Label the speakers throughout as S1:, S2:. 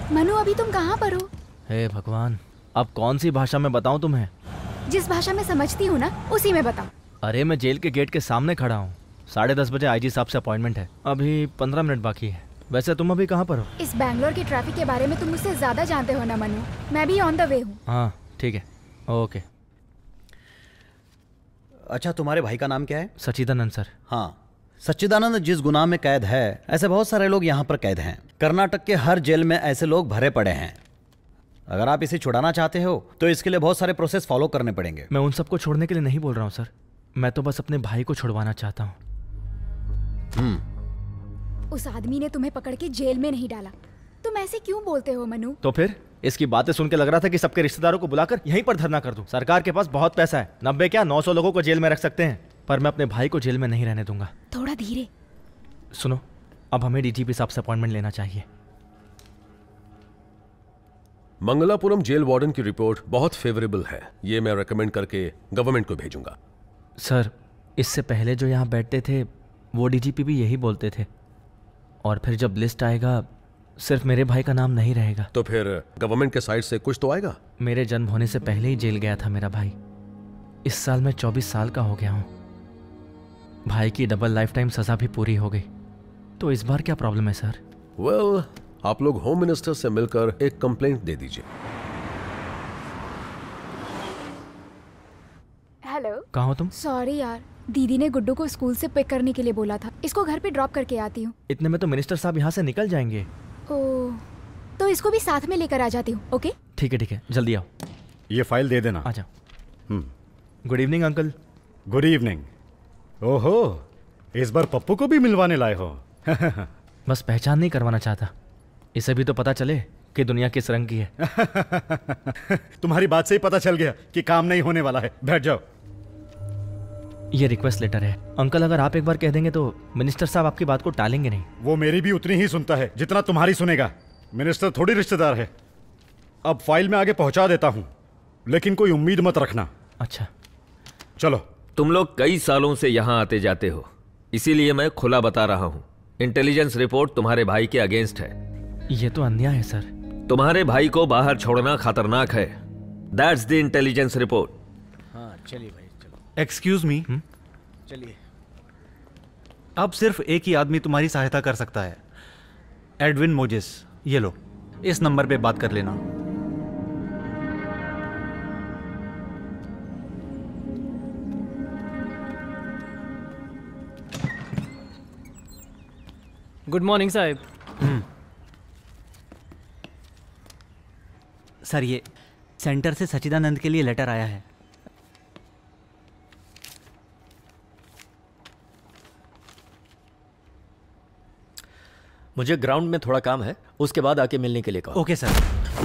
S1: मनु, अभी तुम कहाँ पर हो?
S2: हे भगवान, अब कौन सी भाषा में बताऊं तुम्हें?
S1: जिस भाषा में समझती हूँ ना, उसी में बताओ।
S2: अरे मैं जेल के गेट के सामने खड़ा हूँ। 10:30 बजे आईजी साहब से अपॉइंटमेंट है। अभी 15 मिनट बाकी है। वैसे तुम अभी कहाँ पर हो?
S1: इस बैंगलोर के ट्रैफिक के बारे में तुम मुझसे ज्यादा जानते हो ना मनु। मैं भी ऑन द वे हूँ।
S2: हाँ ठीक है, ओके।
S3: अच्छा, तुम्हारे भाई का नाम क्या है?
S2: सच्चिदानंद सर।
S3: हाँ, सच्चिदानंद जिस गुनाह में कैद है, ऐसे बहुत सारे लोग यहाँ पर कैद हैं। कर्नाटक के हर जेल में ऐसे लोग भरे पड़े हैं। अगर आप इसे छुड़ाना चाहते हो तो इसके लिए बहुत सारे प्रोसेस फॉलो करने पड़ेंगे।
S2: मैं उन सबको छोड़ने के लिए नहीं बोल रहा हूँ सर, मैं तो बस अपने भाई को छुड़वाना चाहता हूँ।
S1: उस आदमी ने तुम्हें पकड़ के जेल में नहीं डाला। तुम ऐसे क्यों बोलते हो मनु?
S2: तो फिर इसकी बातें सुन के लग रहा था कि सबके रिश्तेदारों को बुलाकर यहीं पर धरना कर दूं। सरकार के पास बहुत पैसा है, 90 क्या 900 लोगों को जेल में रख सकते हैं, पर मैं अपने भाई को जेल में नहीं रहने दूंगा।
S1: थोड़ा धीरे।
S2: सुनो, अब हमें डीजीपी साहब से अपॉइंटमेंट लेना चाहिए।
S4: मंगलापुरम जेल वार्डन की रिपोर्ट बहुत फेवरेबल है। ये मैं रेकमेंड करके गवर्नमेंट को भेजूंगा।
S2: सर, इससे पहले जो यहाँ बैठते थे वो डीजीपी भी यही बोलते थे, और फिर जब लिस्ट आएगा सिर्फ मेरे भाई का नाम नहीं रहेगा।
S4: तो फिर गवर्नमेंट के साइड से कुछ तो आएगा।
S2: मेरे जन्म होने से पहले ही जेल गया था मेरा भाई। इस साल मैं 24 साल का हो गया हूँ। भाई की डबल लाइफ टाइम सजा भी पूरी हो गई, तो इस बार क्या प्रॉब्लम है सर?
S4: वेल, आप लोग होम मिनिस्टर से मिलकर एक कंप्लेंट दे दीजिए।
S1: हेलो,
S2: कहाँ हो तुम?
S1: सॉरी यार, दीदी ने गुड्डू को स्कूल से पिक करने के लिए बोला था। इसको घर पे ड्रॉप करके आती हूँ।
S2: इतने में तो मिनिस्टर साहब यहाँ से निकल जाएंगे।
S1: ओह, तो इसको भी साथ में लेकर आ जाती हूँ। ओके
S2: ठीक है, जल्दी आओ।
S5: ये फाइल दे देना।
S2: आ जाओ। Good evening uncle.
S5: Good evening. ओहो, इस बार पप्पू को भी मिलवाने लाए हो।
S2: बस पहचान नहीं करवाना चाहता, इसे भी तो पता चले कि दुनिया किस रंग की है।
S5: तुम्हारी बात से ही पता चल गया कि काम नहीं होने वाला है। बैठ जाओ।
S2: ये रिक्वेस्ट लेटर है अंकल, अगर आप एक बार कह देंगे तो मिनिस्टर साहब आपकी बात को टालेंगे नहीं।
S5: वो मेरी भी उतनी ही सुनता है जितना तुम्हारी सुनेगा। मिनिस्टर थोड़ी रिश्तेदार है। अब फाइल में आगे पहुंचा देता हूं, लेकिन कोई उम्मीद मत रखना।
S2: अच्छा
S5: चलो।
S6: तुम लोग कई सालों से यहाँ आते जाते हो, इसीलिए मैं खुला बता रहा हूँ। इंटेलिजेंस रिपोर्ट तुम्हारे भाई के अगेंस्ट है।
S2: ये तो अन्याय है सर।
S6: तुम्हारे भाई को बाहर छोड़ना खतरनाक है। That's the intelligence report.
S3: हाँ चलिए भाई, चलो।
S7: एक्सक्यूज मी,
S3: चलिए।
S7: अब सिर्फ एक ही आदमी तुम्हारी सहायता कर सकता है, एडविन मोजेस। ये लो, इस नंबर पे बात कर लेना।
S8: गुड मॉर्निंग साहब।
S7: सर, ये सेंटर से सच्चिदानंद के लिए लेटर आया है।
S9: मुझे ग्राउंड में थोड़ा काम है, उसके बाद आके मिलने के लिए कहो।
S7: Okay sir.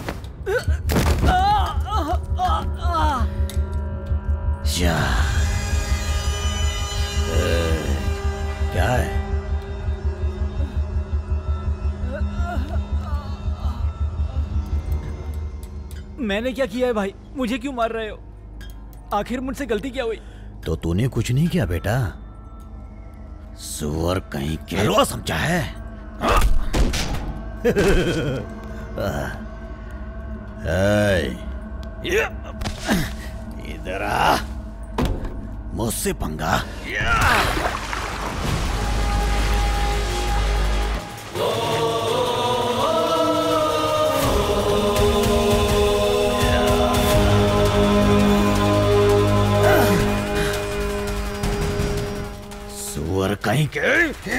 S3: क्या है?
S8: मैंने क्या किया है भाई? मुझे क्यों मार रहे हो? आखिर मुझसे गलती क्या हुई?
S3: तो तूने कुछ नहीं किया बेटा, सुअर कहीं के लो समझा है। इधर आ, मुझसे पंगा। सुअर कहीं के।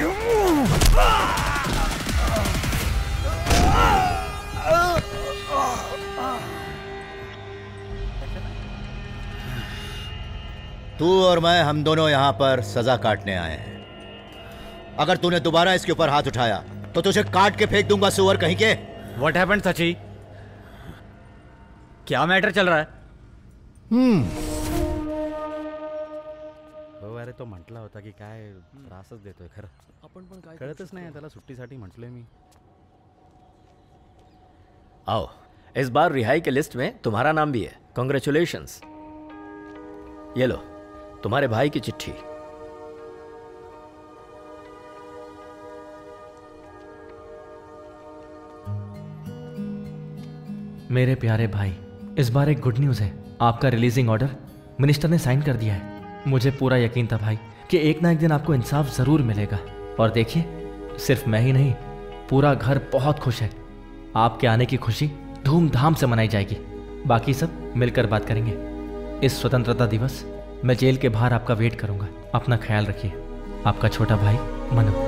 S3: तू और मैं, हम दोनों यहाँ पर सजा काटने आए हैं। अगर तूने दोबारा इसके ऊपर हाथ उठाया तो तुझे काट के फेंक दूंगा, सुअर कहीं के।
S7: What happened Sachi? क्या मैटर चल रहा है?
S5: अरे तो म्हटला होता की काय त्रासच देतोय खरं. आपण पण काय कळतच नाही त्याला सुट्टीसाठी म्हटलोय मी.
S9: आओ, इस बार रिहाई के लिस्ट में तुम्हारा नाम भी है. कॉन्ग्रेचुलेशंस. ये लो तुम्हारे भाई की चिट्ठी.
S2: मेरे प्यारे भाई, इस बार एक गुड न्यूज़ है। आपका रिलीजिंग ऑर्डर मिनिस्टर ने साइन कर दिया है। मुझे पूरा यकीन था भाई कि एक ना एक दिन आपको इंसाफ ज़रूर मिलेगा। और देखिए, सिर्फ मैं ही नहीं, पूरा घर बहुत खुश है। आपके आने की खुशी धूमधाम से मनाई जाएगी। बाकी सब मिलकर बात करेंगे। इस स्वतंत्रता दिवस मैं जेल के बाहर आपका वेट करूंगा। अपना ख्याल रखिए। आपका छोटा भाई मनु।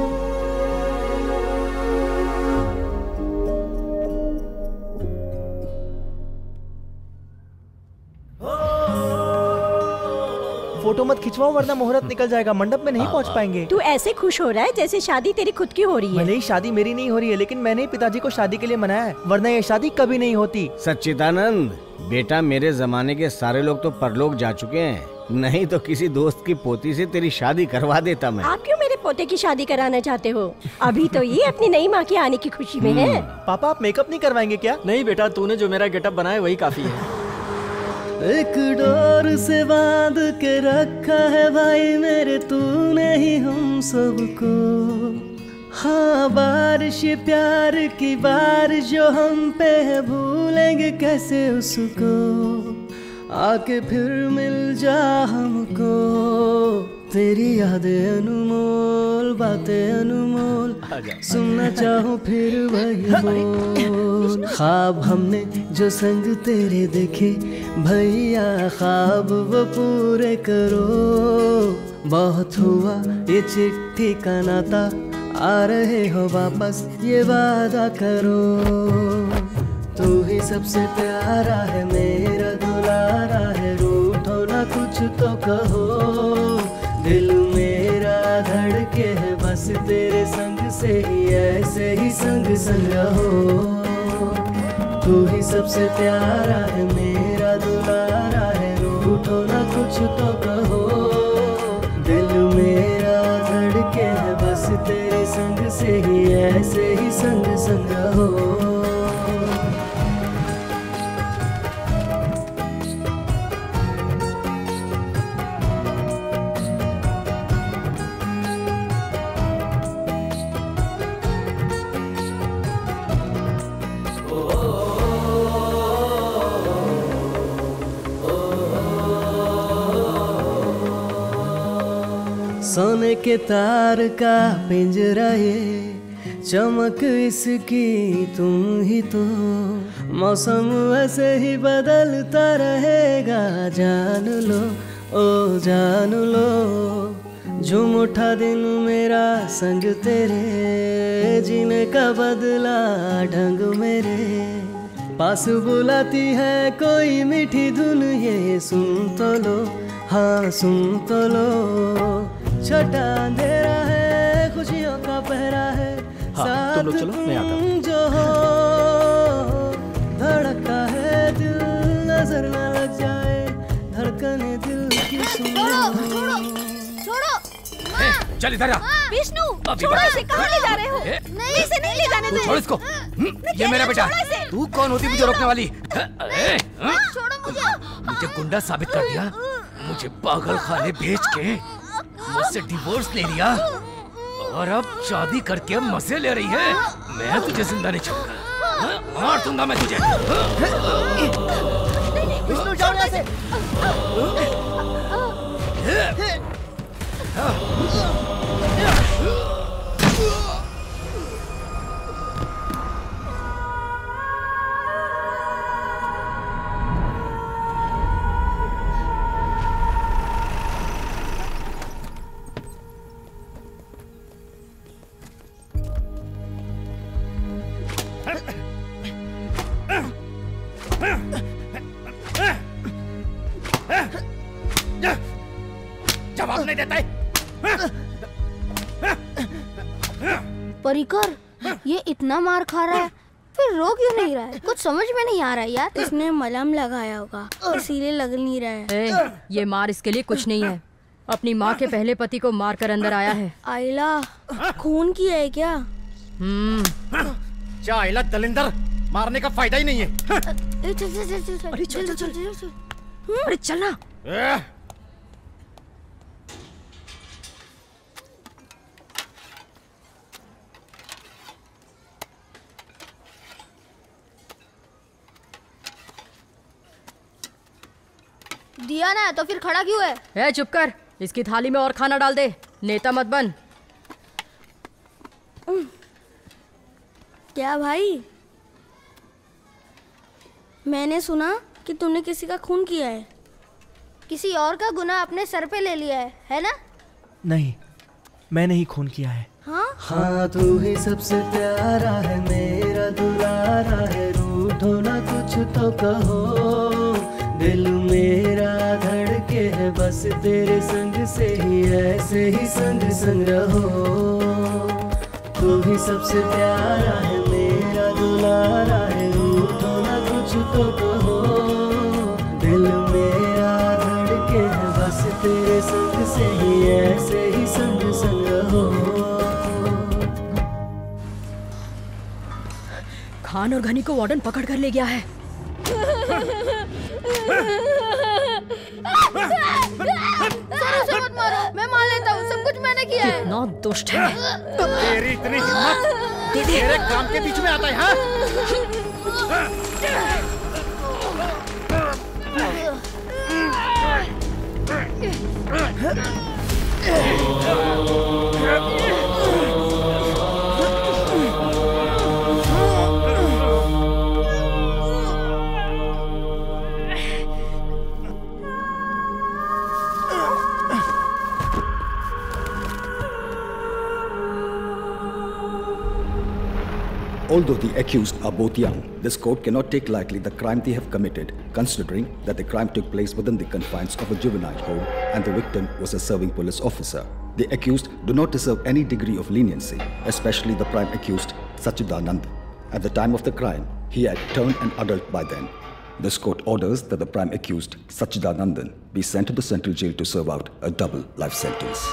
S10: फोटो मत खिंचवाओ वरना मुहूर्त निकल जाएगा, मंडप में नहीं पहुंच पाएंगे।
S11: तू ऐसे खुश हो रहा है जैसे शादी तेरी खुद की हो रही है।
S10: भले ही शादी मेरी नहीं हो रही है, लेकिन मैंने पिताजी को शादी के लिए मनाया है, वरना ये शादी कभी नहीं होती।
S12: सच्चिदानंद बेटा, मेरे जमाने के सारे लोग तो परलोक जा चुके हैं, नहीं तो किसी दोस्त की पोती से तेरी शादी करवा देता मैं।
S11: आप क्यों मेरे पोते की शादी कराना चाहते हो? अभी तो ये अपनी नई माँ के आने की खुशी में है।
S10: पापा आप मेकअप नहीं करवाएंगे क्या?
S9: नहीं बेटा, तूने जो मेरा गेटअप बनाया वही काफी है।
S13: एक डोर से बांध के रखा है भाई मेरे तूने ही हम सबको। हाँ, बारिश प्यार की बारिश जो हम पे है, भूलेंगे कैसे उसको। आके फिर मिल जा हमको, तेरी यादें अनमोल, बातें अनमोल, सुनना चाहूँ फिर वही बोल। ख्वाब हमने जो संग तेरे देखे भैया, ख्वाब वो पूरे करो। बहुत हुआ ये चिट्ठी का नाता, आ रहे हो वापस ये वादा करो। तू ही सबसे प्यारा है, मेरा दुलारा है, रूठो ना कुछ तो कहो। दिल मेरा धड़के है बस तेरे संग से ही, ऐसे ही संग संग रहो। तू ही सबसे प्यारा है, मेरा दुलारा है, रूठो ना कुछ तो कहो। दिल मेरा धड़के है बस तेरे संग से ही, ऐसे ही संग संग रहो। सोने के तार का पिंजरा ये, चमक इसकी तुम ही तो। मौसम ऐसे ही बदलता रहेगा, जान लो ओ जान लो। झूम उठा दिन मेरा संग तेरे, जीने का बदला ढंग मेरे। पास बुलाती है कोई मीठी धुन, ये सुन तो लो, हाँ सुन तो लो। छोटा अंधेरा है, खुशियों का पहरा है,
S9: हाँ, तुम लोग चलो, मैं आता हूँ।
S13: जो हो धड़का है दिल, नजर न लग जाए धड़कने दिल की।
S14: छोड़ो
S15: चल इधर आ।
S14: विष्णु, छोड़ो इसे, कहाँ ले जा रहे हो? नहीं, इसे नहीं ले जाने दो।
S15: छोड़ इसको। ये मेरा बेटा। तू कौन होती मुझे रोकने वाली?
S14: छोड़ो मुझे।
S15: मुझे गुंडा साबित कर दिया, मुझे पागल खाने भेज के मुझसे डिवोर्स ले लिया, और अब शादी करके मजे ले रही है। मैं तुझे जिंदा नहीं छोड़ूंगा, मार दूंगा मैं तुझे।
S10: विष्णु जाओ यहाँ से।
S15: जवाब नहीं देता है।
S14: परिकर, ये इतना मार खा रहा है, फिर रो क्यों नहीं रहा है? कुछ समझ में नहीं आ रहा है यार। इसने मलहम लगाया होगा, इसीलिए लग नहीं रहा है।
S16: ये मार इसके लिए कुछ नहीं है। अपनी माँ के पहले पति को मार कर अंदर आया है।
S14: आइला, खून की है क्या?
S5: क्या आइला दलिंदर, मारने का फायदा ही नहीं है।
S14: अरे चल। अरे चलना। दिया ना तो फिर खड़ा क्यों है?
S16: ए चुप कर, इसकी थाली में और खाना डाल दे, नेता मत बन।
S14: क्या भाई, मैंने सुना कि तूने किसी का खून किया है, किसी और का गुनाह अपने सर पे ले लिया है ना?
S2: नहीं, मैंने ही खून किया है।
S13: हाँ तू ही सबसे प्यारा है, मेरा दुलारा है, रूठो ना कुछ तो कहो, दिल मेरा धड़के है बस तेरे संग से ही, ऐसे ही संग संग रहो। तू ही सबसे प्यारा है, मेरा दुलारा है, रूठो ना कुछ तो कहो, दिल मेरा धड़के है बस तेरे संग से ही, ऐसे ही संग संग रहो।
S16: खान और घनी को वार्डन पकड़ कर ले गया है।
S14: सर उसे मत मारो, मैं मान लेता हूँ, सब कुछ मैंने किया है।
S16: कितना दुष्ट है।
S5: तेरी इतनी हिम्मत तेरे काम के बीच में आता है, हाँ?
S17: Although the accused are both young, this court cannot take lightly the crime they have committed, considering that the crime took place within the confines of a juvenile home and the victim was a serving police officer. The accused do not deserve any degree of leniency, especially the prime accused, Sachidanand. At the time of the crime, he had turned an adult by then. This court orders that the prime accused, Sachidanandan, be sent to the central jail to serve out a double life sentence.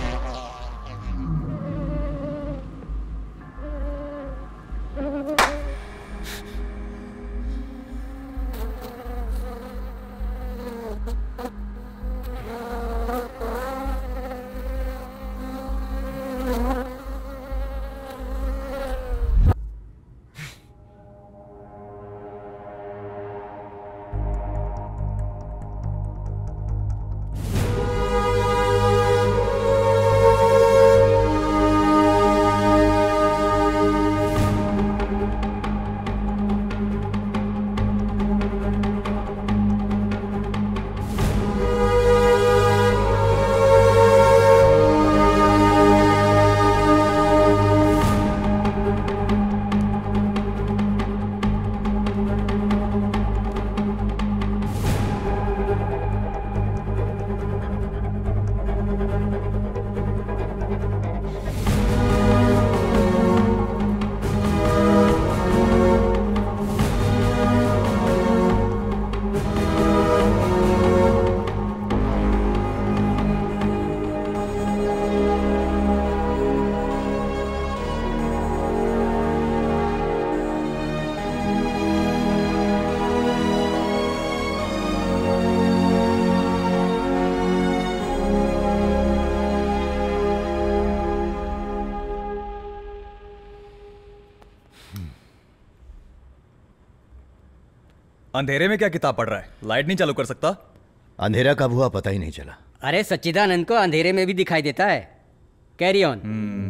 S18: अंधेरे में क्या किताब पढ़ रहा है? Light नहीं चालू कर सकता?
S3: अंधेरा कब हुआ पता ही नहीं चला।
S19: अरे सच्चिदानंद को अंधेरे में भी दिखाई देता है। Carry on.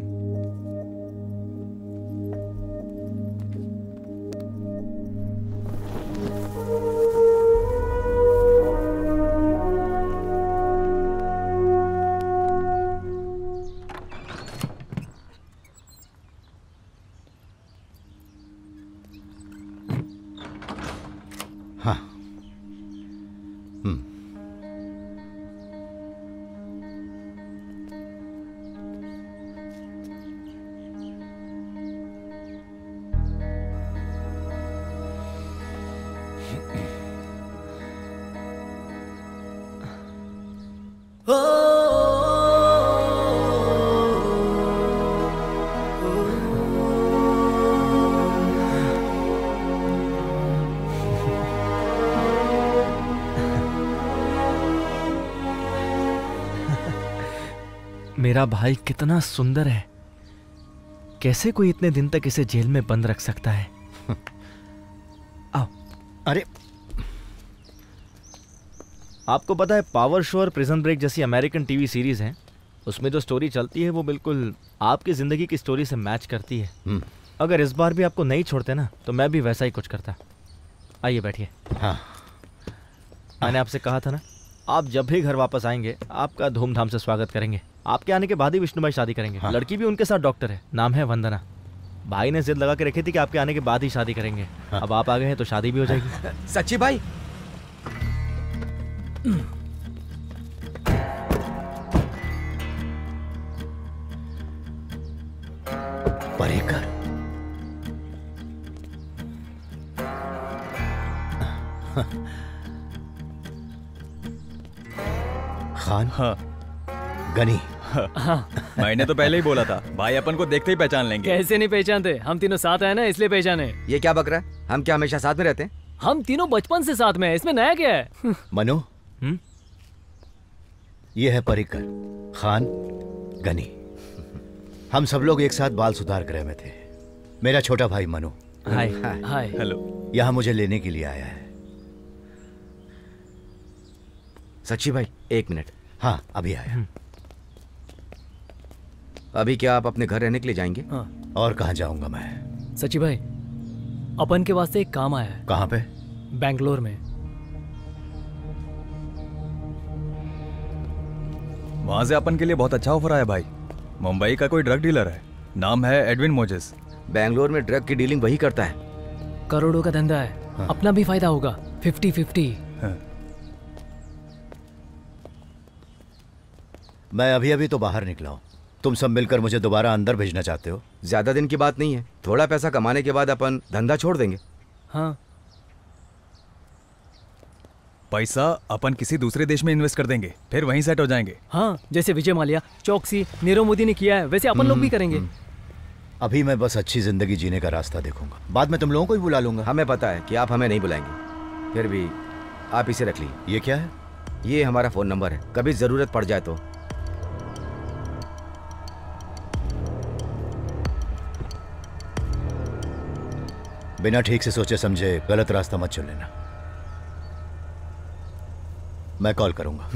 S2: मेरा भाई कितना सुंदर है। कैसे कोई इतने दिन तक इसे जेल में बंद रख सकता है? आओ।
S3: अरे
S2: आपको पता है पावर शो और प्रिजन ब्रेक जैसी अमेरिकन टीवी सीरीज हैं, उसमें जो स्टोरी चलती है वो बिल्कुल आपकी ज़िंदगी की स्टोरी से मैच करती है। अगर इस बार भी आपको नहीं छोड़ते ना तो मैं भी वैसा ही कुछ करता। आइए बैठिए।
S3: हाँ,
S2: मैंने आपसे कहा था ना, आप जब भी घर वापस आएंगे आपका धूमधाम से स्वागत करेंगे। आपके आने के बाद ही विष्णु भाई शादी करेंगे।
S3: हाँ।
S2: लड़की भी उनके साथ डॉक्टर है, नाम है वंदना। भाई ने जिद लगा के रखी थी कि आपके आने के बाद ही शादी करेंगे।
S3: हाँ।
S2: अब आप आ गए हैं तो शादी भी हो जाएगी।
S18: सच्ची भाई?
S3: पर्रिकर, खान।
S18: हाँ।
S3: गनी।
S18: हाँ। मैंने तो पहले ही बोला था भाई अपन को देखते ही पहचान लेंगे।
S8: कैसे नहीं पहचानते, हम तीनों साथ आए ना इसलिए पहचाने।
S20: ये क्या बक रहा है? हम क्या हमेशा साथ में रहते हैं?
S8: हम तीनों बचपन से साथ में हैं, इसमें नया क्या है?
S3: मनु, ये है पर्रिकर, खान, गनी। हम सब लोग एक साथ बाल सुधार गृह में थे। मेरा छोटा भाई मनु।
S2: हाय।
S8: हाय।
S18: हेलो।
S3: यहाँ मुझे लेने के लिए आया है।
S20: सच्ची भाई, एक मिनट।
S3: हाँ, अभी आया।
S20: अभी क्या आप अपने घर रहने के लिए जाएंगे?
S3: और कहाँ जाऊंगा मैं?
S8: सच्ची भाई, अपन के वास्ते एक काम आया है।
S3: कहाँ पे?
S8: बैंगलोर में।
S18: वहां से अपन के लिए बहुत अच्छा ऑफर आया भाई। मुंबई का कोई ड्रग डीलर है, नाम है एडविन मोजेस।
S20: बैंगलोर में ड्रग की डीलिंग वही करता है।
S8: करोड़ों का धंधा है।
S3: हाँ।
S8: अपना भी फायदा होगा, 50-50।
S18: हाँ।
S3: मैं अभी अभी तो बाहर निकला हूँ। तुम सब मिलकर मुझे दोबारा अंदर भेजना चाहते हो?
S20: ज्यादा दिन की बात नहीं है, थोड़ा पैसा कमाने के बाद अपन धंधा छोड़ देंगे।
S8: हाँ।
S18: पैसा अपन किसी दूसरे देश में इन्वेस्ट कर देंगे, फिर वहीं सेट हो जाएंगे।
S8: हाँ, जैसे विजय माल्या, चौकसी, नीरव मोदी ने किया है, वैसे अपन लोग भी करेंगे।
S3: अभी मैं बस अच्छी जिंदगी जीने का रास्ता देखूंगा, बाद में तुम लोगों को ही बुला लूंगा।
S20: हमें पता है कि आप हमें नहीं बुलाएंगे, फिर भी आप इसे रख लीजिए।
S3: ये क्या है?
S20: ये हमारा फोन नंबर है, कभी जरूरत पड़ जाए तो।
S3: बिना ठीक से सोचे समझे गलत रास्ता मत चुन लेना। मैं कॉल करूंगा।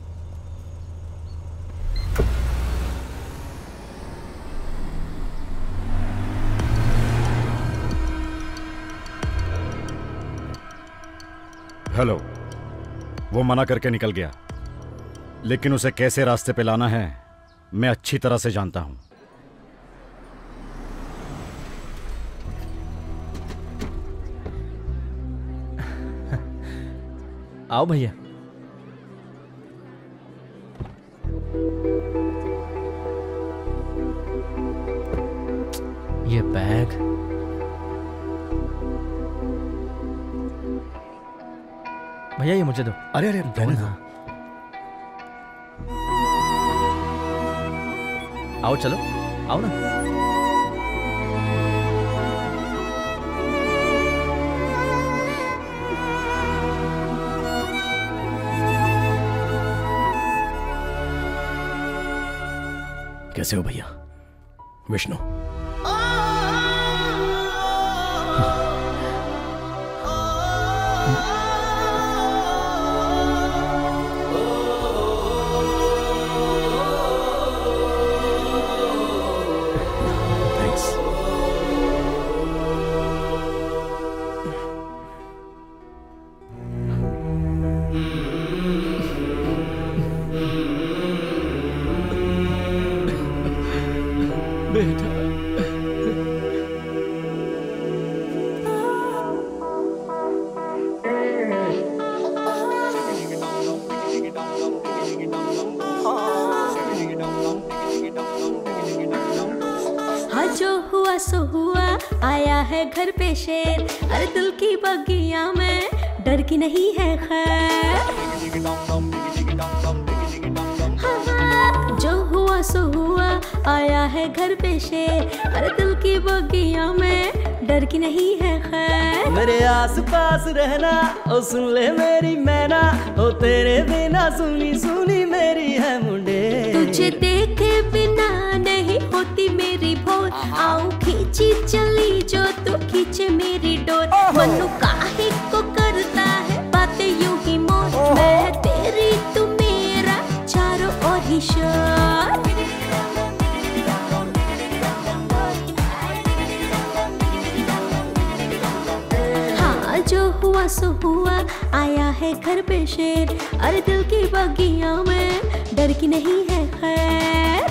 S5: हेलो। वो मना करके निकल गया, लेकिन उसे कैसे रास्ते पे लाना है मैं अच्छी तरह से जानता हूं।
S2: आओ भैया। ये बैग। भैया ये मुझे दो।
S3: अरे अरे
S2: दो ना। आओ चलो, आओ ना।
S15: कैसे हो भैया? विष्णु। थैंक्स।
S8: बेटा।
S21: हाँ जो हुआ सो हुआ, आया है घर पे शेर। अरे दिल की बगिया में डर की नहीं है खैर। हाँ, जो हुआ सो हुआ, आया है घर पे शेर। अरे दिल की बगिया में डर की नहीं है खैर।
S13: मेरे आस पास रहना, ओ सुन ले मेरी मैना, ओ तेरे बिना सुनी सुनी मेरी है मुंडे।
S21: तुझे देखे बिना नहीं होती मेरी भोर। आऊं खींची चली जो तू खींचे मेरी डोर। मनु काहे को करता है बातें यूं ही मोर। मैं तेरे हुआ सो हुआ, आया है घर पे शेर। अरे दिल की बगिया में डर की नहीं है खैर।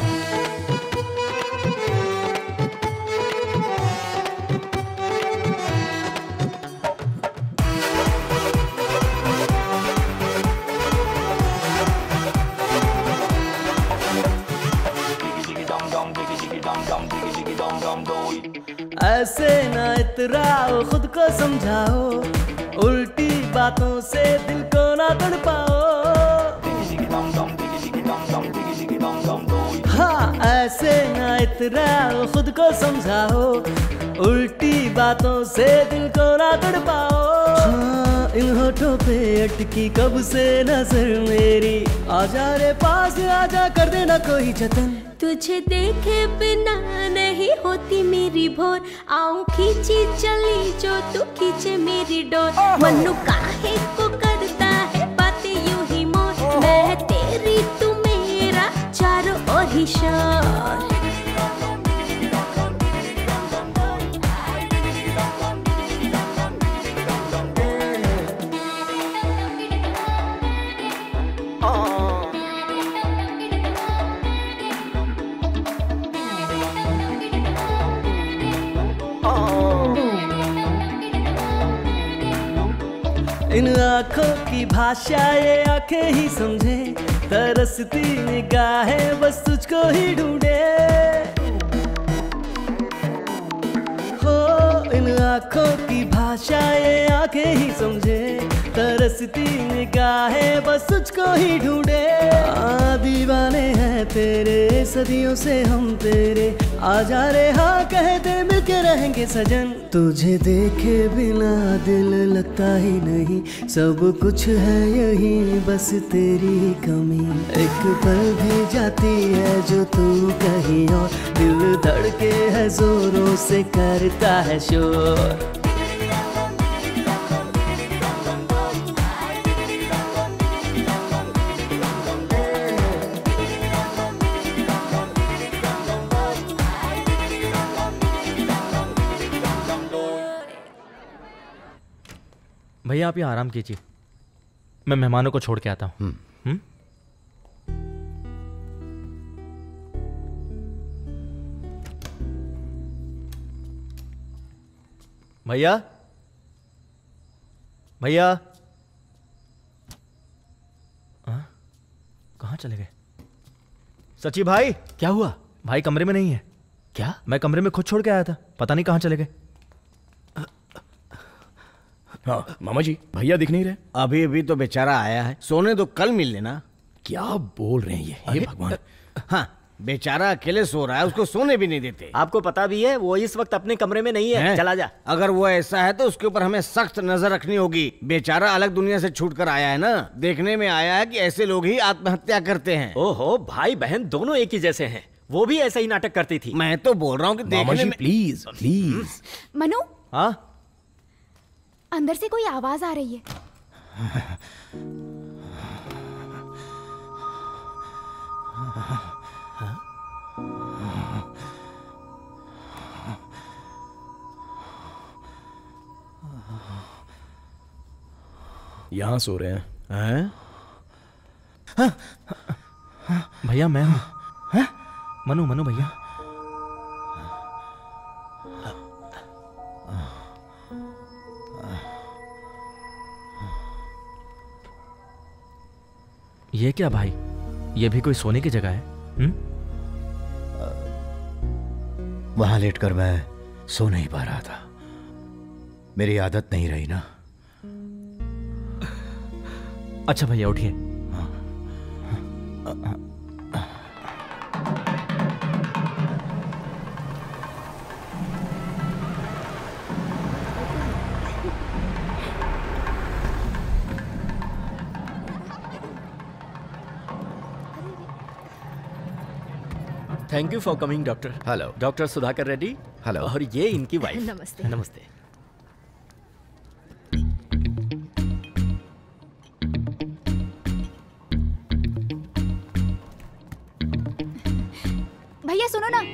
S13: ऐसे ना इतराओ, खुद को समझाओ, उल्टी बातों से दिल को ना तड़पाओ। हाँ, ऐसे ना इतराओ, खुद को समझाओ, उल्टी बातों से दिल को ना तड़पाओ। हाँ, इन होठों पे अटकी कब से नजर मेरी, आजा रे पास आजा, कर देना कोई जतन।
S21: तुझे देखे बिना नहीं होती मेरी भोर, आऊं खींची चली जो तू खींचे मेरी डोर। मनु काहे को करता है बातें यूं ही मोर, मैं तेरी तू मेरा चारों ओर ही शोर।
S13: इन आँखों की भाषा ये आंखें ही समझे, तरसती निगाहें बस तुझको ही ढूंढे। हो, इन आँखों की भाषा ये आंखें ही समझे, तरसती निगाहें बस तुझको ही ढूंढे। दीवाने हैं तेरे, सदियों से हम तेरे, आजा रे हाँ कहते मिलके रहेंगे सजन। तुझे देखे बिना दिल लगता ही नहीं, सब कुछ है यही बस तेरी कमी। एक पल भी जाती है जो तू कहीं और, दिल धड़के है जोरों से करता है शोर।
S2: भैया आप यहाँ आराम कीजिए, मैं मेहमानों को छोड़ के आता हूँ।
S3: भैया, भैया,
S2: कहाँ चले गए?
S3: सची भाई,
S2: क्या हुआ? भाई कमरे में नहीं है। क्या? मैं कमरे में खुद छोड़ के आया था, पता नहीं कहाँ चले गए।
S12: हाँ, मामा जी भैया दिख नहीं रहे। अभी अभी तो बेचारा आया है, सोने तो कल मिल लेना। क्या बोल रहे हैं ये? हे भगवान। हाँ, बेचारा अकेले सो रहा है, उसको सोने भी नहीं देते।
S9: आपको पता भी है वो इस वक्त अपने कमरे में नहीं है। चला जा।
S12: अगर वो ऐसा है तो उसके ऊपर हमें सख्त नजर रखनी होगी। बेचारा अलग दुनिया से छूट कर आया है ना, देखने में आया है कि ऐसे लोग ही आत्महत्या करते हैं।
S9: ओहो, भाई बहन दोनों एक ही जैसे हैं। वो भी ऐसा ही नाटक करती थी।
S12: मैं तो बोल रहा हूँ कि देखने में। Please please.
S1: मनु,
S3: हाँ
S1: अंदर से कोई आवाज आ रही है।
S12: यहाँ सो रहे हैं?
S2: भैया मैं हूँ। मनु, मनु भैया। ये क्या भाई, ये भी कोई सोने की जगह है?
S3: वहां लेटकर मैं सो नहीं पा रहा था, मेरी आदत नहीं रही ना।
S2: अच्छा भैया उठिए।
S9: Thank you for coming doctor.
S20: Hello
S9: doctor Sudhakar Reddy.
S20: Hello.
S9: और ये इनकी वाइफ।
S16: नमस्ते।
S9: नमस्ते।
S1: भैया सुनो ना।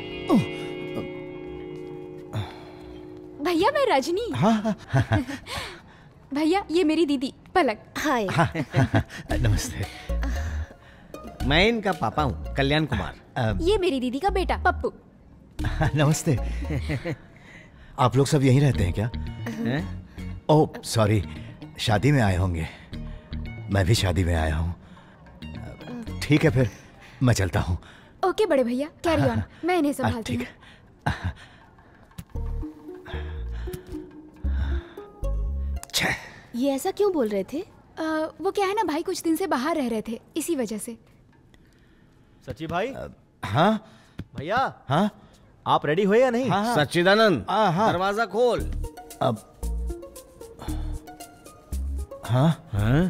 S1: भैया मैं रजनी।
S3: हाँ
S1: भैया ये मेरी दीदी पलक।
S11: हाय।
S12: नमस्ते। मैं इनका पापा हूँ, कल्याण कुमार।
S1: ये मेरी दीदी का बेटा पप्पू।
S4: नमस्ते। आप लोग सब यहीं रहते हैं क्या? ओह सॉरी, शादी में आए होंगे। मैं भी शादी में आया हूँ। ठीक है फिर मैं चलता हूँ।
S1: ओके बड़े भैया, कैरी ऑन, मैं इन्हें संभालती हूँ।
S11: ये ऐसा क्यों बोल रहे थे?
S1: वो क्या है ना भाई, कुछ दिन से बाहर रह रहे थे, इसी वजह से।
S10: सच्ची भाई।
S4: हाँ
S10: भैया।
S4: हाँ
S10: आप रेडी हुए या नहीं?
S12: हाँ। सच्चिदानंद, दरवाजा खोल।
S4: अब हाँ
S2: हाँ?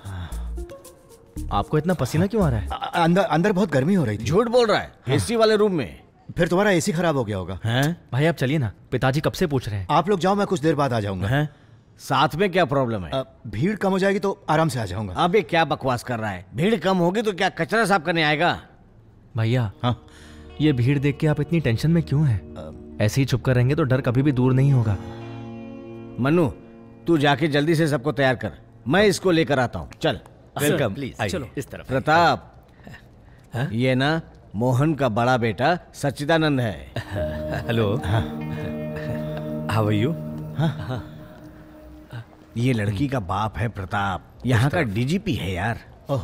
S2: आपको इतना पसीना क्यों आ रहा है?
S4: अंदर बहुत गर्मी हो रही थी।
S12: झूठ बोल रहा है। एसी वाले रूम में।
S4: फिर तुम्हारा एसी खराब हो गया होगा।
S2: भाई आप चलिए ना, पिताजी कब से पूछ रहे हैं।
S4: आप लोग जाओ, मैं कुछ देर बाद आ जाऊंगा।
S12: साथ में क्या प्रॉब्लम है?
S4: भीड़ कम हो जाएगी तो आराम से आ जाऊंगा।
S12: अबे क्या बकवास कर रहा है? भीड़ कम होगी तो क्या कचरा साफ करने आएगा?
S2: भैया ये भीड़ देख के आप इतनी टेंशन में क्यों हैं? ऐसे ही चुप कर रहेंगे तो डर कभी भी दूर नहीं होगा।
S12: मन्नू तू जाके जल्दी से सबको तैयार कर, मैं इसको लेकर आता हूँ। चल।
S9: Welcome please.
S12: चलो
S9: इस तरफ।
S12: प्रताप, ये ना मोहन का बड़ा बेटा सच्चिदानंद है।
S9: हेलो। How are you?
S12: ये लड़की का बाप है प्रताप, यहाँ का डीजीपी है यार।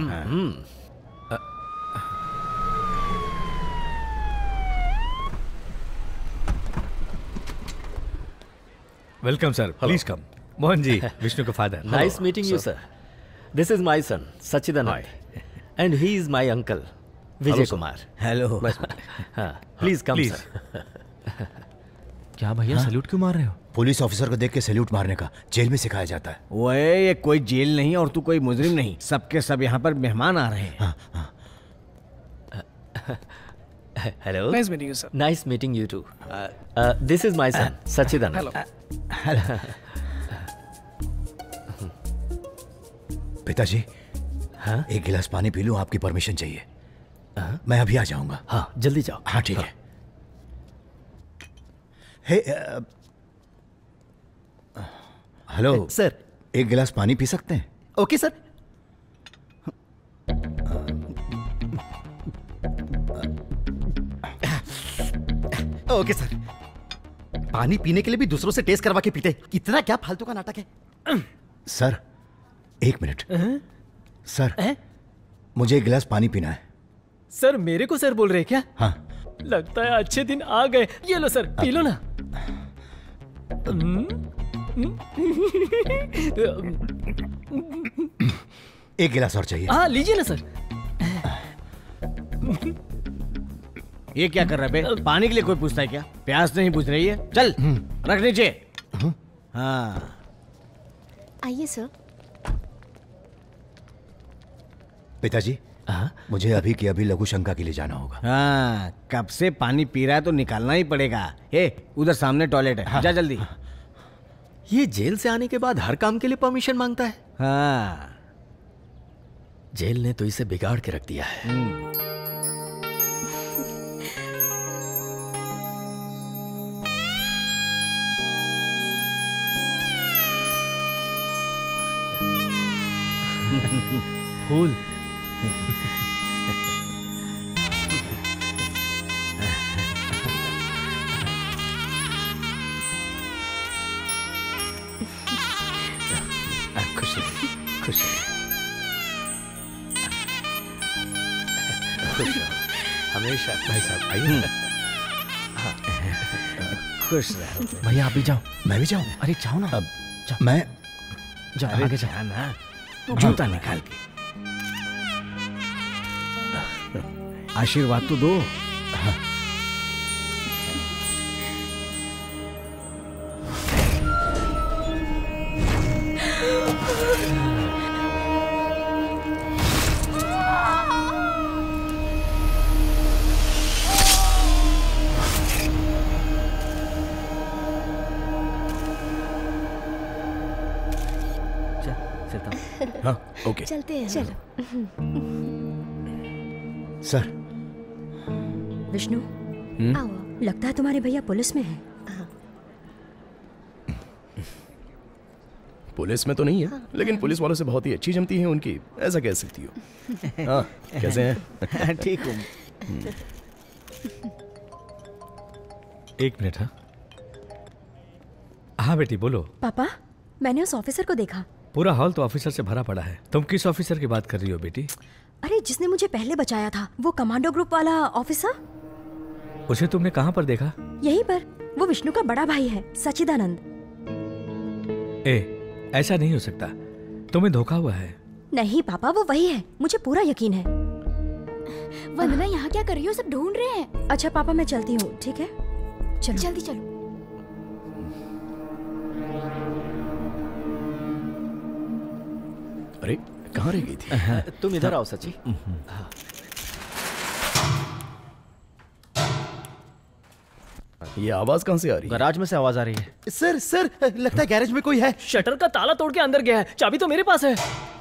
S9: Welcome sir, please come. Mohan ji, Vishnu का father.
S6: Nice meeting you sir. This is my son Sachchidanand and he is my uncle Vijay Kumar.
S12: Hello.
S6: Please come
S4: Please.
S6: Sir.
S2: क्या भैया सैल्यूट क्यों मार रहे हो?
S4: पुलिस ऑफिसर को देख के सैल्यूट मारने का जेल में सिखाया जाता है।
S12: वो ये कोई जेल नहीं और तू कोई मुजरिम नहीं, सबके सब यहाँ पर मेहमान आ रहे हैं।
S6: Hello.
S15: Nice meeting you, sir.
S6: Nice meeting you too. This is my son, Sachidanand.
S4: पिताजी,
S6: हाँ?
S4: एक गिलास पानी पी लूं, आपकी परमिशन चाहिए। मैं अभी आ जाऊंगा।
S6: हाँ जल्दी जाओ।
S4: हाँ ठीक है। हे हेलो
S10: सर,
S4: एक गिलास पानी पी सकते हैं?
S10: Okay sir. Okay sir. पानी पीने के लिए भी दूसरों से टेस्ट करवा के पीते, इतना क्या फालतू का नाटक है।
S4: सर एक मिनट। सर मुझे एक गिलास पानी पीना है।
S8: सर मेरे को सर बोल रहे हैं क्या?
S4: हाँ।
S8: लगता है अच्छे दिन आ गए। ये लो सर, पी लो ना।
S4: एक गिलास और चाहिए।
S8: हाँ लीजिए ना सर।
S12: ये क्या कर रहा है बे? पानी के लिए कोई पूछता है क्या? प्यास नहीं पूछ रही है? चल रख नीचे। हाँ
S11: आइए सर।
S4: पिताजी, मुझे अभी की अभी लघु शंका के लिए जाना होगा।
S12: हाँ, कब से पानी पी रहा है तो निकालना ही पड़ेगा। उधर सामने टॉयलेट है। जा जल्दी।
S6: ये जेल से आने के बाद हर काम के लिए परमिशन मांगता है।
S12: हाँ,
S6: जेल ने तो इसे बिगाड़ के रख दिया है।
S2: फूल।
S6: खुश खुश खुश हमेशा। भाई साहब आइए।
S12: खुश रहो।
S2: भैया आप भी जाओ।
S4: मैं भी जाऊं?
S2: अरे जाओ ना।
S4: अब मैं
S2: जाओ आगे जाओ
S12: ना। जूता निकाल के आशीर्वाद तो दो। हाँ।
S4: हाँ, ओके।
S11: चलते हैं। चलो।
S4: सर।
S16: विष्णु, आओ। लगता है तुम्हारे भैया पुलिस में हैं।
S7: पुलिस में तो नहीं है, लेकिन पुलिस वालों से बहुत ही अच्छी जमती है उनकी, ऐसा कह सकती हो। हाँ, कैसे हैं?
S12: ठीक हूँ।
S22: एक मिनट। हाँ बेटी बोलो।
S23: पापा, मैंने उस ऑफिसर को देखा।
S22: पूरा हॉल तो ऑफिसर से भरा पड़ा है। तुम किस ऑफिसर की बात कर रही हो बेटी?
S23: अरे जिसने मुझे पहले बचाया था, वो कमांडो ग्रुप वाला ऑफिसर।
S22: उसे तुमने कहाँ पर देखा?
S23: यहीं पर। वो विष्णु का बड़ा भाई है, सचिदानंद।
S22: ऐसा नहीं हो सकता, तुम्हें धोखा हुआ है।
S23: नहीं पापा, वो वही है, मुझे पूरा यकीन है।
S1: वंदना यहाँ क्या कर रही हो? सब ढूंढ रहे हैं।
S23: अच्छा पापा, मैं चलती हूँ, ठीक है? चलो
S1: जल्दी चलो।
S7: अरे कहाँ रह गई थी?
S9: तुम इधर आओ सची।
S7: ये आवाज कहाँ से आ रही है?
S2: गैराज में से आवाज आ रही है।
S10: सर लगता है गैरेज में कोई है।
S8: शटर का ताला तोड़ के अंदर गया है, चाबी तो मेरे पास है।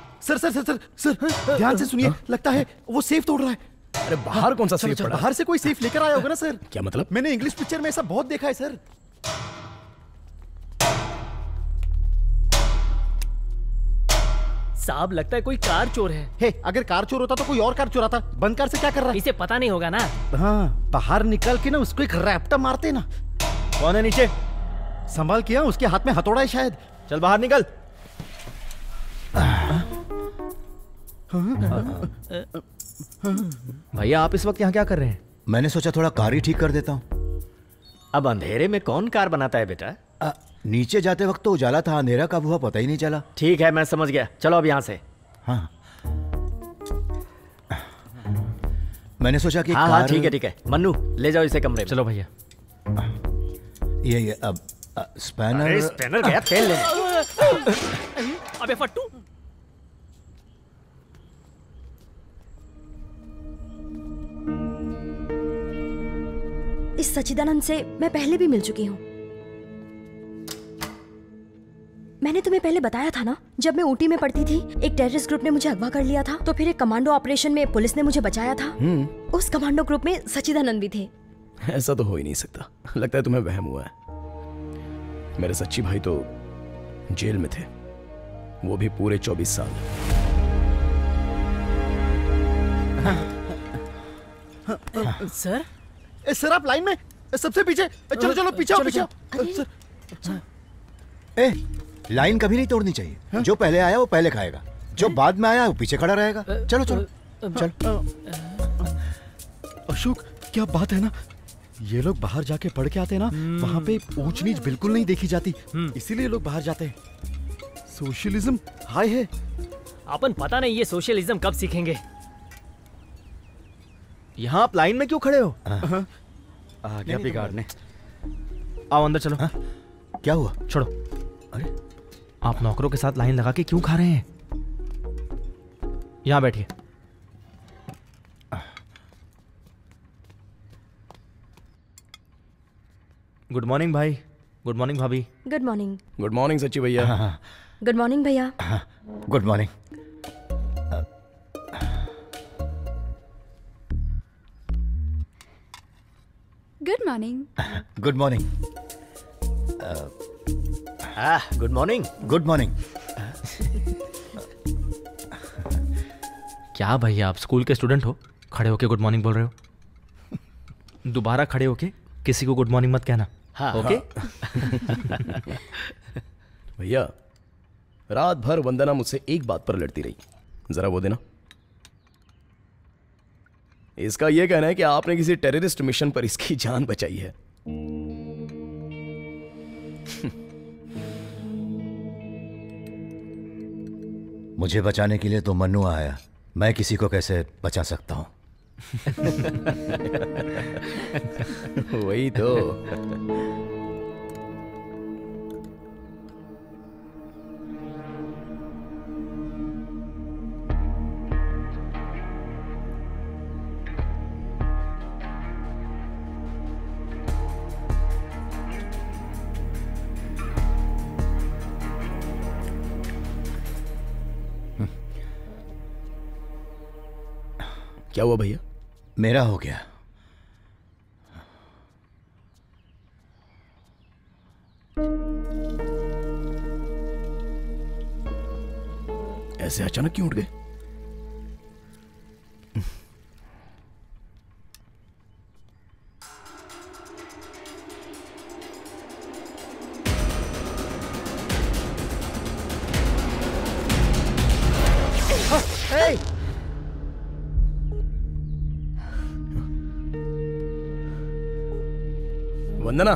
S10: सर ध्यान से सुनिए, लगता है वो सेफ तोड़ रहा है।
S7: अरे बाहर कौन सा सेफ पड़ा?
S10: बाहर से कोई सेफ लेकर आया होगा ना सर।
S7: क्या मतलब?
S10: मैंने इंग्लिश पिक्चर में ऐसा बहुत देखा है सर।
S8: साहब लगता है कोई कार चोर है।
S10: हे, अगर कार चोर होता तो कोई और कार चुराता। बंद कार से क्या कर रहा है?
S8: इसे पता नहीं होगा ना।
S10: हाँ, बाहर निकल के ना उसको एक रैप्टा मारते ना।
S2: कौन है नीचे?
S10: संभाल किया, उसके हाथ में हथौड़ा है शायद।
S2: चल बाहर निकल। भैया आप इस वक्त यहाँ क्या कर रहे हैं?
S4: मैंने सोचा थोड़ा कार ही ठीक कर देता हूँ।
S9: अब अंधेरे में कौन कार बनाता है बेटा?
S4: नीचे जाते वक्त तो उजाला था, अंधेरा कब हुआ पता ही नहीं चला।
S9: ठीक है, मैं समझ गया। चलो अब यहाँ से।
S4: हाँ, मैंने सोचा कि
S9: हाँ ठीक है। मन्नू ले जाओ इसे कमरे में।
S2: चलो भैया।
S4: ये अब स्पैनर।
S9: स्पैनर गया तेल लेने।
S8: अबे फट्टू।
S23: इस सचिदानंद से मैं पहले भी मिल चुकी हूँ। मैंने तुम्हें पहले बताया था ना, जब मैं ऊटी में पढ़ती थी, एक टेररिस्ट ग्रुप ने मुझे अगवा कर लिया था, तो फिर एक कमांडो ऑपरेशन में पुलिस ने मुझे बचाया था। उस कमांडो ग्रुप में सचिदानंद भी थे।
S7: ऐसा तो हो ही नहीं सकता, लगता है तुम्हें वहम हुआ है। मेरे सच्ची भाई तो जेल में थे, वो भी पूरे 24 साल।
S10: सर आप लाइन में, सबसे पीछे। चलो पीछे आओ।
S4: लाइन कभी नहीं तोड़नी चाहिए। जो पहले आया वो पहले खाएगा, जो बाद में आया वो पीछे खड़ा रहेगा। चलो।
S10: अशोक, क्या बात है ना, ये लोग बाहर जाके पढ़ के आते हैं ना, वहाँ पे ऊंच नीच बिल्कुल नहीं देखी जाती, इसीलिए लोग बाहर जाते हैं। सोशलिज्म हाई है।
S8: अपन पता नहीं ये सोशलिज्म कब सीखेंगे।
S2: यहाँ आप लाइन में क्यों खड़े हो?
S10: आ गया बिगाड़ने।
S2: आओ अंदर चलो।
S4: क्या हुआ?
S2: छोड़ो। अरे आप नौकरों के साथ लाइन लगा के क्यों खा रहे हैं? यहाँ बैठिए। गुड मॉर्निंग भाई। गुड मॉर्निंग भाभी।
S23: Good morning.
S7: Good morning Sachi भैया।
S23: गुड मॉर्निंग भैया।
S4: Good morning.
S1: Good morning.
S4: Good morning.
S9: Good morning.
S4: Good morning.
S2: क्या भैया आप स्कूल के स्टूडेंट हो, खड़े होके गुड मॉर्निंग बोल रहे हो? दोबारा खड़े होके किसी को गुड मॉर्निंग मत कहना।
S9: हाँ,
S2: ओके?
S7: भैया रात भर वंदना मुझसे एक बात पर लड़ती रही, जरा वो देना। इसका यह कहना है कि आपने किसी टेररिस्ट मिशन पर इसकी जान बचाई है।
S4: मुझे बचाने के लिए तो मन्नू आया, मैं किसी को कैसे बचा सकता हूं?
S7: वही तो। क्या हुआ भैया?
S4: मेरा हो गया।
S7: ऐसे अचानक क्यों उठ गए? वंदना,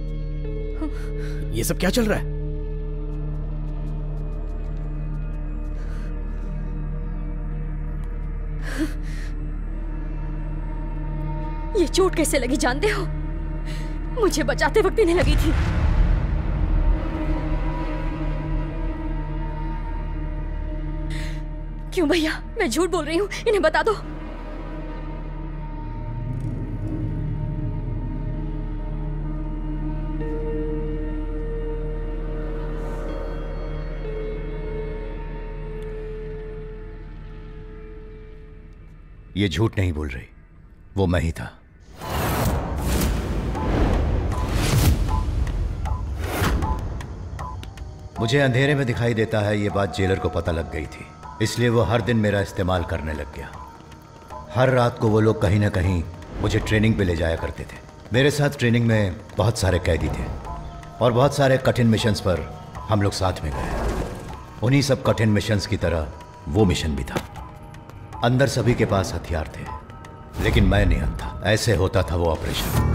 S7: ये सब क्या चल रहा है?
S23: ये चोट कैसे लगी जानते हो? मुझे बचाते वक्त इन्हें लगी थी। क्यों भैया, मैं झूठ बोल रही हूँ, इन्हें बता दो।
S4: ये झूठ नहीं बोल रही, वो मैं ही था। मुझे अंधेरे में दिखाई देता है, ये बात जेलर को पता लग गई थी, इसलिए वो हर दिन मेरा इस्तेमाल करने लग गया। हर रात को वो लोग कहीं ना कहीं मुझे ट्रेनिंग पे ले जाया करते थे। मेरे साथ ट्रेनिंग में बहुत सारे कैदी थे और बहुत सारे कठिन मिशंस पर हम लोग साथ में गए। उन्हीं सब कठिन मिशंस की तरह वो मिशन भी था। अंदर सभी के पास हथियार थे, लेकिन मैं निहत था। ऐसे होता था वो ऑपरेशन।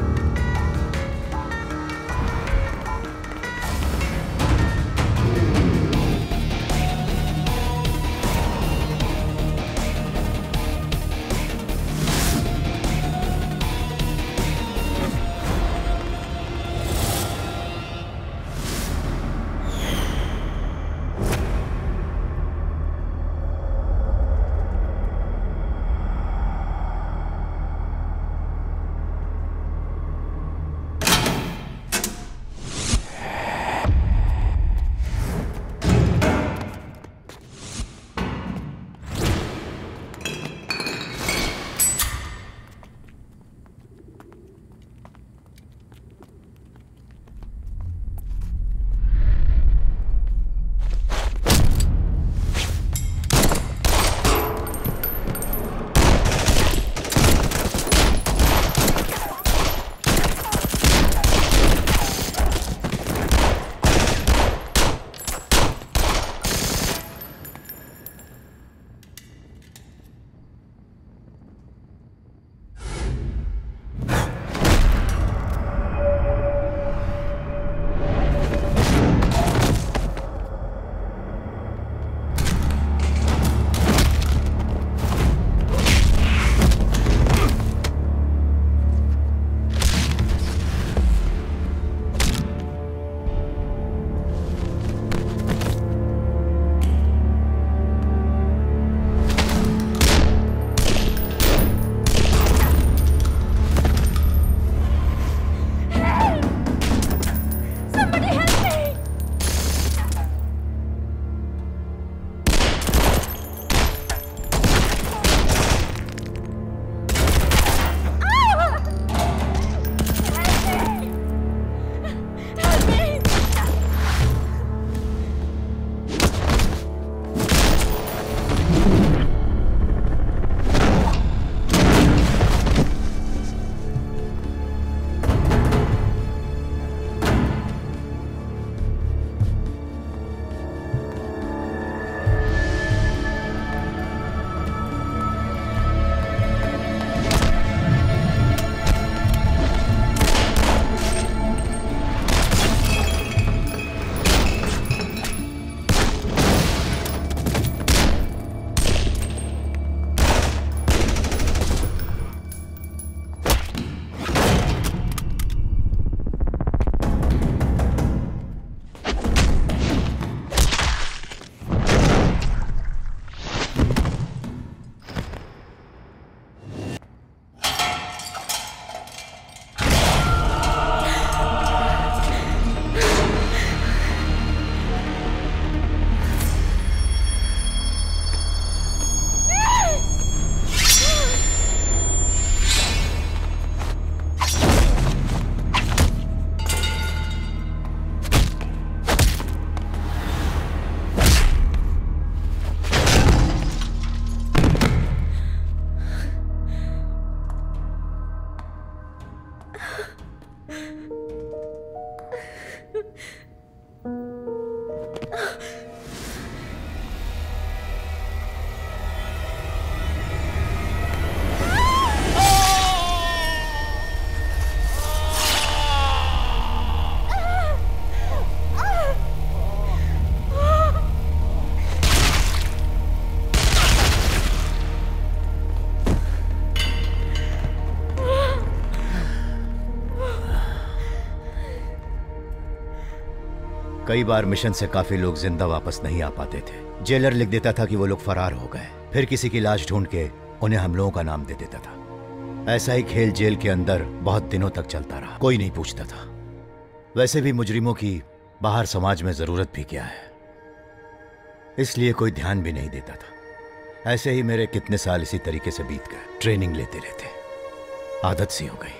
S4: कई बार मिशन से काफी लोग जिंदा वापस नहीं आ पाते थे। जेलर लिख देता था कि वो लोग फरार हो गए, फिर किसी की लाश ढूंढ के उन्हें हम लोगों का नाम दे देता था। ऐसा ही खेल जेल के अंदर बहुत दिनों तक चलता रहा, कोई नहीं पूछता था। वैसे भी मुजरिमों की बाहर समाज में जरूरत भी क्या है, इसलिए कोई ध्यान भी नहीं देता था। ऐसे ही मेरे कितने साल इसी तरीके से बीत गए, ट्रेनिंग लेते रहते, आदत सी हो गई।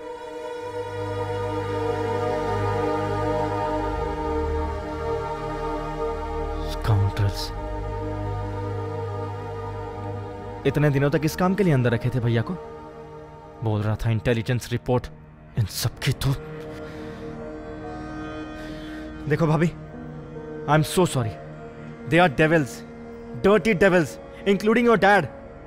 S2: स्काउंड्रल्स। इतने दिनों तक इस काम के लिए अंदर रखे थे भैया को। बोल रहा था इंटेलिजेंस रिपोर्ट, इन सबकी तो। देखो भाभी, I am so sorry. They are devils, dirty devils, including your dad.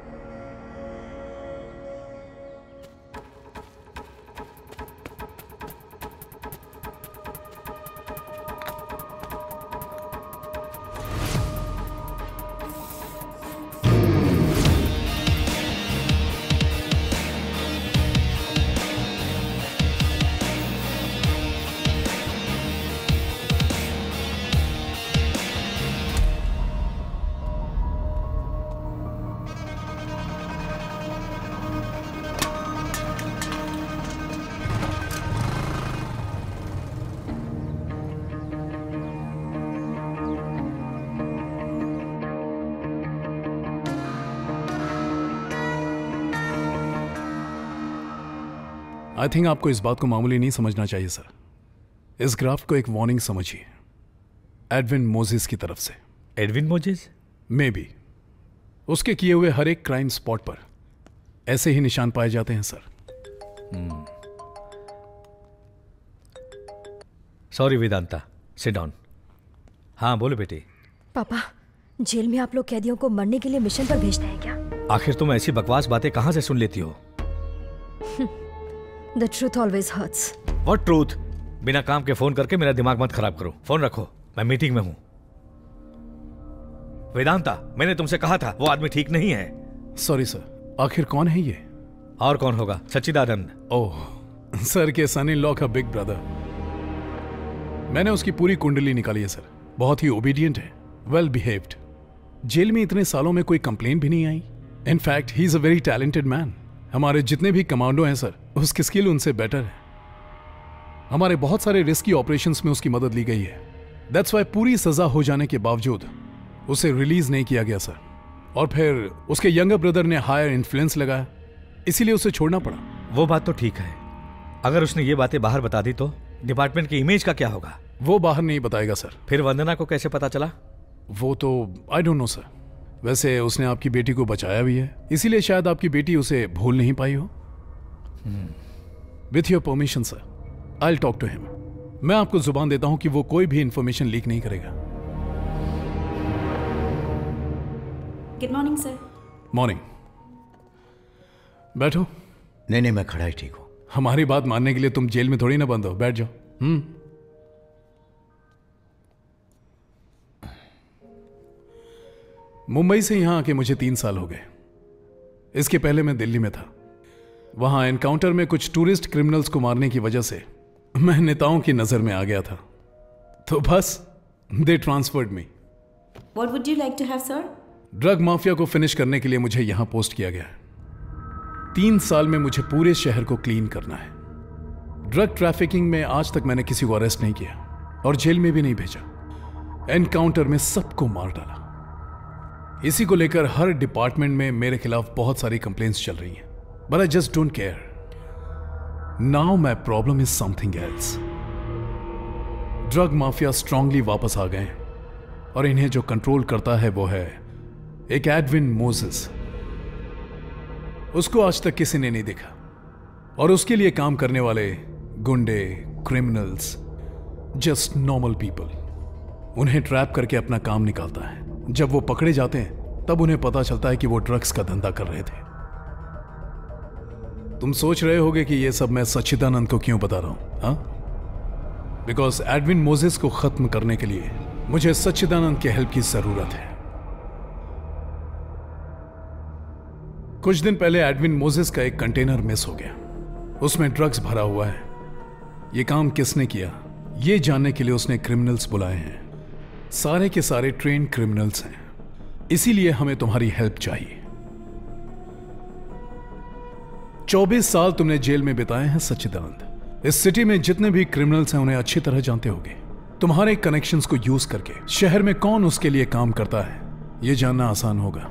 S14: I think आपको इस बात को मामूली नहीं समझना चाहिए सर। इस ग्राफ को एक वार्निंग समझिए, एडविन मोजेस की तरफ से।
S22: Edwin Moses?
S14: मे बी उसके किए हुए हर एक क्राइम स्पॉट पर ऐसे ही निशान पाए जाते हैं sir.
S22: Sorry Vedanta, sit down. हाँ बोलो बेटी।
S23: पापा, जेल में आप लोग कैदियों को मरने के लिए मिशन पर भेजते हैं क्या?
S22: आखिर तुम ऐसी बकवास बातें कहां से सुन लेती हो?
S23: The truth always hurts.
S22: What truth? बिना काम के फोन करके मेरा दिमाग मत खराब करो। फोन रखो, मैं मीटिंग में हूं। वेदांता, मैंने तुमसे कहा था वो आदमी ठीक नहीं है।
S14: Sorry sir. आखिर कौन है ये?
S22: और कौन होगा? सच्चिदानंद।
S14: ओह, सर के सन इन लॉ का बिग ब्रदर। मैंने उसकी पूरी कुंडली निकाली है सर। बहुत ही ओबीडियंट है, वेल बिहेव्ड। जेल में इतने सालों में कोई कंप्लेन भी नहीं आई। In fact he is a very talented man. हमारे जितने भी कमांडो हैं सर, उसकी स्किल उनसे बेटर है। हमारे बहुत सारे रिस्की ऑपरेशंस में उसकी मदद ली गई है। दैट्स वाई पूरी सजा हो जाने के बावजूद उसे रिलीज नहीं किया गया सर। और फिर उसके यंगर ब्रदर ने हायर इन्फ्लुएंस लगाया, इसीलिए उसे छोड़ना पड़ा।
S22: वो बात तो ठीक है, अगर उसने ये बातें बाहर बता दी तो डिपार्टमेंट की इमेज का क्या होगा?
S14: वो बाहर नहीं बताएगा सर।
S22: फिर वंदना को कैसे पता चला?
S14: वो तो आई डोंट नो सर। वैसे उसने आपकी बेटी को बचाया भी है, इसीलिए शायद आपकी बेटी उसे भूल नहीं पाई हो। With your permission sir, I will talk to him. मैं आपको जुबान देता हूं कि वो कोई भी इंफॉर्मेशन लीक नहीं करेगा।
S17: Good morning sir.
S14: मॉर्निंग। बैठो।
S4: नहीं, मैं खड़ा ही ठीक हूं।
S14: हमारी बात मानने के लिए तुम जेल में थोड़ी ना बंद हो, बैठ जाओ। मुंबई से यहां आके मुझे 3 साल हो गए। इसके पहले मैं दिल्ली में था। वहां एनकाउंटर में कुछ टूरिस्ट क्रिमिनल्स को मारने की वजह से मैं नेताओं की नजर में आ गया था, तो बस they transferred me.
S17: What would you like to have, sir?
S14: Drug mafia को फिनिश करने के लिए मुझे यहां पोस्ट किया गया है। 3 साल में मुझे पूरे शहर को क्लीन करना है। ड्रग ट्रैफिकिंग में आज तक मैंने किसी को अरेस्ट नहीं किया और जेल में भी नहीं भेजा। एनकाउंटर में सबको मार डाला। इसी को लेकर हर डिपार्टमेंट में मेरे खिलाफ बहुत सारी कंप्लेंट्स चल रही हैं, but I just don't care. Now my problem is something else. Drug mafia strongly वापस आ गए और इन्हें जो कंट्रोल करता है वो है एक एडविन मोजेस। उसको आज तक किसी ने नहीं देखा और उसके लिए काम करने वाले गुंडे, क्रिमिनल्स, जस्ट नॉर्मल पीपल उन्हें ट्रैप करके अपना काम निकालता है। जब वो पकड़े जाते हैं तब उन्हें पता चलता है कि वो ड्रग्स का धंधा कर रहे थे। तुम सोच रहे होगे कि ये सब मैं सच्चिदानंद को क्यों बता रहा हूं, हाँ? बिकॉज एडविन मोजेस को खत्म करने के लिए मुझे सच्चिदानंद के हेल्प की जरूरत है। कुछ दिन पहले एडविन मोजेस का एक कंटेनर मिस हो गया। उसमें ड्रग्स भरा हुआ है। ये काम किसने किया ये जानने के लिए उसने क्रिमिनल्स बुलाए हैं। सारे के सारे ट्रेन क्रिमिनल्स हैं, इसीलिए हमें तुम्हारी हेल्प चाहिए। 24 साल तुमने जेल में बिताए हैं सच्चिदानंद। इस सिटी में जितने भी क्रिमिनल्स हैं उन्हें अच्छी तरह जानते होगे। तुम्हारे कनेक्शंस को यूज करके शहर में कौन उसके लिए काम करता है यह जानना आसान होगा।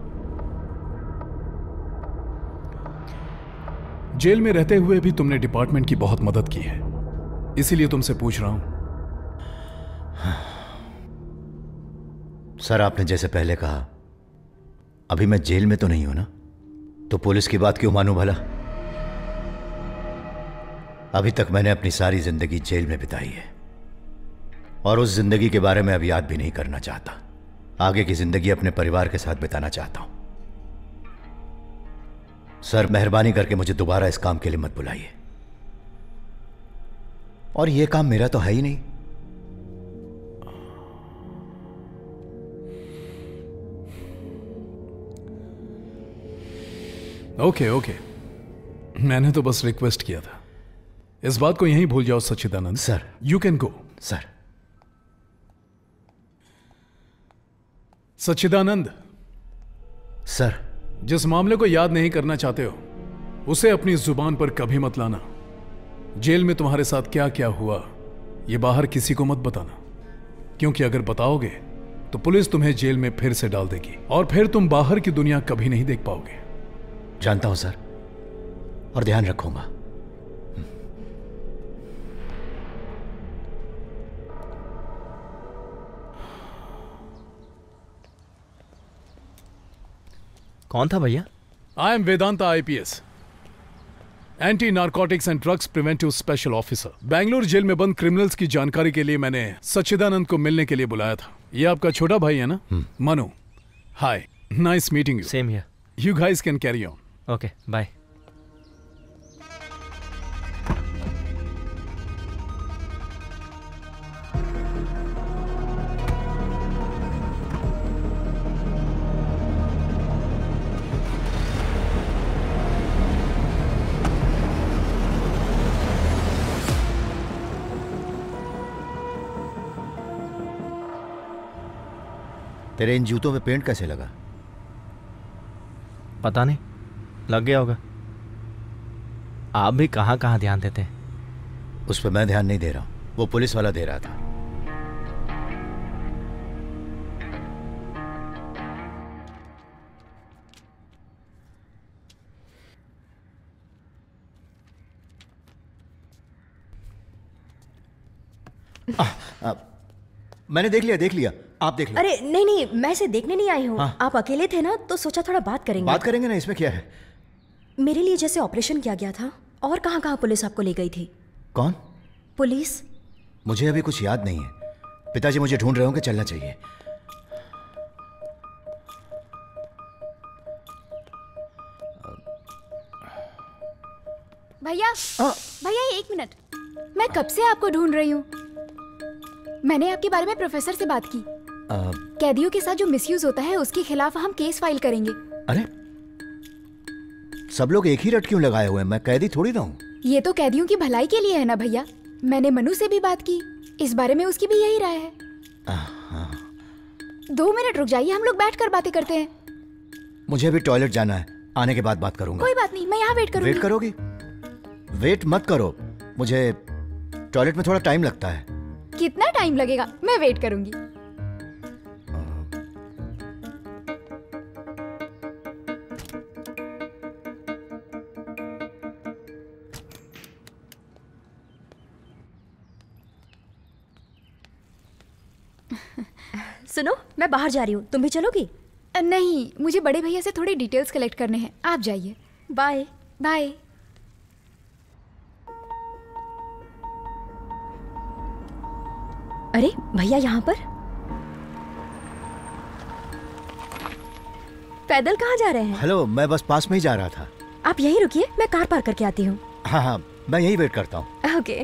S14: जेल में रहते हुए भी तुमने डिपार्टमेंट की बहुत मदद की है, इसीलिए तुमसे पूछ रहा हूं।
S4: सर, आपने जैसे पहले कहा, अभी मैं जेल में तो नहीं हूं ना, तो पुलिस की बात क्यों मानूं भला? अभी तक मैंने अपनी सारी जिंदगी जेल में बिताई है और उस जिंदगी के बारे में अब याद भी नहीं करना चाहता। आगे की जिंदगी अपने परिवार के साथ बिताना चाहता हूं। सर, मेहरबानी करके मुझे दोबारा इस काम के लिए मत बुलाइए। और यह काम मेरा तो है ही नहीं।
S14: ओके, मैंने तो बस रिक्वेस्ट किया था। इस बात को यहीं भूल जाओ Sachchidanand.
S4: Sir,
S14: you can go.
S4: Sir.
S14: Sachchidanand.
S4: Sir.
S14: जिस मामले को याद नहीं करना चाहते हो उसे अपनी जुबान पर कभी मत लाना। जेल में तुम्हारे साथ क्या क्या हुआ यह बाहर किसी को मत बताना, क्योंकि अगर बताओगे तो पुलिस तुम्हें जेल में फिर से डाल देगी और फिर तुम बाहर की दुनिया कभी नहीं देख पाओगे।
S4: जानता हूं सर, और ध्यान रखूंगा।
S2: कौन था भैया?
S14: I am Vedanta IPS, anti narcotics and drugs preventive special officer. Bangalore jail में बंद क्रिमिनल्स की जानकारी के लिए मैंने सच्चिदानंद को मिलने के लिए बुलाया था। ये आपका छोटा भाई है ना? Manu. Hi, nice meeting you.
S2: Same here.
S14: You guys can carry on.
S2: Okay, bye.
S4: तेरे इन जूतों में पेंट कैसे लगा?
S2: पता नहीं, लग गया होगा। आप भी कहां कहां ध्यान देते हैं?
S4: उस पर मैं ध्यान नहीं दे रहा हूं, वो पुलिस वाला दे रहा था। मैंने देख लिया। आप देख लो।
S23: अरे नहीं, मैं इसे देखने नहीं आई हूँ। हाँ। आप अकेले थे ना, तो सोचा थोड़ा बात करेंगे।
S4: बात करेंगे ना, इसमें क्या है?
S23: मेरे लिए जैसे ऑपरेशन किया गया था, और कहाँ कहाँ पुलिस आपको ले गई थी?
S4: कौन
S23: पुलिस?
S4: मुझे अभी कुछ याद नहीं है। पिताजी मुझे ढूंढ रहे होंगे, चलना चाहिए।
S1: भैया 1 मिनट, मैं कब से आपको ढूंढ रही हूँ। मैंने आपके बारे में प्रोफेसर से बात की। कैदियों के साथ जो मिसयूज होता है उसके खिलाफ हम केस फाइल करेंगे।
S4: अरे, सब लोग एक ही रट क्यों लगाए हुए हैं? मैं कैदी थोड़ी ना हूँ।
S1: ये तो कैदियों की भलाई के लिए है ना भैया। मैंने मनु से भी बात की, इस बारे में उसकी भी यही राय है। 2 मिनट रुक जाइए, हम लोग बैठकर बातें करते हैं।
S4: मुझे अभी टॉयलेट जाना है, आने के बाद बात करूंगा।
S1: कोई बात नहीं, मैं यहाँ वेट करूंगी।
S4: वेट करोगी? वेट मत करो, मुझे टॉयलेट में थोड़ा टाइम लगता है।
S1: कितना टाइम लगेगा? मैं वेट करूंगी।
S23: सुनो, मैं बाहर जा रही हूँ, तुम भी चलोगी?
S1: नहीं, मुझे बड़े भैया से थोड़ी डिटेल्स कलेक्ट करने हैं। आप जाइए।
S23: Bye
S1: bye.
S23: अरे भैया, यहाँ पर पैदल कहाँ जा रहे हैं?
S4: हेलो, मैं बस पास में ही जा रहा था।
S23: आप यहीं रुकिए, मैं कार पार्क करके आती हूँ।
S4: हाँ, मैं यहीं वेट करता हूँ।
S23: ओके।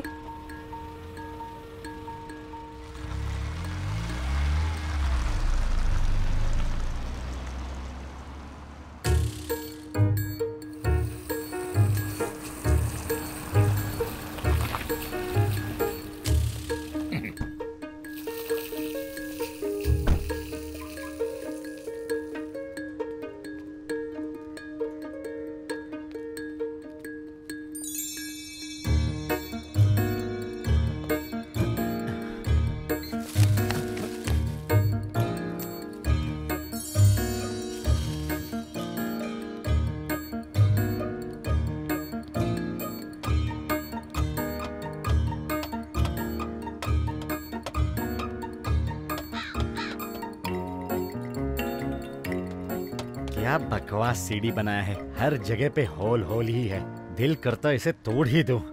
S12: क्या बकवास सीढ़ी बनाया है, हर जगह पे होल होल ही है। दिल करता इसे तोड़ ही दो।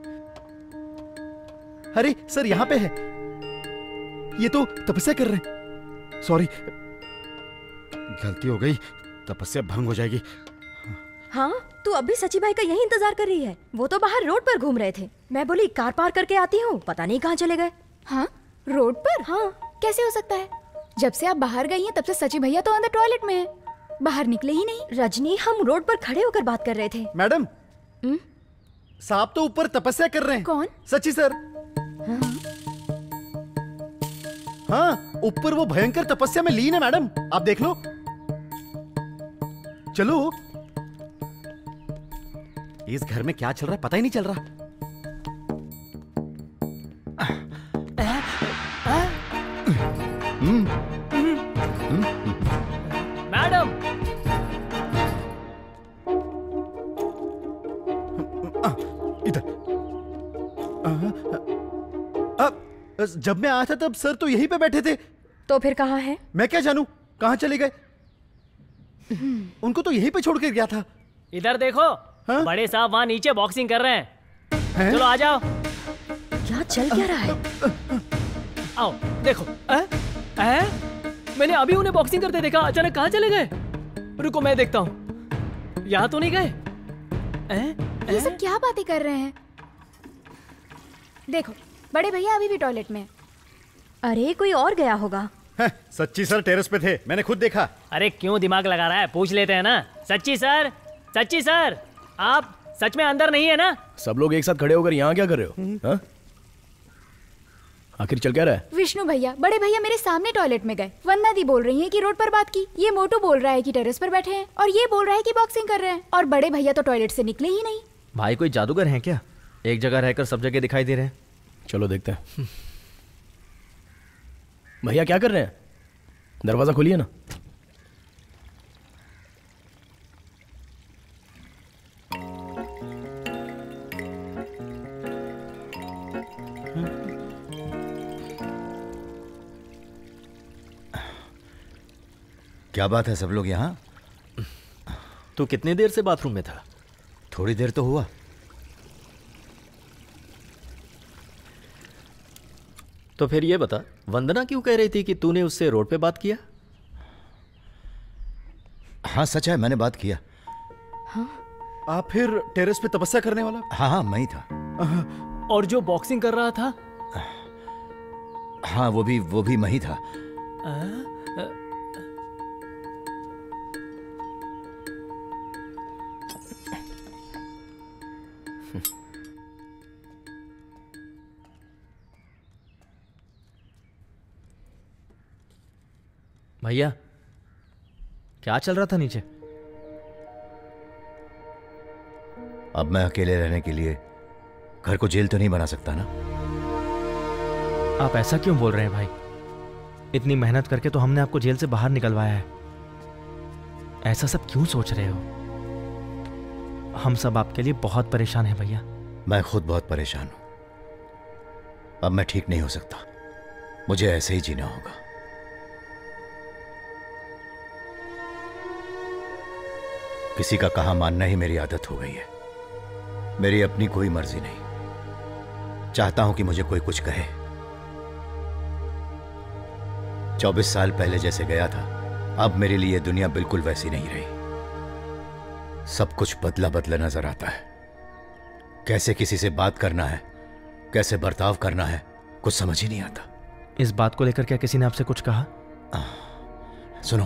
S10: अरे सर यहाँ पे है, ये तो तपस्या कर रहे हैं। सॉरी, गलती हो गई, तपस्या भंग हो जाएगी।
S23: हाँ, तू अभी सची भाई का यही इंतजार कर रही है। वो तो बाहर रोड पर घूम रहे थे। मैं बोली कार पार करके आती हूँ, पता नहीं कहाँ चले गए।
S1: हाँ, रोड पर? हाँ, कैसे हो सकता है? जब से आप बाहर गई हैं तब से सची भैया तो अंदर टॉयलेट में है, बाहर निकले ही नहीं।
S23: रजनी, हम रोड पर खड़े होकर बात कर रहे थे।
S10: मैडम, साहब तो ऊपर तपस्या कर रहे हैं।
S1: कौन?
S10: सची सर। हाँ, ऊपर वो भयंकर तपस्या में लीन है मैडम, आप देख लो। चलो, इस घर में क्या चल रहा है पता ही नहीं चल रहा।
S8: मैडम,
S10: इधर। जब मैं आया था तब सर तो यहीं पे बैठे थे।
S23: तो फिर कहाँ है?
S10: मैं क्या जानूं कहाँ चले गए। उनको तो यहीं पे छोड़ कर गया था।
S8: इधर देखो। हाँ? बड़े साहब वहाँ नीचे बॉक्सिंग कर रहे हैं। चलो आ जाओ।
S23: क्या चल क्या रहा है?
S8: आओ देखो। मैंने अभी उन्हें बॉक्सिंग करते देखा, अचानक कहाँ चले गए? रुको मैं देखता हूँ। यहाँ तो नहीं गए।
S1: ये सब क्या बातें कर रहे हैं? देखो, बड़े भैया अभी भी टॉयलेट में।
S23: अरे कोई और गया होगा।
S10: सच्ची सर टेरेस पे थे, मैंने खुद देखा।
S8: अरे क्यों दिमाग लगा रहा है, पूछ लेते हैं ना। सच्ची सर, सच्ची सर, आप सच में अंदर नहीं है ना?
S7: सब लोग एक साथ खड़े होकर यहाँ क्या कर रहे हो? हाँ? आखिर चल क्या रहा है?
S1: विष्णु भैया, बड़े भैया मेरे सामने टॉयलेट में गए। वंदना दी बोल रही है कि रोड पर बात की, ये मोटू बोल रहा है कि टेरेस पर बैठे हैं, और ये बोल रहा है कि बॉक्सिंग कर रहे हैं, और बड़े भैया तो टॉयलेट से निकले ही नहीं।
S2: भाई कोई जादूगर हैं क्या? एक जगह रहकर सब जगह दिखाई दे रहे हैं।
S7: चलो देखते हैं। भैया क्या कर रहे हैं? दरवाजा खोलिए ना।
S4: क्या बात है, सब लोग यहाँ?
S9: तू कितनी देर से बाथरूम में था?
S4: थोड़ी देर तो हुआ।
S9: तो फिर ये बता, वंदना क्यों कह रही थी कि तूने उससे रोड पे बात किया?
S4: हाँ सच है, मैंने बात किया।
S10: हाँ? आप फिर टेरेस पे तपस्या करने वाला?
S4: हाँ हाँ, मैं ही था।
S8: और जो बॉक्सिंग कर रहा था?
S4: हाँ, वो भी मैं ही था।
S2: भैया क्या चल रहा था नीचे?
S4: अब मैं अकेले रहने के लिए घर को जेल तो नहीं बना सकता ना।
S2: आप ऐसा क्यों बोल रहे हैं भाई? इतनी मेहनत करके तो हमने आपको जेल से बाहर निकलवाया है। ऐसा सब क्यों सोच रहे हो? हम सब आपके लिए बहुत परेशान हैं भैया।
S4: मैं खुद बहुत परेशान हूं। अब मैं ठीक नहीं हो सकता, मुझे ऐसे ही जीना होगा। किसी का कहा मानना ही मेरी आदत हो गई है। मेरी अपनी कोई मर्जी नहीं। चाहता हूं कि मुझे कोई कुछ कहे। 24 साल पहले जैसे गया था, अब मेरे लिए दुनिया बिल्कुल वैसी नहीं रही। सब कुछ बदला बदला नजर आता है। कैसे किसी से बात करना है, कैसे बर्ताव करना है, कुछ समझ ही नहीं आता।
S2: इस बात को लेकर क्या किसी ने आपसे कुछ कहा?
S4: सुनो,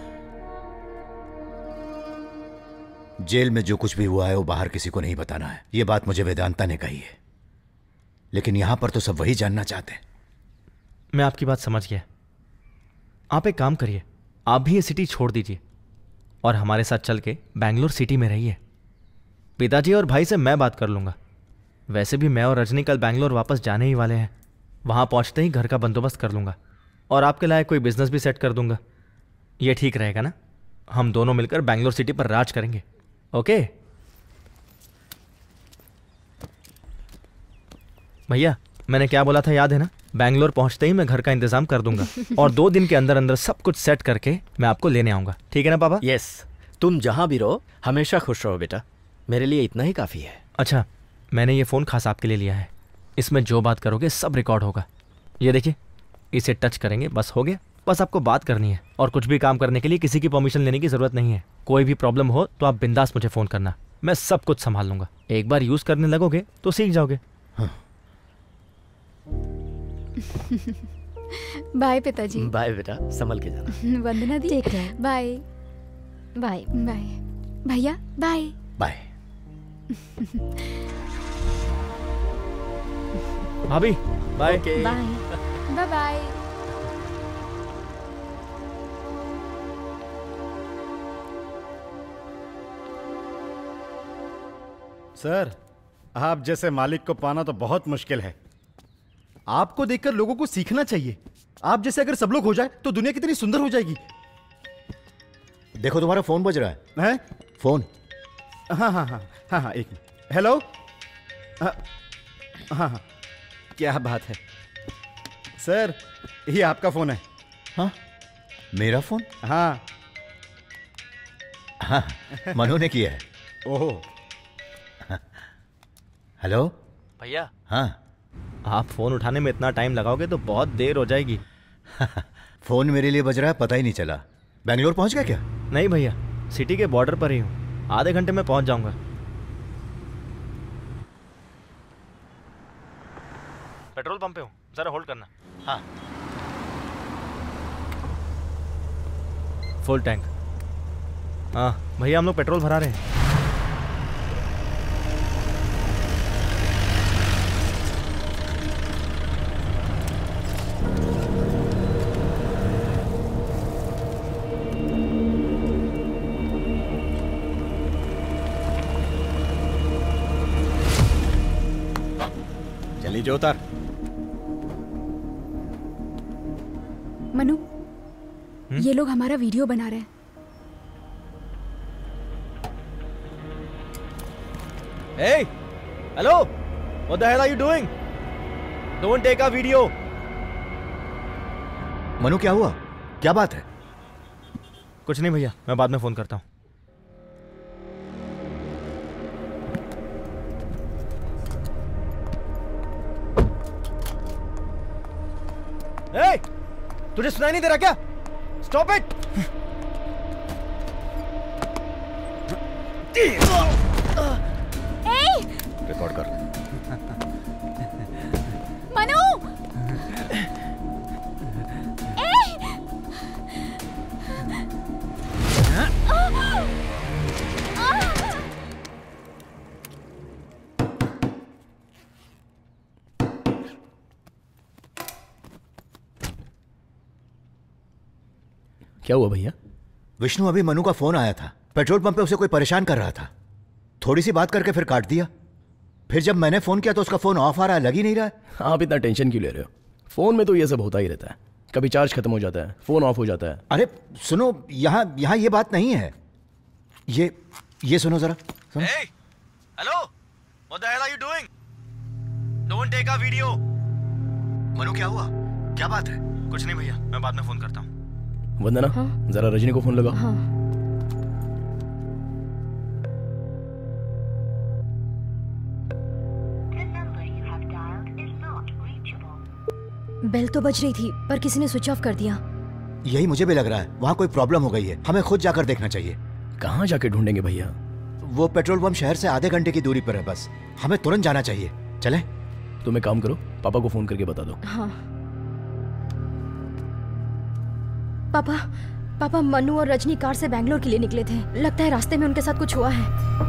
S4: जेल में जो कुछ भी हुआ है वो बाहर किसी को नहीं बताना है। ये बात मुझे वेदांता ने कही है, लेकिन यहां पर तो सब वही जानना चाहते हैं।
S2: मैं आपकी बात समझ गया। आप एक काम करिए, आप भी ये सिटी छोड़ दीजिए और हमारे साथ चल के बैंगलोर सिटी में रहिए। पिताजी और भाई से मैं बात कर लूँगा। वैसे भी मैं और रजनी कल बैंगलोर वापस जाने ही वाले हैं। वहाँ पहुँचते ही घर का बंदोबस्त कर लूँगा और आपके लायक कोई बिजनेस भी सेट कर दूँगा। ये ठीक रहेगा ना? हम दोनों मिलकर बैंगलोर सिटी पर राज करेंगे। ओके भैया, मैंने क्या बोला था याद है ना? बैंगलोर पहुंचते ही मैं घर का इंतजाम कर दूंगा और 2 दिन के अंदर अंदर सब कुछ सेट करके मैं आपको लेने आऊंगा। ठीक है ना पापा?
S9: यस। तुम जहां भी रहो हमेशा खुश रहो बेटा, मेरे लिए इतना ही काफी है।
S2: अच्छा, मैंने ये फ़ोन खास आपके लिए लिया है। इसमें जो बात करोगे सब रिकॉर्ड होगा। ये देखिए, इसे टच करेंगे, बस हो गया। बस आपको बात करनी है और कुछ भी काम करने के लिए किसी की परमिशन लेने की ज़रूरत नहीं है। कोई भी प्रॉब्लम हो तो आप बिंदास मुझे फ़ोन करना, मैं सब कुछ संभाल लूँगा। एक बार यूज़ करने लगोगे तो सीख जाओगे। हाँ।
S1: बाय पिताजी।
S9: बाय बेटा, संभल के जाना।
S1: वंदना दी, बाय बाय बाय। भैया बाय
S4: बाय।
S2: भाभी bye
S1: bye bye bye.
S10: Sir, आप जैसे मालिक को पाना तो बहुत मुश्किल है। आपको देखकर लोगों को सीखना चाहिए। आप जैसे अगर सब लोग हो जाए तो दुनिया कितनी सुंदर हो जाएगी।
S4: देखो तुम्हारा फोन बज रहा है।
S10: हैं?
S4: फोन।
S10: हाँ हाँ हाँ हाँ हाँ, एक मिनट। हेलो। हाँ हाँ, क्या बात है सर, ये आपका फोन है।
S4: हाँ, मेरा फोन?
S10: हाँ
S4: हाँ, मनु ने किया है।
S10: ओहो।
S4: हेलो
S2: भैया।
S4: हाँ,
S2: आप फोन उठाने में इतना टाइम लगाओगे तो बहुत देर हो जाएगी।
S4: फोन मेरे लिए बज रहा है, पता ही नहीं चला। बेंगलोर पहुंच गया क्या?
S2: नहीं भैया, सिटी के बॉर्डर पर ही हूँ। आधे घंटे में पहुंच जाऊंगा। पेट्रोल पंप पे हूँ, जरा होल्ड करना।
S4: हाँ।
S2: Full tank. हाँ भैया, हम लोग पेट्रोल भरा रहे हैं।
S10: लीजिए उतार।
S1: मनु, ये लोग हमारा वीडियो बना रहे हैं।
S2: Hey, hello, what the hell are you doing? Don't take a video.
S4: Manu, क्या हुआ? क्या बात है?
S2: कुछ नहीं भैया, मैं बाद में फोन करता हूँ। Hey, तुझे सुनाई नहीं दे रहा क्या? Stop it!
S4: रिकॉर्ड कर।
S1: मनु!
S7: क्या हुआ भैया?
S4: विष्णु, अभी मनु का फोन आया था। पेट्रोल पंप पे उसे कोई परेशान कर रहा था। थोड़ी सी बात करके फिर काट दिया। फिर जब मैंने फोन किया तो उसका फोन ऑफ आ रहा है, लग ही नहीं रहा है।
S7: आप इतना टेंशन क्यों ले रहे हो? फोन में तो ये सब होता ही रहता है, कभी चार्ज खत्म हो जाता है, फोन ऑफ हो जाता है।
S4: अरे सुनो, यहाँ ये बात नहीं है। ये सुनो जरा। सुनो।
S2: Hey, hello, what the hell are you doing? Don't take a video.
S4: Manu, क्या हुआ? क्या बात है?
S2: कुछ नहीं भैया, मैं बाद में फोन करता हूँ।
S7: वंदना, जरा रजनी को फोन लगाओ।
S23: हाँ। बेल तो बज रही थी पर किसी ने स्विच ऑफ कर दिया।
S4: यही मुझे भी लग रहा है, वहाँ कोई प्रॉब्लम हो गई है। हमें खुद जाकर देखना चाहिए।
S7: कहाँ जाके ढूंढेंगे भैया?
S4: वो पेट्रोल पंप शहर से आधे घंटे की दूरी पर है, बस हमें तुरंत जाना चाहिए। चलें?
S7: तुम एक काम करो, पापा को फोन करके बता दो।
S23: हाँ। पापा, मनु और रजनी कार से बैंगलोर के लिए निकले थे। लगता है रास्ते में उनके साथ कुछ हुआ है।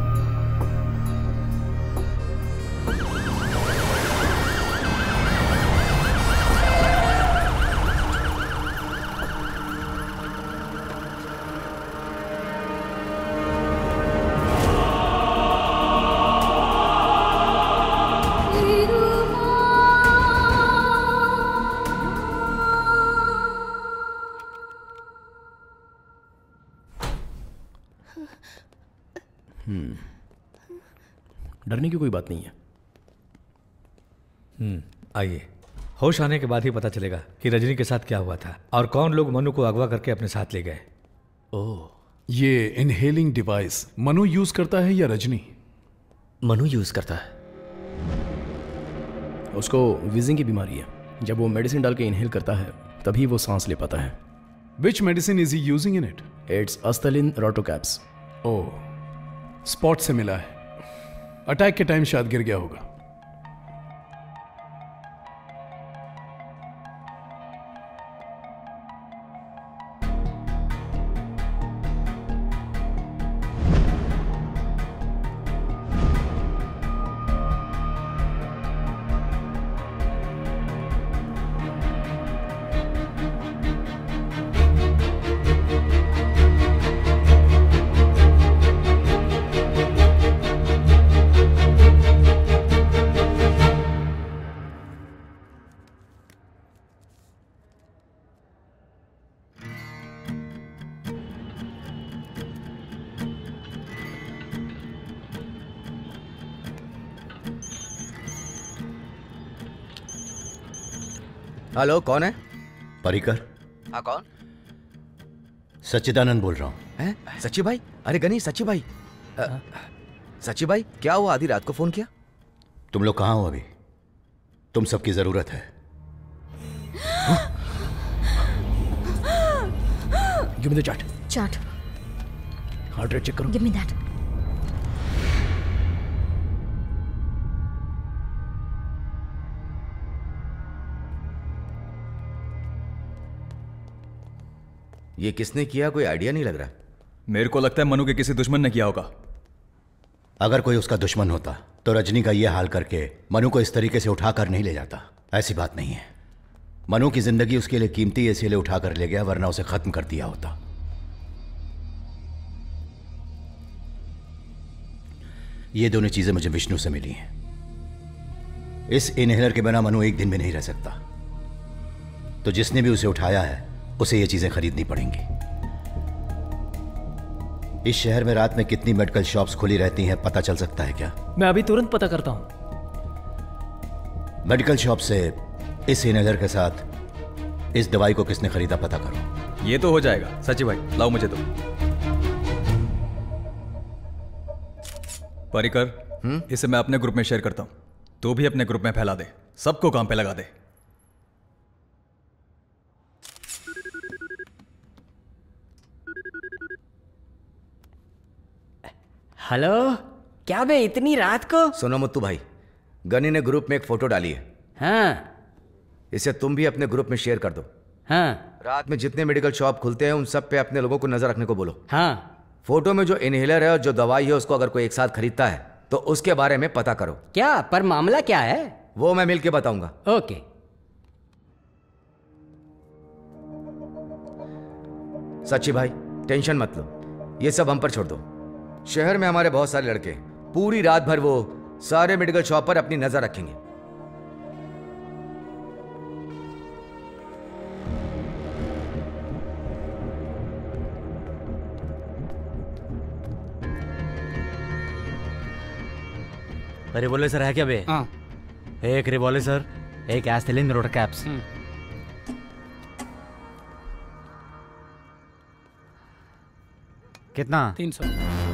S7: डरने की कोई बात नहीं है।
S22: आइए, होश आने के बाद ही पता चलेगा कि रजनी के साथ क्या हुआ था और कौन लोग मनु को अगवा करके अपने साथ ले गए।
S9: ओह,
S14: ये इनहेलिंग डिवाइस मनु यूज करता है या रजनी?
S9: मनु यूज करता है।
S7: उसको विजिंग की बीमारी है। जब वो मेडिसिन डाल के इनहेल करता है तभी वो सांस ले पाता है।
S14: Which medicine is he using in it?
S7: It's Astalin Rotocaps.
S14: Oh, spot से मिला है। अटैक के टाइम शायद गिर गया होगा।
S20: हेलो, कौन है?
S4: परिकर।
S20: हाँ, कौन?
S4: सच्चिदानंद बोल रहा हूँ।
S20: हैं? सच्ची भाई? अरे गनी, सच्ची भाई। सच्ची भाई, क्या हुआ? आधी रात को फोन किया?
S4: तुम लोग कहाँ हो अभी? तुम सबकी जरूरत है।
S7: Give me the chart.
S23: Chart.
S7: Heart rate check करो।
S23: Give me that.
S20: ये किसने किया, कोई आइडिया नहीं लग रहा।
S22: मेरे को लगता है मनु के किसी दुश्मन ने किया होगा।
S4: अगर कोई उसका दुश्मन होता तो रजनी का यह हाल करके मनु को इस तरीके से उठाकर नहीं ले जाता। ऐसी बात नहीं है। मनु की जिंदगी उसके लिए कीमती है, इसीलिए उठाकर ले गया, वरना उसे खत्म कर दिया होता। ये दोनों चीजें मुझे विष्णु से मिली हैं। इस इनहेलर के बिना मनु एक दिन भी नहीं रह सकता। तो जिसने भी उसे उठाया है उसे ये चीजें खरीदनी पड़ेंगी। इस शहर में रात में कितनी मेडिकल शॉप्स खुली रहती हैं पता चल सकता है क्या?
S8: मैं अभी तुरंत पता करता हूं।
S4: मेडिकल शॉप से इस इनहेलर के साथ इस दवाई को किसने खरीदा पता करो।
S22: ये तो हो जाएगा। सच्ची भाई, लाओ मुझे तो। परिकर, इसे मैं अपने ग्रुप में शेयर करता हूं। तू भी अपने ग्रुप में फैला दे, सबको काम पे लगा दे।
S12: हेलो, क्या बे इतनी रात को?
S20: सुनो मुत्तू भाई, गनी ने ग्रुप में एक फोटो डाली है।
S12: हाँ।
S20: इसे तुम भी अपने ग्रुप में शेयर कर दो।
S12: हाँ।
S20: रात में जितने मेडिकल शॉप खुलते हैं उन सब पे अपने लोगों को नजर रखने को बोलो।
S12: हाँ।
S20: फोटो में जो इनहेलर है और जो दवाई है उसको अगर कोई एक साथ खरीदता है तो उसके बारे में पता करो।
S12: क्या? पर मामला क्या है?
S20: वो मैं मिलके बताऊंगा।
S12: ओके।
S20: सच्ची भाई, टेंशन मत लो, ये सब हम पर छोड़ दो। शहर में हमारे बहुत सारे लड़के पूरी रात भर वो सारे मेडिकल शॉप पर अपनी नजर रखेंगे।
S3: रिवॉल्वर सर है क्या बे?
S12: हाँ।
S3: एक रिवॉल्वर सर, एक एस्टेलिन रोटोकैप्स। कितना?
S12: 300।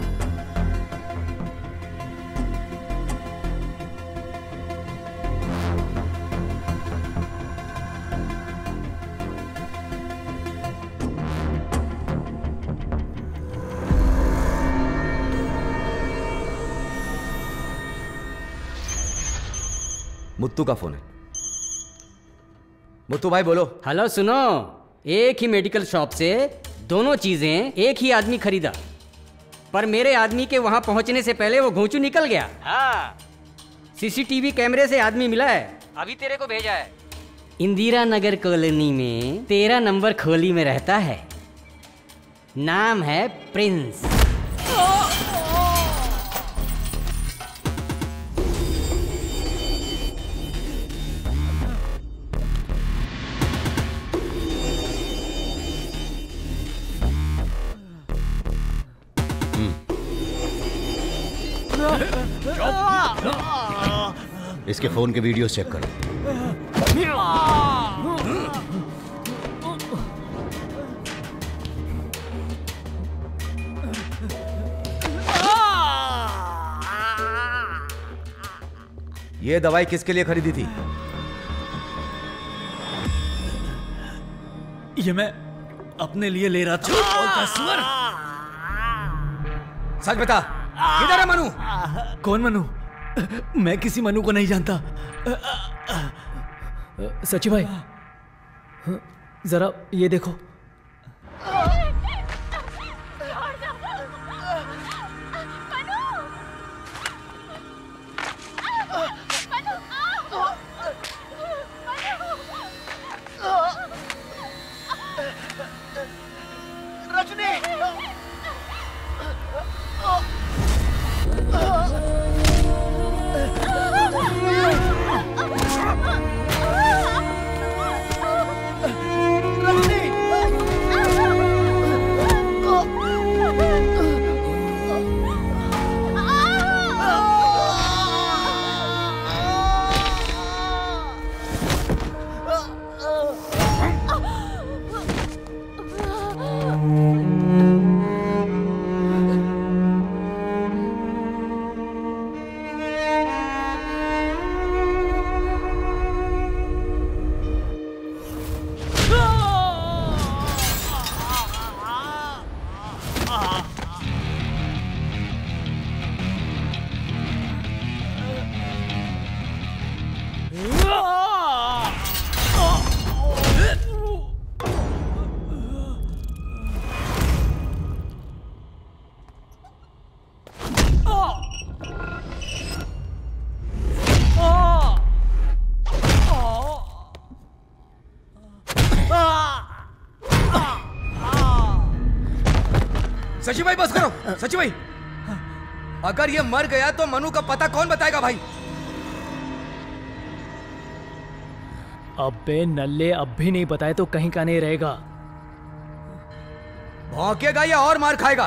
S20: मुत्तू का फोन है। मुत्तू भाई बोलो।
S12: हेलो, सुनो, एक ही मेडिकल शॉप से दोनों चीजें एक ही आदमी खरीदा, पर मेरे आदमी के वहां पहुंचने से पहले वो घोंचू निकल गया। हाँ, सीसीटीवी कैमरे से आदमी मिला है, अभी तेरे को भेजा है। इंदिरा नगर कॉलोनी में 13 नंबर खोली में रहता है, नाम है प्रिंस।
S4: इसके फोन के वीडियोस चेक करो।
S20: ये दवाई किसके लिए खरीदी थी?
S22: ये मैं अपने लिए ले रहा था।
S15: सुअर!
S20: सच बता, किधर है मनु?
S8: कौन मनु? मैं किसी मनु को नहीं जानता। सची भाई, जरा ये देखो।
S20: सची भाई बस करो। सची भाई, अगर ये मर गया तो मनु का पता कौन बताएगा भाई?
S8: अबे नल्ले, अब भी नहीं बताए तो कहीं का नहीं रहेगा।
S20: भौंकेगा या और मार खाएगा?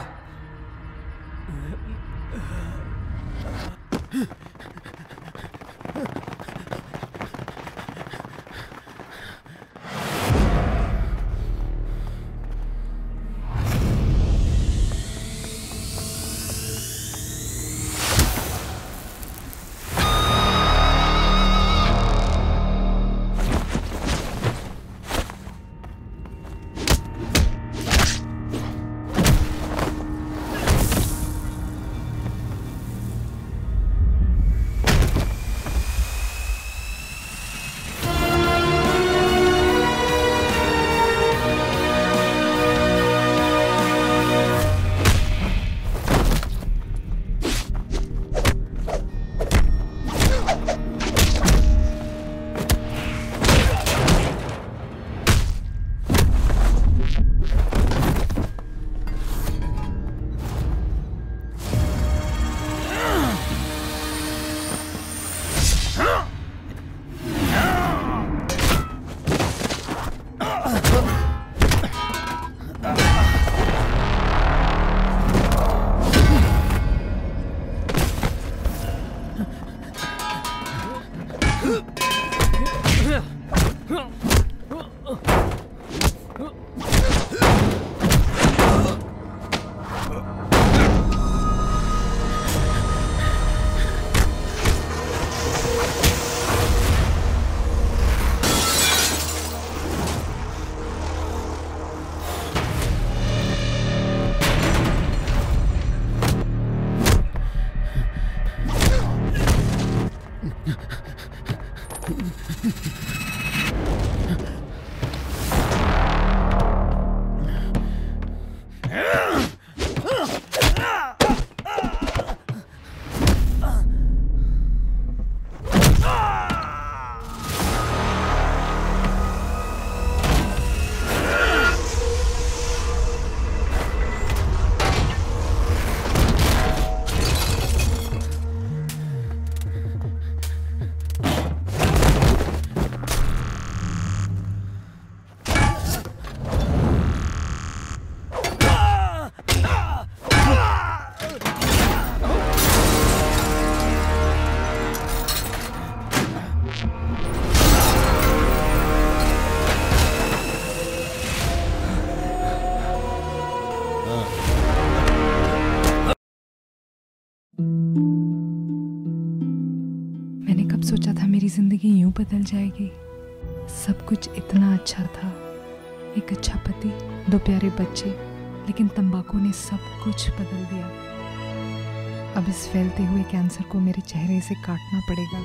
S5: मेरी जिंदगी यूं बदल जाएगी। सब कुछ इतना अच्छा था, एक अच्छा पति, 2 प्यारे बच्चे, लेकिन तंबाकू ने सब कुछ बदल दिया। अब इस फैलते हुए कैंसर को मेरे चेहरे से काटना पड़ेगा।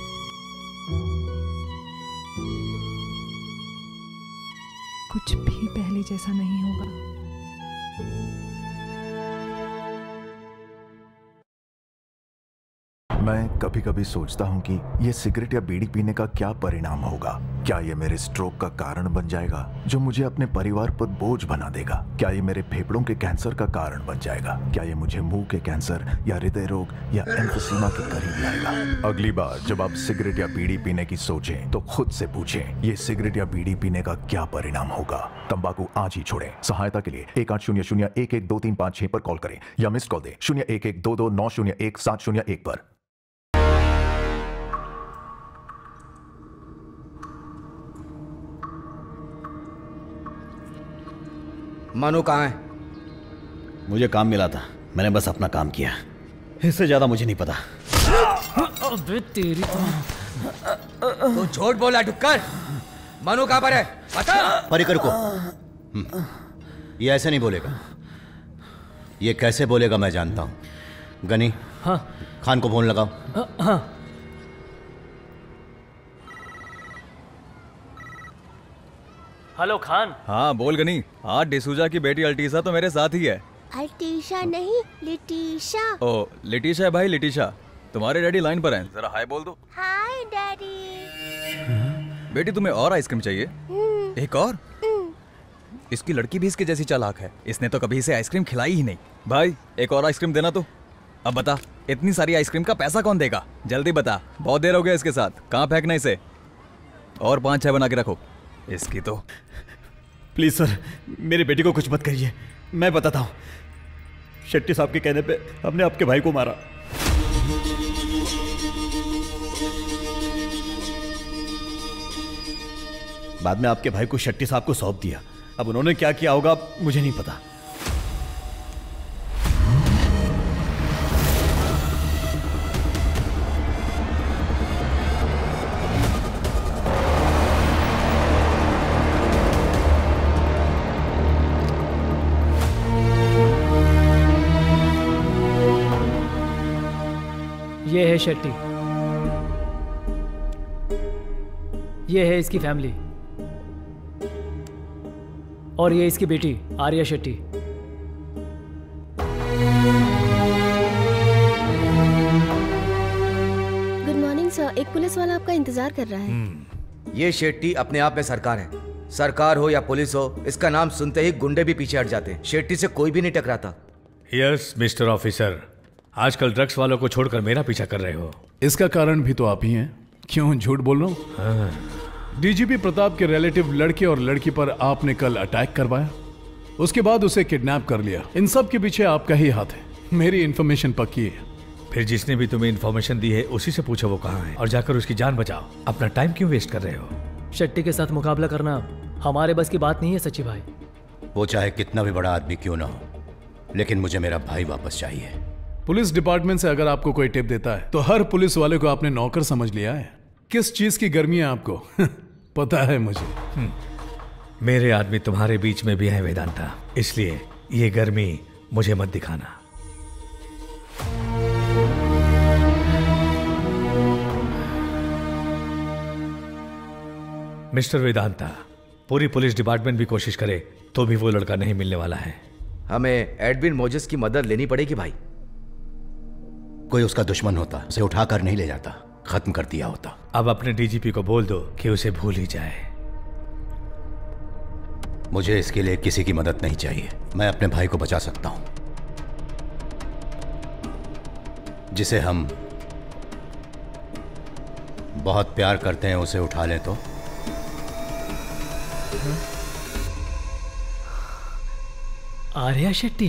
S5: कुछ भी पहले जैसा नहीं होगा।
S18: मैं कभी कभी सोचता हूँ कि ये सिगरेट या बीड़ी पीने का क्या परिणाम होगा। क्या ये मेरे स्ट्रोक का कारण बन जाएगा जो मुझे अपने परिवार पर बोझ बना देगा? क्या ये मेरे फेफड़ों के कैंसर का कारण बन जाएगा? क्या ये मुझे मुंह के कैंसर या हृदय रोग या एम्फीसीमा के करीब लाएगा? अगली बार जब आप सिगरेट या बीड़ी पीने की सोचें तो खुद से पूछें, ये सिगरेट या बीड़ी पीने का क्या परिणाम होगा? तंबाकू आज ही छोड़ें। सहायता के लिए 1800-112356 पर कॉल करें या मिस्ड कॉल दें 01122901-701 पर।
S20: मनु कहाँ है?
S3: मुझे काम मिला था, मैंने बस अपना काम किया, इससे ज्यादा मुझे नहीं पता।
S8: अबे तेरी
S20: तू झूठ बोला डुक्कर। मनु कहाँ पर है बता।
S4: परिकर को ये ऐसे नहीं बोलेगा, ये कैसे बोलेगा मैं जानता हूं। गनी,
S8: हाँ
S4: खान को फोन लगाओ।
S8: हाँ हेलो खान।
S22: हाँ बोल गनी। आज डिसूजा की बेटी अल्टीसा तो मेरे साथ ही है।
S21: अल्टीशा नहीं, लिटीशा।
S22: ओ लिटिशा है भाई, लिटिशा। तुम्हारे डैडी लाइन पर हैं, जरा हाय बोल दो।
S21: Hi daddy.
S22: बेटी तुम्हें और आइसक्रीम चाहिए? एक और? इसकी लड़की भी इसके जैसी चालाक है, इसने तो कभी इसे आइसक्रीम खिलाई ही नहीं। भाई एक और आइसक्रीम देना तो। अब बता, इतनी सारी आइसक्रीम का पैसा कौन देगा? जल्दी बता, बहुत देर हो गया इसके साथ। कहाँ फेंकना इसे? और 5-6 बना के रखो इसकी तो।
S3: प्लीज सर, मेरी बेटी को कुछ मत करिए, मैं बताता हूँ। शेट्टी साहब के कहने पे हमने आपके भाई को मारा। बाद में आपके भाई को शेट्टी साहब को सौंप दिया। अब उन्होंने क्या किया होगा मुझे नहीं पता।
S8: ये है शेट्टी, ये है इसकी फैमिली, और ये इसकी बेटी Arya Shetty.
S21: Good morning sir, एक पुलिस वाला आपका इंतजार कर रहा है।
S20: ये शेट्टी अपने आप में सरकार है। सरकार हो या पुलिस हो, इसका नाम सुनते ही गुंडे भी पीछे हट जाते हैं। शेट्टी से कोई भी नहीं टकराता।
S22: यस मिस्टर ऑफिसर, आजकल ड्रग्स वालों को छोड़कर मेरा पीछा कर रहे हो।
S14: इसका कारण भी तो आप ही हैं। क्यों झूठ बोल रहा हूं? डीजीपी प्रताप के रिलेटिव लड़के और लड़की पर आपने कल अटैक करवाया, उसके बाद उसे किडनैप कर लिया। इन सब के पीछे आपका ही हाथ है। मेरी इन्फॉर्मेशन पक्की है।
S22: फिर जिसने भी तुम्हें इन्फॉर्मेशन दी है उसी से पूछो वो कहाँ है और जाकर उसकी जान बचाओ। अपना टाइम क्यों वेस्ट कर रहे हो?
S8: शेट्टी के साथ मुकाबला करना हमारे बस की बात नहीं है सच्ची भाई।
S4: वो चाहे कितना भी बड़ा आदमी क्यों ना हो, लेकिन मुझे मेरा भाई वापस चाहिए।
S14: पुलिस डिपार्टमेंट से अगर आपको कोई टिप देता है तो हर पुलिस वाले को आपने नौकर समझ लिया है। किस चीज की गर्मी है आपको? पता है मुझे।
S22: मेरे आदमी तुम्हारे बीच में भी है वेदांता, इसलिए ये गर्मी मुझे मत दिखाना। मिस्टर वेदांता, पूरी पुलिस डिपार्टमेंट भी कोशिश करे तो भी वो लड़का नहीं मिलने वाला है।
S20: हमें एडविन मोजेस की मदद लेनी पड़ेगी भाई।
S4: कोई उसका दुश्मन होता, उसे उठाकर नहीं ले जाता, खत्म कर दिया होता।
S22: अब अपने डीजीपी को बोल दो कि उसे भूल ही जाए।
S4: मुझे इसके लिए किसी की मदद नहीं चाहिए। मैं अपने भाई को बचा सकता हूं। जिसे हम बहुत प्यार करते हैं उसे उठा लें तो?
S8: आर्या शेट्टी।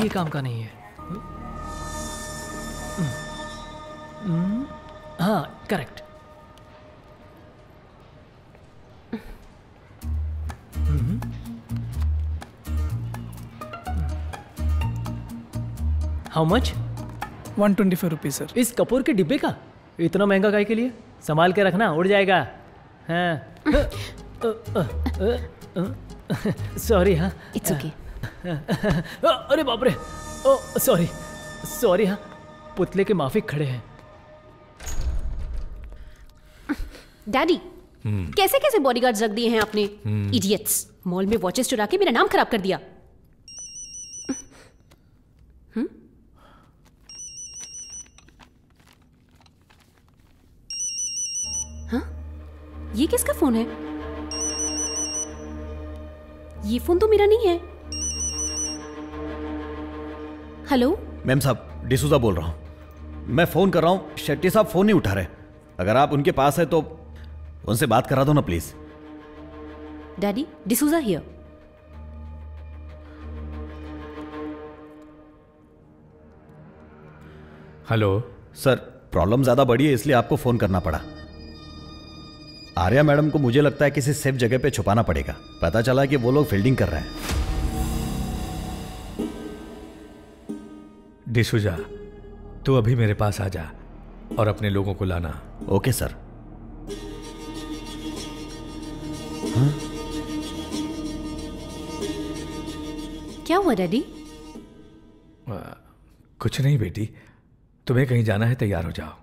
S8: ये काम का नहीं है। हाँ correct. How much?
S6: 125 rupees sir.
S8: इस कपूर के डिब्बे का इतना महंगा गाय के लिए? संभाल के रखना, उड़ जाएगा। हाँ सॉरी। हाँ
S13: इट्स ओके।
S8: अरे बाप रे, सॉरी सॉरी। हाँ पुतले के माफिक खड़े हैं।
S13: डैडी कैसे कैसे बॉडीगार्ड्स रख दिए हैं आपने, इडियट्स। मॉल में वॉचेस चुरा के मेरा नाम खराब कर दिया। हाँ ये किसका फोन है? ये फोन तो मेरा नहीं है। हेलो
S3: मैम साहब, डिसूजा बोल रहा हूं। मैं फोन कर रहा हूं, शेट्टी साहब फोन नहीं उठा रहे। अगर आप उनके पास है तो उनसे बात करा दो ना please.
S13: Daddy D'Souza here.
S14: Hello
S3: sir, problem ज्यादा बड़ी है इसलिए आपको फोन करना पड़ा। आर्या मैडम को मुझे लगता है किसी सेफ जगह पे छुपाना पड़ेगा। पता चला कि वो लोग फील्डिंग कर रहे हैं।
S15: डिसूजा, तू अभी मेरे पास आ जा और अपने लोगों को लाना।
S3: Okay sir.
S13: क्या हुआ डैडी?
S15: कुछ नहीं बेटी, तुम्हें कहीं जाना है, तैयार हो जाओ।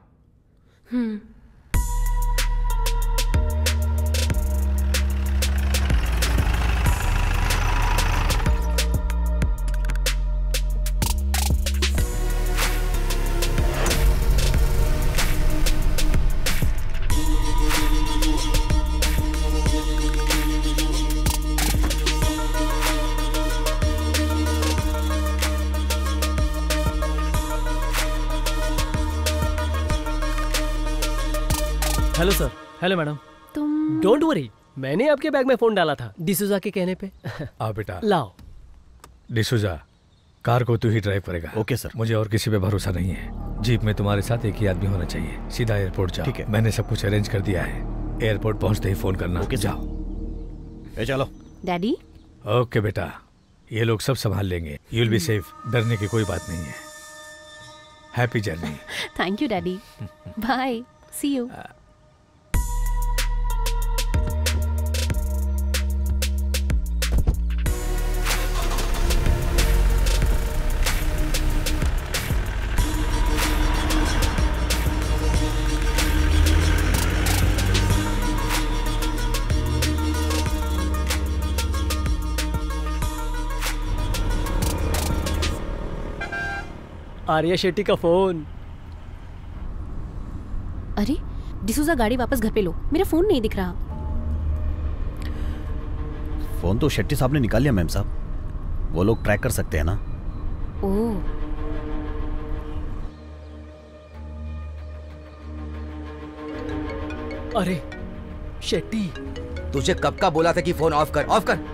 S8: Hello sir. Hello madam.
S13: तुम
S8: डोंट वरी, मैंने आपके बैग में फोन डाला था डिसूजा के कहने पे।
S15: आ बेटा
S8: लाओ।
S15: डिसूजा, कार को तू ही ड्राइव करेगा।
S3: Okay sir.
S15: मुझे और किसी पे भरोसा नहीं है। जीप में तुम्हारे साथ एक ही आदमी होना चाहिए। सीधा एयरपोर्ट जाओ।
S3: ठीक है।
S15: मैंने सब कुछ अरेंज कर दिया है। एयरपोर्ट पहुंचते ही फोन करना।
S3: ओके
S15: जाओ।
S3: चलो।
S13: डैडी।
S15: ओके बेटा, ये लोग सब संभाल लेंगे। यू विल बी सेफ, डरने की कोई बात नहीं है। Happy journey.
S13: Thank you daddy. Bye, see you.
S8: Arya Shetty का फोन।
S13: अरे डिसूजा, गाड़ी वापस घर पे लो, मेरा फोन नहीं दिख रहा।
S3: फोन तो शेट्टी साहब ने निकाल लिया मैम साहब। वो लोग ट्रैक कर सकते हैं ना।
S13: ओह,
S8: अरे शेट्टी,
S20: तुझे कब का बोला था कि फोन ऑफ कर, ऑफ कर।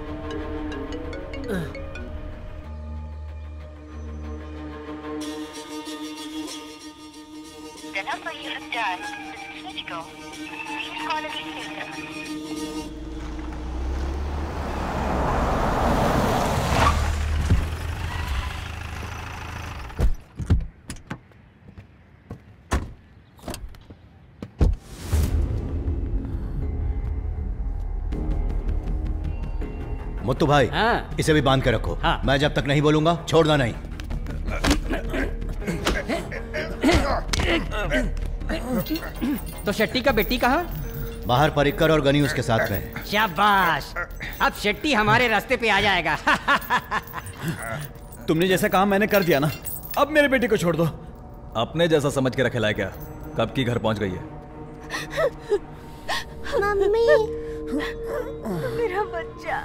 S4: मुत्तू भाई, इसे भी बांध के रखो। मैं जब तक नहीं बोलूंगा छोड़ना नहीं।
S12: तो शेट्टी का बेटी कहाँ?
S4: बाहर परिक्कर और गनी उसके साथ में।
S12: शाबाश, अब शेट्टी हमारे रास्ते पे आ जाएगा।
S3: तुमने जैसा कहा मैंने कर दिया ना, अब मेरे बेटे को छोड़ दो।
S22: अपने जैसा समझ के रखेला है क्या? कब की घर पहुंच गई है?
S21: मम्मी, मेरा बच्चा।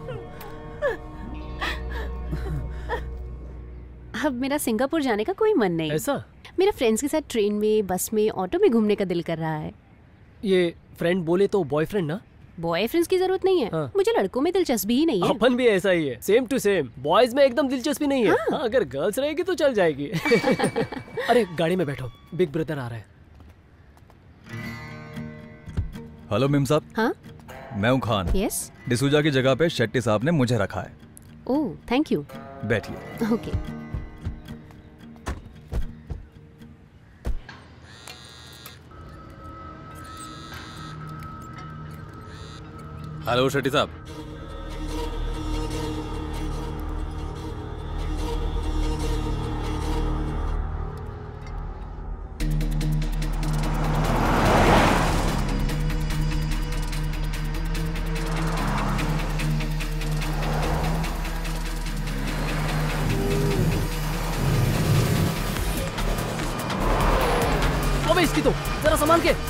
S13: अब मेरा सिंगापुर जाने का कोई मन नहीं।
S8: ऐसा?
S13: मेरा फ्रेंड्स के साथ ट्रेन में, बस में, ऑटो में घूमने का दिल कर रहा है।
S8: ये फ्रेंड बोले तो बॉयफ्रेंड ना?
S13: बॉयफ्रेंड्स की जरूरत नहीं है।
S8: हाँ।
S13: मुझे लड़कों में दिलचस्पी ही नहीं है।
S8: अपन भी ऐसा ही है, सेम टू सेम। बॉयज में एकदम दिलचस्पी नहीं है। हाँ, अगर गर्ल्स रहेगी तो चल जाएगी। अरे गाड़ी में बैठो, बिग ब्रदर आ रहा है।
S22: हेलो मेम साहब।
S13: हाँ
S22: मैं हूँ खान।
S13: यस।
S22: डिसूजा की जगह पे शेट्टी साहब ने मुझे रखा है।
S13: Oh thank you.
S22: बैठिए।
S13: ओके।
S22: हेलो शेट्टी साहब।
S8: अबे इसकी तो जरा संभाल के।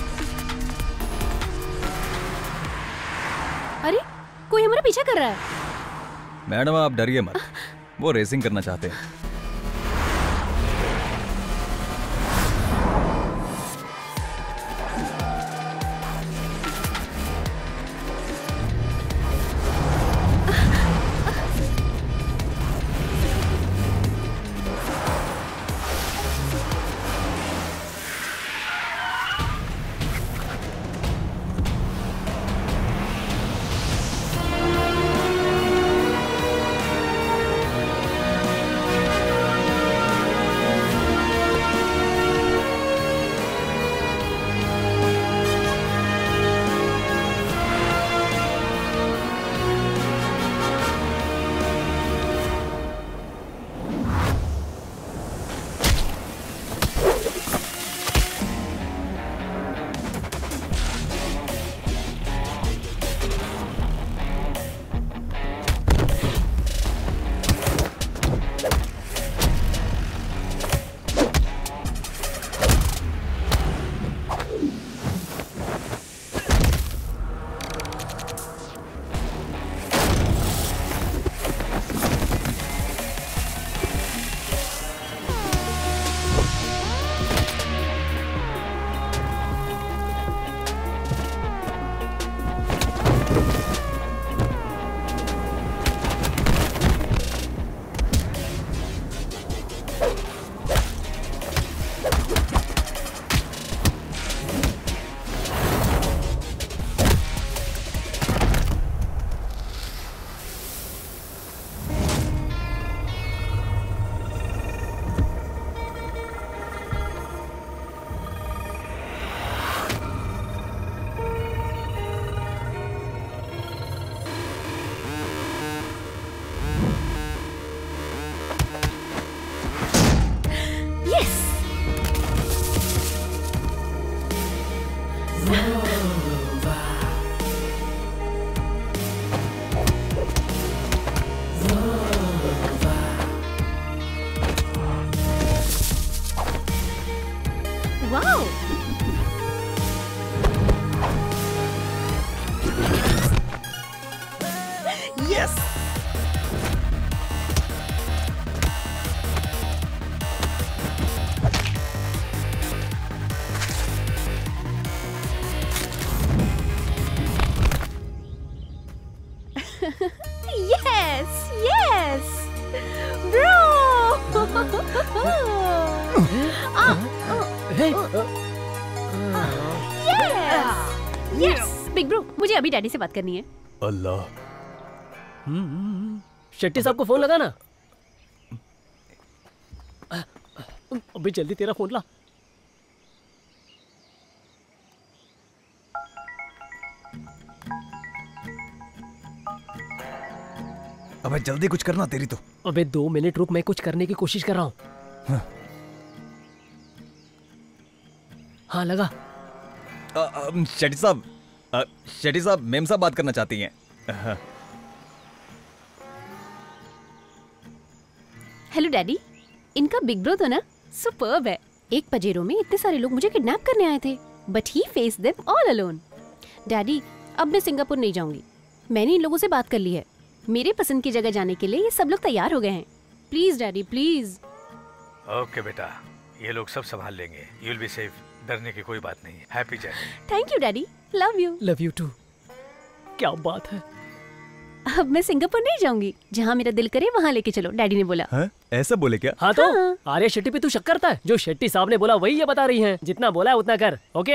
S13: अरे कोई हमारा पीछा कर रहा है।
S22: मैडम आप डरिए मत, वो रेसिंग करना चाहते हैं।
S13: Wow
S10: yes
S21: Yes, yes, bro.
S13: Yes big bro, मुझे अभी डैडी से बात करनी है।
S22: अल्लाह।
S8: शेट्टी साहब को फोन लगा ना। अभी जल्दी तेरा फोन ला।
S22: अबे जल्दी कुछ करना तेरी तो।
S8: अबे 2 मिनट रुक, मैं कुछ करने की कोशिश कर रहा हूँ। हाँ लगा।
S22: शेट्टी साहब मेम साहब बात करना चाहती हैं।
S13: हेलो डैडी, इनका बिग ब्रो तो ना सुपर्ब है। एक पजेरो में इतने सारे लोग मुझे किडनैप करने आए थे, but he face them all alone. Daddy, अब मैं सिंगापुर नहीं जाऊंगी। मैंने इन लोगों से बात कर ली है। मेरे पसंद की जगह जाने के लिए ये सब लोग तैयार हो गए हैं। Please daddy, please.
S11: ओके बेटा, ये लोग सब संभाल लेंगे। यू विल बी सेफ, डरने की कोई बात नहीं है। Happy journey.
S13: Thank you daddy, love you.
S8: Love you too. क्या बात है।
S13: अब मैं सिंगापुर नहीं जाऊंगी, जहाँ मेरा दिल करे वहाँ लेके चलो, डैडी ने बोला।
S22: हाँ? ऐसा बोले क्या?
S8: हाँ तो आर्या शेट्टी पे तू शक करता है? जो शेट्टी साहब ने बोला वही ये बता रही हैं। जितना बोला है उतना कर, ओके?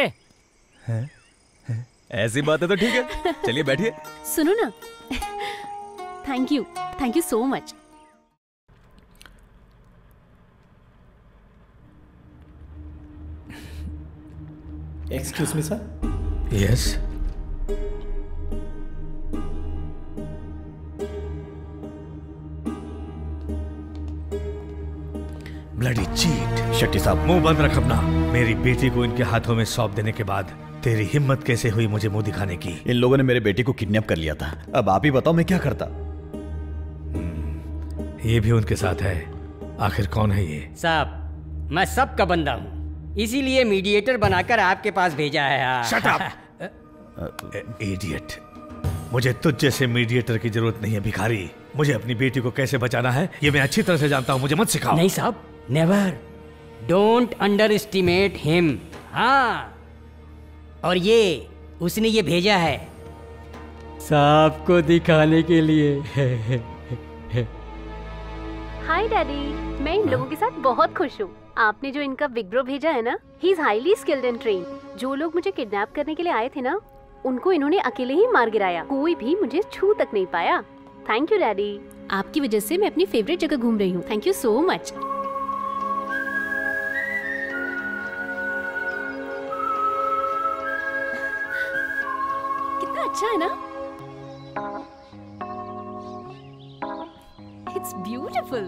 S22: ऐसी बात है तो ठीक है, चलिए बैठिए।
S13: सुनो ना, thank you so much.
S16: Excuse me sir.
S11: Yes. Bloody cheat.
S3: Shetty साहब
S11: मुंह बंद रख अपना। मेरी बेटी को इनके हाथों में सौंप देने के बाद तेरी हिम्मत कैसे हुई मुझे मुंह दिखाने की?
S3: इन लोगों ने मेरे बेटे को किडनैप कर लिया था। अब आप ही बताओ मैं क्या करता।
S11: ये भी उनके साथ है। आखिर कौन है ये?
S12: साहब, मैं सबका बंदा हूँ, इसीलिए मीडिएटर बनाकर आपके पास भेजा है।
S11: Shut up idiot. मुझे तुझ जैसे मीडिएटर की जरूरत नहीं है भिखारी। मुझे अपनी बेटी को कैसे बचाना है ये मैं अच्छी तरह से जानता हूँ, मुझे मत सिखाओ।
S12: नहीं साहब, never, don't underestimate him. हाँ, और ये उसने ये भेजा है साहब को दिखाने के लिए।
S13: हाय डैडी, मैं इन लोगों के साथ बहुत खुश हूँ। आपने जो इनका बिग ब्रो भेजा है ना, he is highly skilled and train. जो लोग मुझे किडनैप करने के लिए आए थे ना, उनको इन्होंने अकेले ही मार गिराया। कोई भी मुझे छू तक नहीं पाया। थैंक यू डैडी, आपकी वजह से मैं अपनी फेवरेट जगह घूम रही हूँ। Thank you so much. कितना अच्छा है ना? It's beautiful.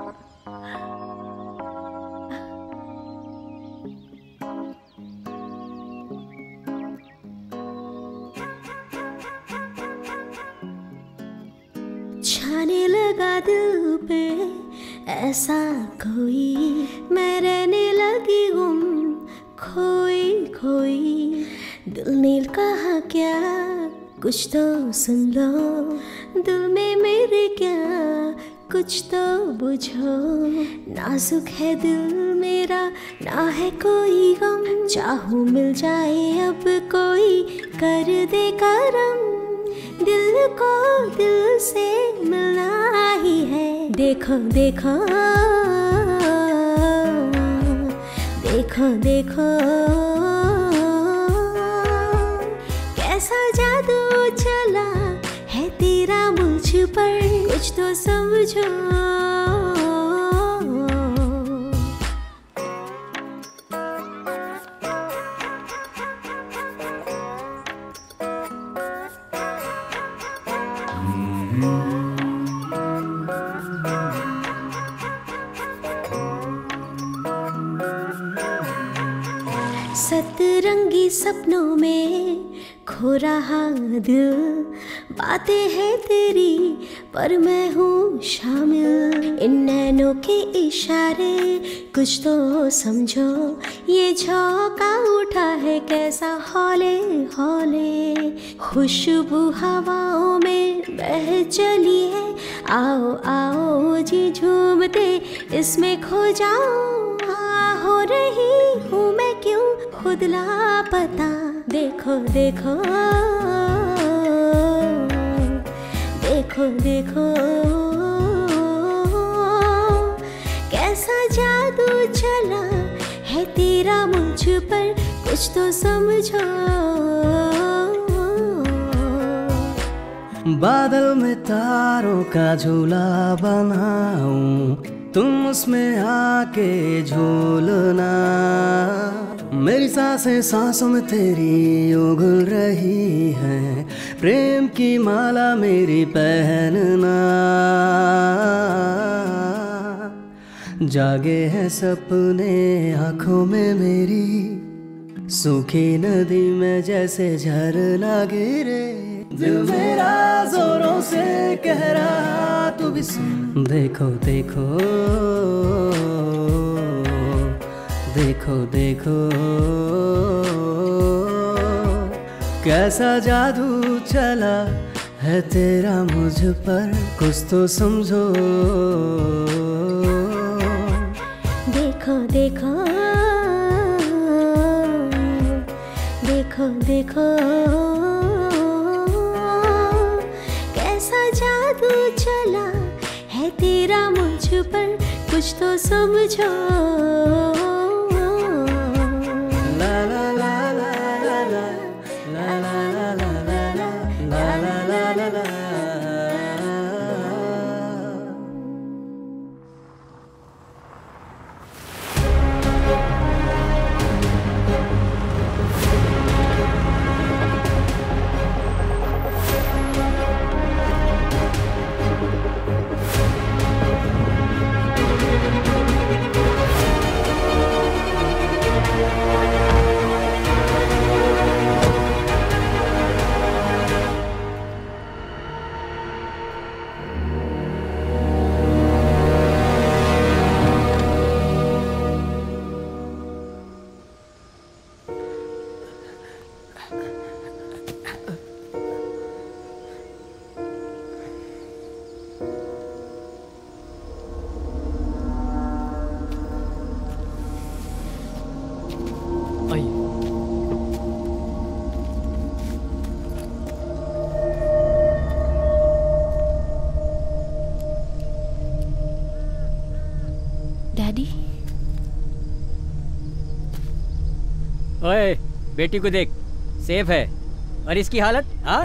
S21: छाने लगा दिल पे ऐसा कोई, मैं रहने लगी गुम खोई खोई। दिल ने कहा क्या कुछ तो सुन लो, दिल में मेरे क्या कुछ तो बुझो। नाजुक है दिल मेरा, ना है कोई गम, चाहूँ मिल जाए अब कोई कर दे करम। दिल को दिल से मिलना ही है। देखो देखो देखो देखो कैसा जादू चला है तेरा मुझ पर, कुछ तो समझो। सतरंगी सपनों में खो रहा दिल, बातें हैं तेरी पर मैं हूँ शामिल। इन नैनों के इशारे कुछ तो समझो, ये झोंका उठा है कैसा हौले हौले। खुशबू हवाओं में बह चली है, आओ आओ जी झूमते इसमें खो जाओ। हो रही हूँ मैं क्यों खुद लापता। देखो देखो देखो देखो कैसा जादू चला है तेरा मुझ पर, कुछ तो समझो।
S2: बादल में तारों का झूला बनाऊं, तुम उसमें आके झूलना। मेरी सांसें सांसों में तेरी उगल रही है, प्रेम की माला मेरी पहनना। जागे हैं सपने आँखों में मेरी, सूखी नदी में जैसे झरना गिरे। दिल मेरा जोरों से कह रहा तू भी सुन। देखो देखो देखो देखो कैसा जादू चला है तेरा मुझ पर, कुछ तो समझो।
S21: देखो देखो देखो देखो तेरा मुझ पर कुछ तो समझो। ला ला ला ला ला ला ला ला ला ला ला ला ला ला।
S12: ओए, बेटी को देख, सेफ है। और इसकी हालत? हाँ?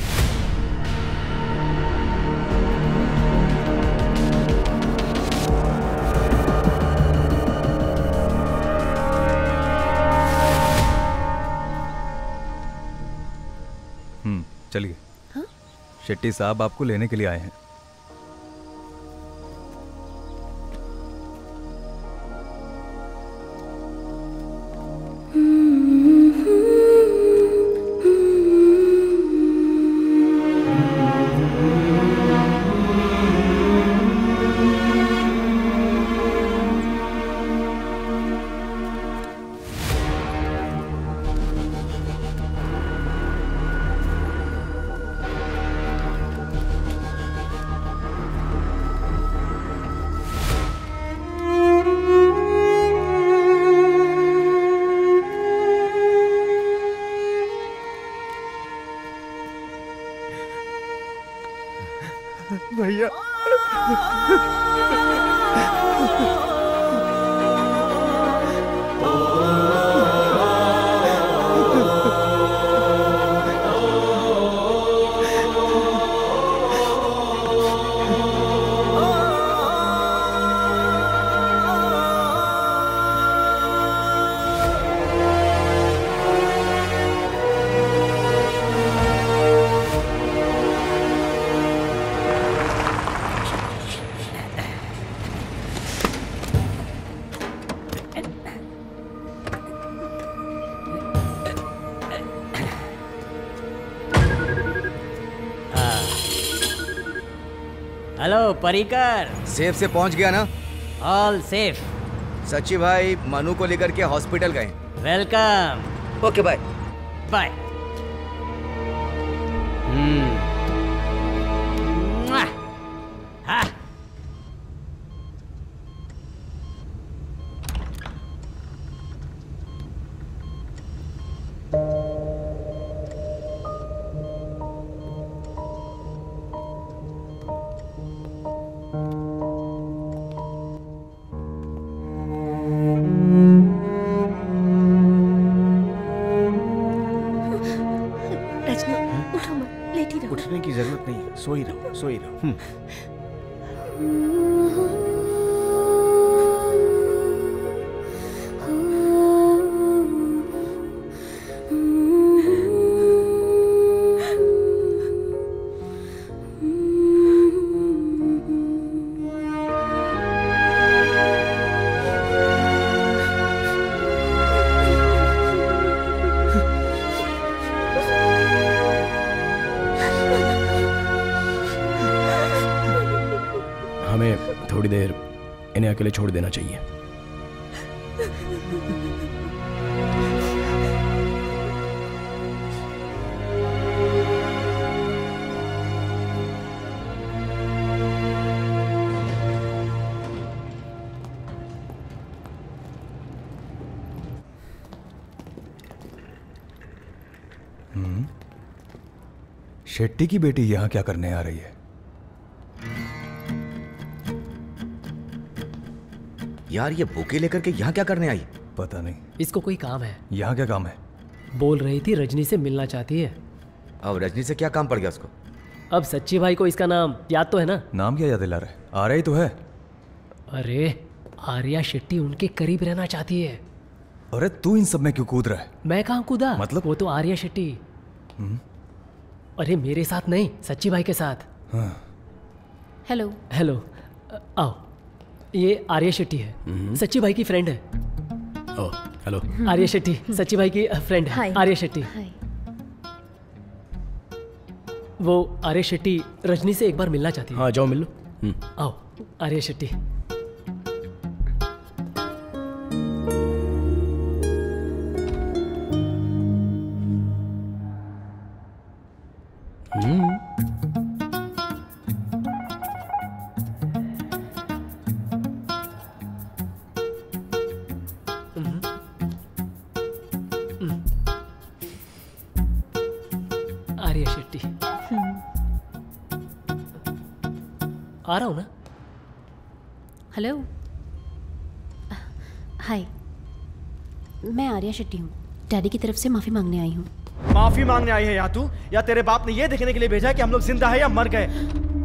S22: चलिए। शेट्टी साहब आपको लेने के लिए आए हैं।
S10: भैया
S12: हेलो परिकर।
S20: सेफ से पहुंच गया ना?
S12: All safe.
S20: सच्ची भाई मनु को लेकर के हॉस्पिटल गए।
S12: वेलकम।
S20: Okay bye
S12: bye. हाँ।
S10: उठने की जरूरत नहीं है, सो ही रहो, सो ही रहो।
S7: हमें थोड़ी देर इन्हें अकेले छोड़ देना चाहिए।
S22: शेट्टी की बेटी यहाँ क्या करने आ रही है?
S20: यार ये बुके लेकर के यहाँ क्या करने आई?
S22: पता नहीं,
S8: इसको कोई काम है।
S22: यहाँ क्या काम है?
S8: बोल रही थी रजनी से मिलना चाहती है।
S20: अब रजनी से क्या काम पड़ गया उसको?
S8: अब सच्ची भाई को इसका नाम याद तो है ना?
S22: नाम क्या याद दिला रहा है? आर्या ही तो है।
S8: अरे आर्या शेट्टी उनके करीब रहना चाहती है।
S22: अरे तू इन सब में क्यों कूद रहा है?
S8: मैं कहाँ कूदा?
S22: मतलब?
S8: वो तो आर्या शेट्टी। अरे मेरे साथ नहीं, सच्ची भाई के साथ।
S13: हेलो।
S8: हेलो, आओ। ये आर्या शेट्टी है, सच्ची भाई की फ्रेंड है।
S14: ओह, हेलो।
S8: आर्या शेट्टी सच्ची भाई की फ्रेंड है। आर्या शेट्टी। वो आर्या शेट्टी रजनी से एक बार मिलना चाहती है।
S7: हाँ जाओ मिल लो।
S8: आओ आर्या शेट्टी। आर्या शेट्टी। आ रहा हूं ना।
S13: हेलो। हाय, मैं आर्या शेट्टी हूँ। डैडी की तरफ से माफी मांगने आई हूँ।
S2: माफी मांगने आई है या तू, या तेरे बाप ने ये देखने के लिए भेजा है कि हम लोग जिंदा है या मर गए?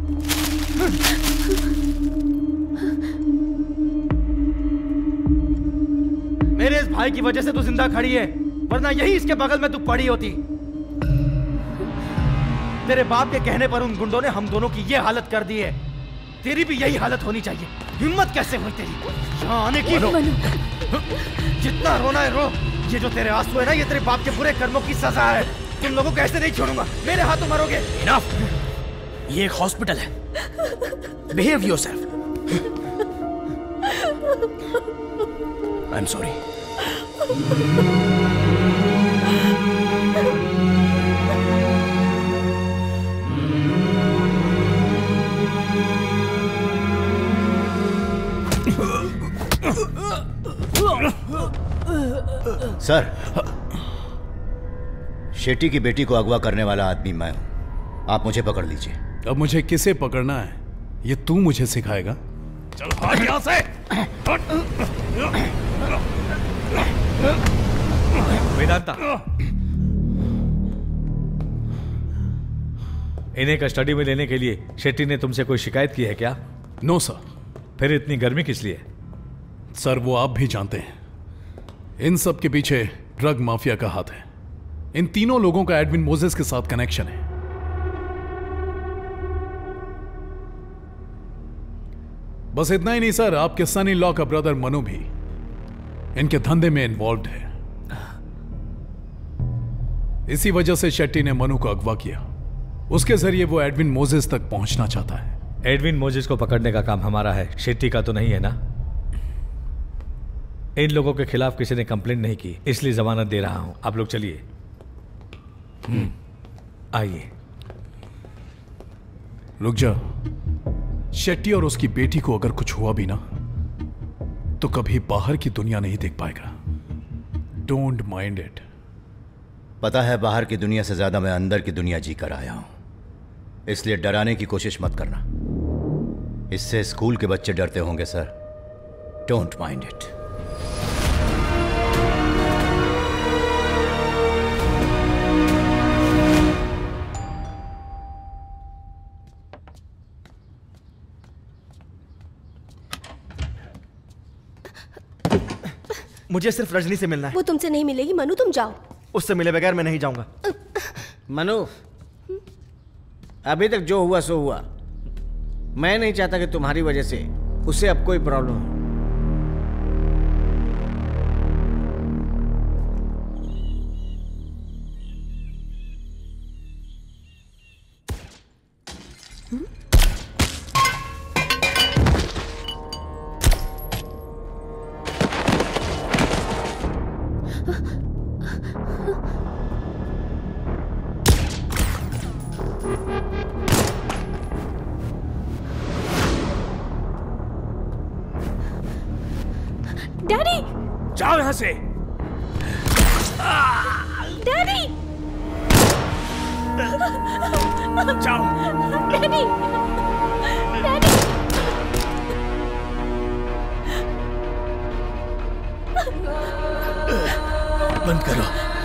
S2: मेरे इस भाई की वजह से तू जिंदा खड़ी है, वरना यही इसके बगल में तू पड़ी होती। तेरे बाप के कहने पर उन गुंडों ने हम दोनों की ये हालत कर दी है। तेरी भी यही हालत होनी चाहिए। हिम्मत कैसे हुई तेरी यहाँ आने की? जितना रोना है रो। ये जो तेरे आंसू है ना, ये तेरे बाप के बुरे कर्मों की सजा है। तुम लोगों को ऐसे नहीं छोड़ूंगा, मेरे हाथों मरोगे।
S7: इनफ। ये एक हॉस्पिटल है। Behave yourself. I am sorry.
S3: Sir, Shetty की बेटी को अगवा करने वाला आदमी मैं हूं। आप मुझे पकड़ लीजिए।
S14: अब मुझे किसे पकड़ना है ये तू मुझे सिखाएगा?
S7: चल भाग यहां से।
S11: वेदांता, इन्हें कस्टडी में लेने के लिए शेट्टी ने तुमसे कोई शिकायत की है क्या?
S14: No sir.
S11: फिर इतनी गर्मी किस लिए?
S14: सर वो आप भी जानते हैं, इन सब के पीछे ड्रग माफिया का हाथ है। इन तीनों लोगों का एडविन मोजेस के साथ कनेक्शन है। बस इतना ही नहीं सर, आपके सन इन लॉ का ब्रदर मनु भी इनके धंधे में इन्वॉल्व है। इसी वजह से शेट्टी ने मनु को अगवा किया। उसके जरिए वो एडविन मोजेस तक पहुंचना चाहता है।
S11: एडविन मोजेस को पकड़ने का काम हमारा है, शेट्टी का तो नहीं है ना? इन लोगों के खिलाफ किसी ने कंप्लेंट नहीं की, इसलिए जमानत दे रहा हूं। आप लोग चलिए। आइए।
S14: रुक जा। शेट्टी और उसकी बेटी को अगर कुछ हुआ भी ना, तो कभी बाहर की दुनिया नहीं देख पाएगा। Don't mind it.
S3: पता है, बाहर की दुनिया से ज्यादा मैं अंदर की दुनिया जी कर आया हूं, इसलिए डराने की कोशिश मत करना। इससे स्कूल के बच्चे डरते होंगे सर। Don't mind it.
S2: मुझे सिर्फ रजनी से मिलना है।
S21: वो तुमसे नहीं मिलेगी मनु, तुम जाओ।
S2: उससे मिले बगैर मैं नहीं जाऊंगा।
S1: मनु, अभी तक जो हुआ सो हुआ। मैं नहीं चाहता कि तुम्हारी वजह से उसे अब कोई प्रॉब्लम हो।
S21: डैडी!
S7: जाओ यहां से।
S21: डैडी!
S7: जाओ।
S21: डैडी! डैडी!
S11: बंद करो।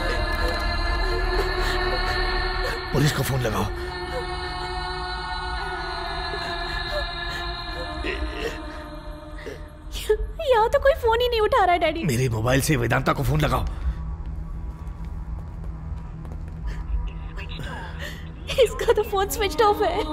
S11: पुलिस को फोन लगाओ।
S13: यहाँ तो कोई फोन ही नहीं उठा रहा है डैडी।
S11: मेरे मोबाइल से वेदांता को फोन लगाओ।
S13: इसका तो फोन स्विच ऑफ है।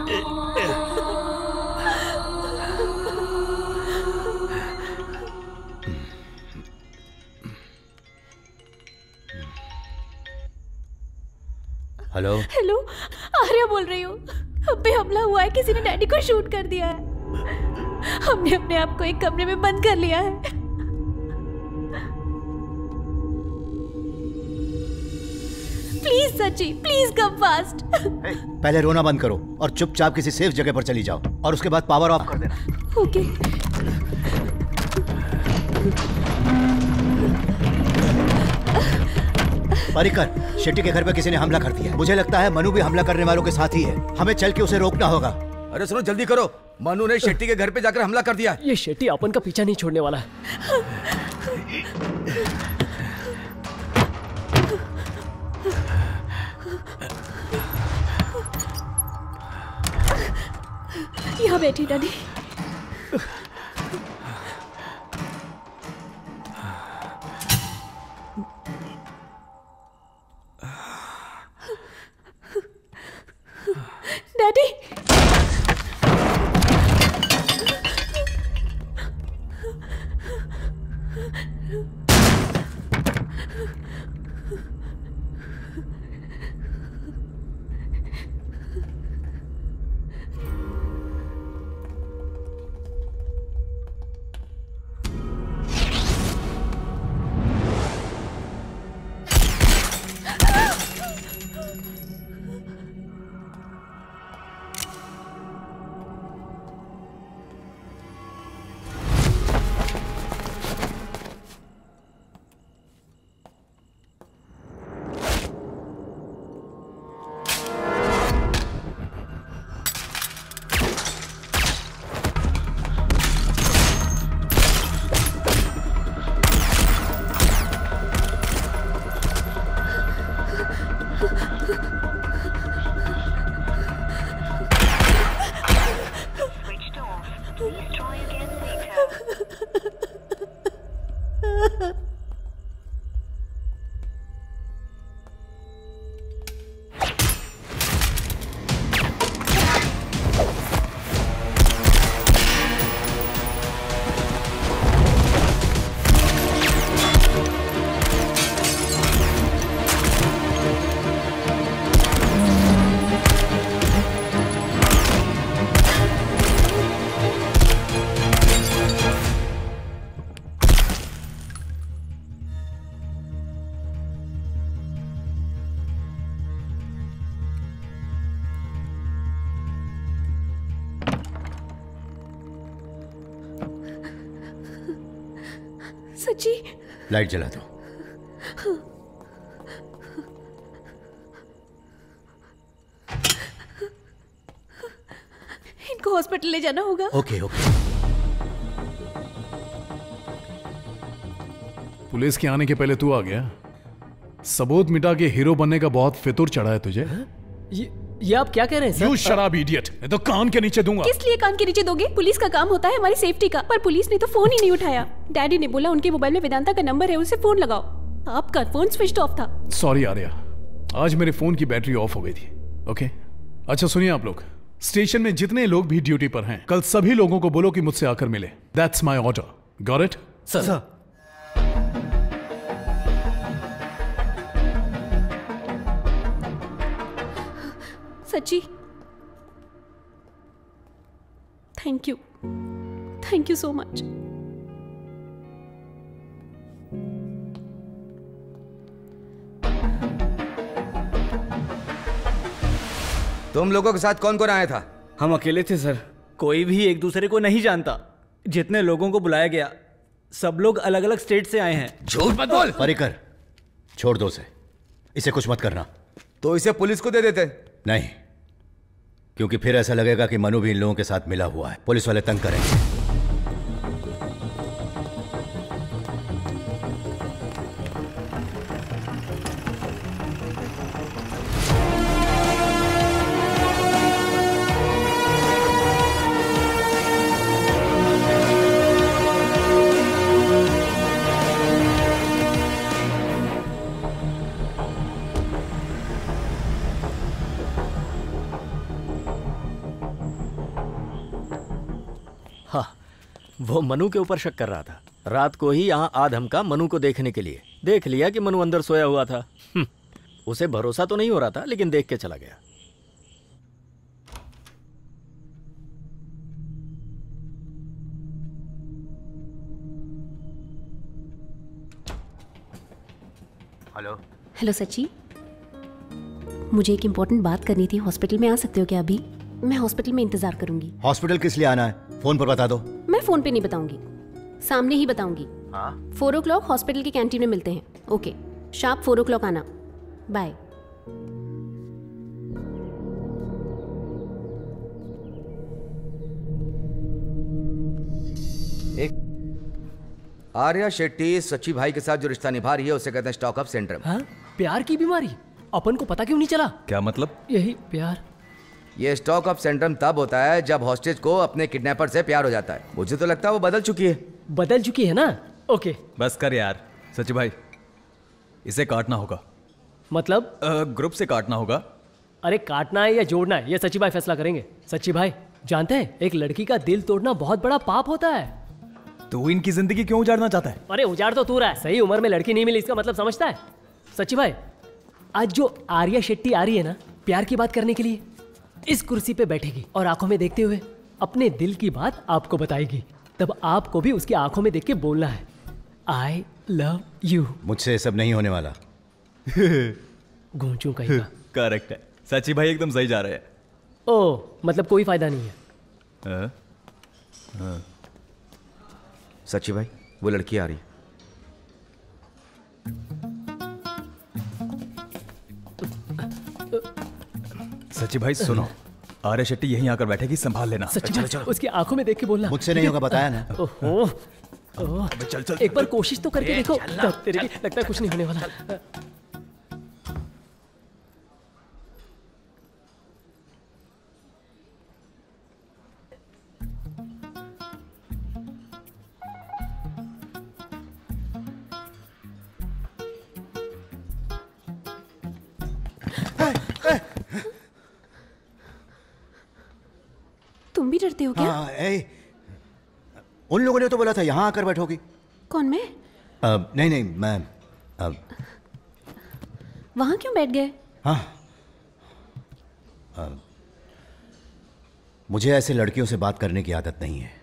S3: हेलो
S13: हेलो, आर्या बोल रही हूँ। अब पे हमला हुआ है, किसी ने डैडी को शूट कर दिया है। हमने अपने आप को एक कमरे में बंद कर लिया है। Please Sachi, please come fast.
S3: पहले रोना बंद करो और चुपचाप किसी सेफ जगह पर चली जाओ और उसके बाद पावर ऑफ कर देना।
S13: ओके।
S3: परिकर, शेट्टी के घर पे किसी ने हमला कर दिया। मुझे लगता है मनु भी हमला करने वालों के साथ ही है। हमें चल के उसे रोकना होगा।
S20: अरे सुनो, जल्दी करो। मनु ने शेट्टी के घर पे जाकर हमला कर दिया।
S8: ये शेट्टी अपन का पीछा नहीं छोड़ने वाला है।
S13: यहाँ बैठी डैडी। डैडी, सच्ची?
S3: लाइट जला दो।
S13: इनको हॉस्पिटल ले जाना होगा।
S3: Okay okay.
S14: पुलिस के आने के पहले तू आ गया। सबूत मिटा के हीरो बनने का बहुत फितूर चढ़ा है तुझे।
S8: ये आप क्या कह रहे हैं sir?
S14: You shut up, idiot! मैं तो कान के नीचे दूंगा।
S13: किस लिए कान के नीचे दोगे? पुलिस का काम होता है हमारी सेफ्टी का। पर पुलिस ने तो फोन ही नहीं उठाया। डैडी ने बोला उनके मोबाइल में वेदांता का नंबर है, उसे फोन लगाओ। आपका फोन स्विच ऑफ था।
S14: सॉरी आर्या, आज मेरे फोन की बैटरी ऑफ हो गई थी। ओके, अच्छा सुनिए आप लोग, स्टेशन में जितने लोग भी ड्यूटी पर हैं, कल सभी लोगों को बोलो कि मुझसे आकर मिले। That's my order. Got it?
S2: Sir.
S13: Sachi, thank you so much.
S20: तुम लोगों के साथ कौन कौन आया था?
S1: हम अकेले थे सर। कोई भी एक दूसरे को नहीं जानता। जितने लोगों को बुलाया गया सब लोग अलग अलग स्टेट से आए हैं।
S20: झूठ मत बोल।
S3: परिकर, छोड़ दो उसे, इसे कुछ मत करना।
S20: तो इसे पुलिस को दे देते।
S3: नहीं, क्योंकि फिर ऐसा लगेगा कि मनु भी इन लोगों के साथ मिला हुआ है। पुलिस वाले तंग करेंगे।
S9: वो मनु के ऊपर शक कर रहा था। रात को ही यहाँ आ धमका मनु को देखने के लिए। देख लिया कि मनु अंदर सोया हुआ था। उसे भरोसा तो नहीं हो रहा था, लेकिन देख के चला गया।
S20: हेलो।
S13: हेलो सची, मुझे एक इम्पोर्टेंट बात करनी थी। हॉस्पिटल में आ सकते हो क्या अभी? मैं हॉस्पिटल में इंतजार करूंगी।
S3: हॉस्पिटल किस लिए आना है? फोन पर बता दो।
S13: मैं फोन पे नहीं बताऊंगी, सामने ही बताऊंगी। 4 o'clock हॉस्पिटल की कैंटीन में मिलते हैं। ओके, शार्प 4 o'clock आना। बाय।
S20: आर्या शेट्टी सच्ची भाई के साथ जो रिश्ता निभा रही है उसे कहते हैं स्टॉक अप सिंड्रोम।
S8: हाँ? प्यार की बीमारी? अपन को पता क्यों नहीं चला?
S22: क्या मतलब?
S8: यही प्यार।
S20: ये स्टॉक अप सिंड्रोम तब होता है जब हॉस्टेज को अपने किडनैपर से प्यार हो जाता है। मुझे तो लगता है वो बदल चुकी है।
S8: बदल चुकी है ना? ओके
S22: बस कर यार सच्ची भाई, इसे काटना होगा।
S8: मतलब?
S22: ग्रुप से काटना होगा।
S8: अरे काटना है या जोड़ना है ये सच्ची भाई फैसला करेंगे। सच्ची भाई जानते हैं एक लड़की का दिल तोड़ना बहुत बड़ा पाप होता है।
S22: तू इनकी जिंदगी क्यों उजाड़ना चाहता है?
S8: अरे उजाड़ तो तू रहा है, सही उम्र में लड़की नहीं मिली इसका मतलब समझता है? सच्ची भाई आज जो आर्या शेट्टी आ रही है ना प्यार की बात करने के लिए, इस कुर्सी पे बैठेगी और आंखों में देखते हुए अपने दिल की बात आपको बताएगी। तब आपको भी उसकी आंखों में देख के बोलना है आई लव यू।
S3: मुझसे सब नहीं होने वाला।
S8: गूंचू कहीं का।
S22: करेक्ट है, सच्ची भाई एकदम सही जा रहे हैं।
S8: ओ मतलब कोई फायदा नहीं है।
S20: सच्ची भाई वो लड़की आ रही है।
S22: सच्ची भाई सुनो, आर्या शेट्टी यहीं आकर बैठेगी, संभाल लेना।
S8: सच्ची भाई उसकी आंखों में देख के बोलना।
S3: मुझसे नहीं होगा, बताया ना।
S8: ओहो
S22: चल चल
S8: एक बार कोशिश तो करके देखो। तेरे भी लगता है कुछ नहीं होने वाला।
S13: तुम भी डरते हो क्या?
S3: उन लोगों ने तो बोला था यहाँ आकर बैठोगी।
S13: कौन मैं?
S3: नहीं मैं
S13: वहां क्यों बैठ गए?
S3: हाँ मुझे ऐसे लड़कियों से बात करने की आदत नहीं है,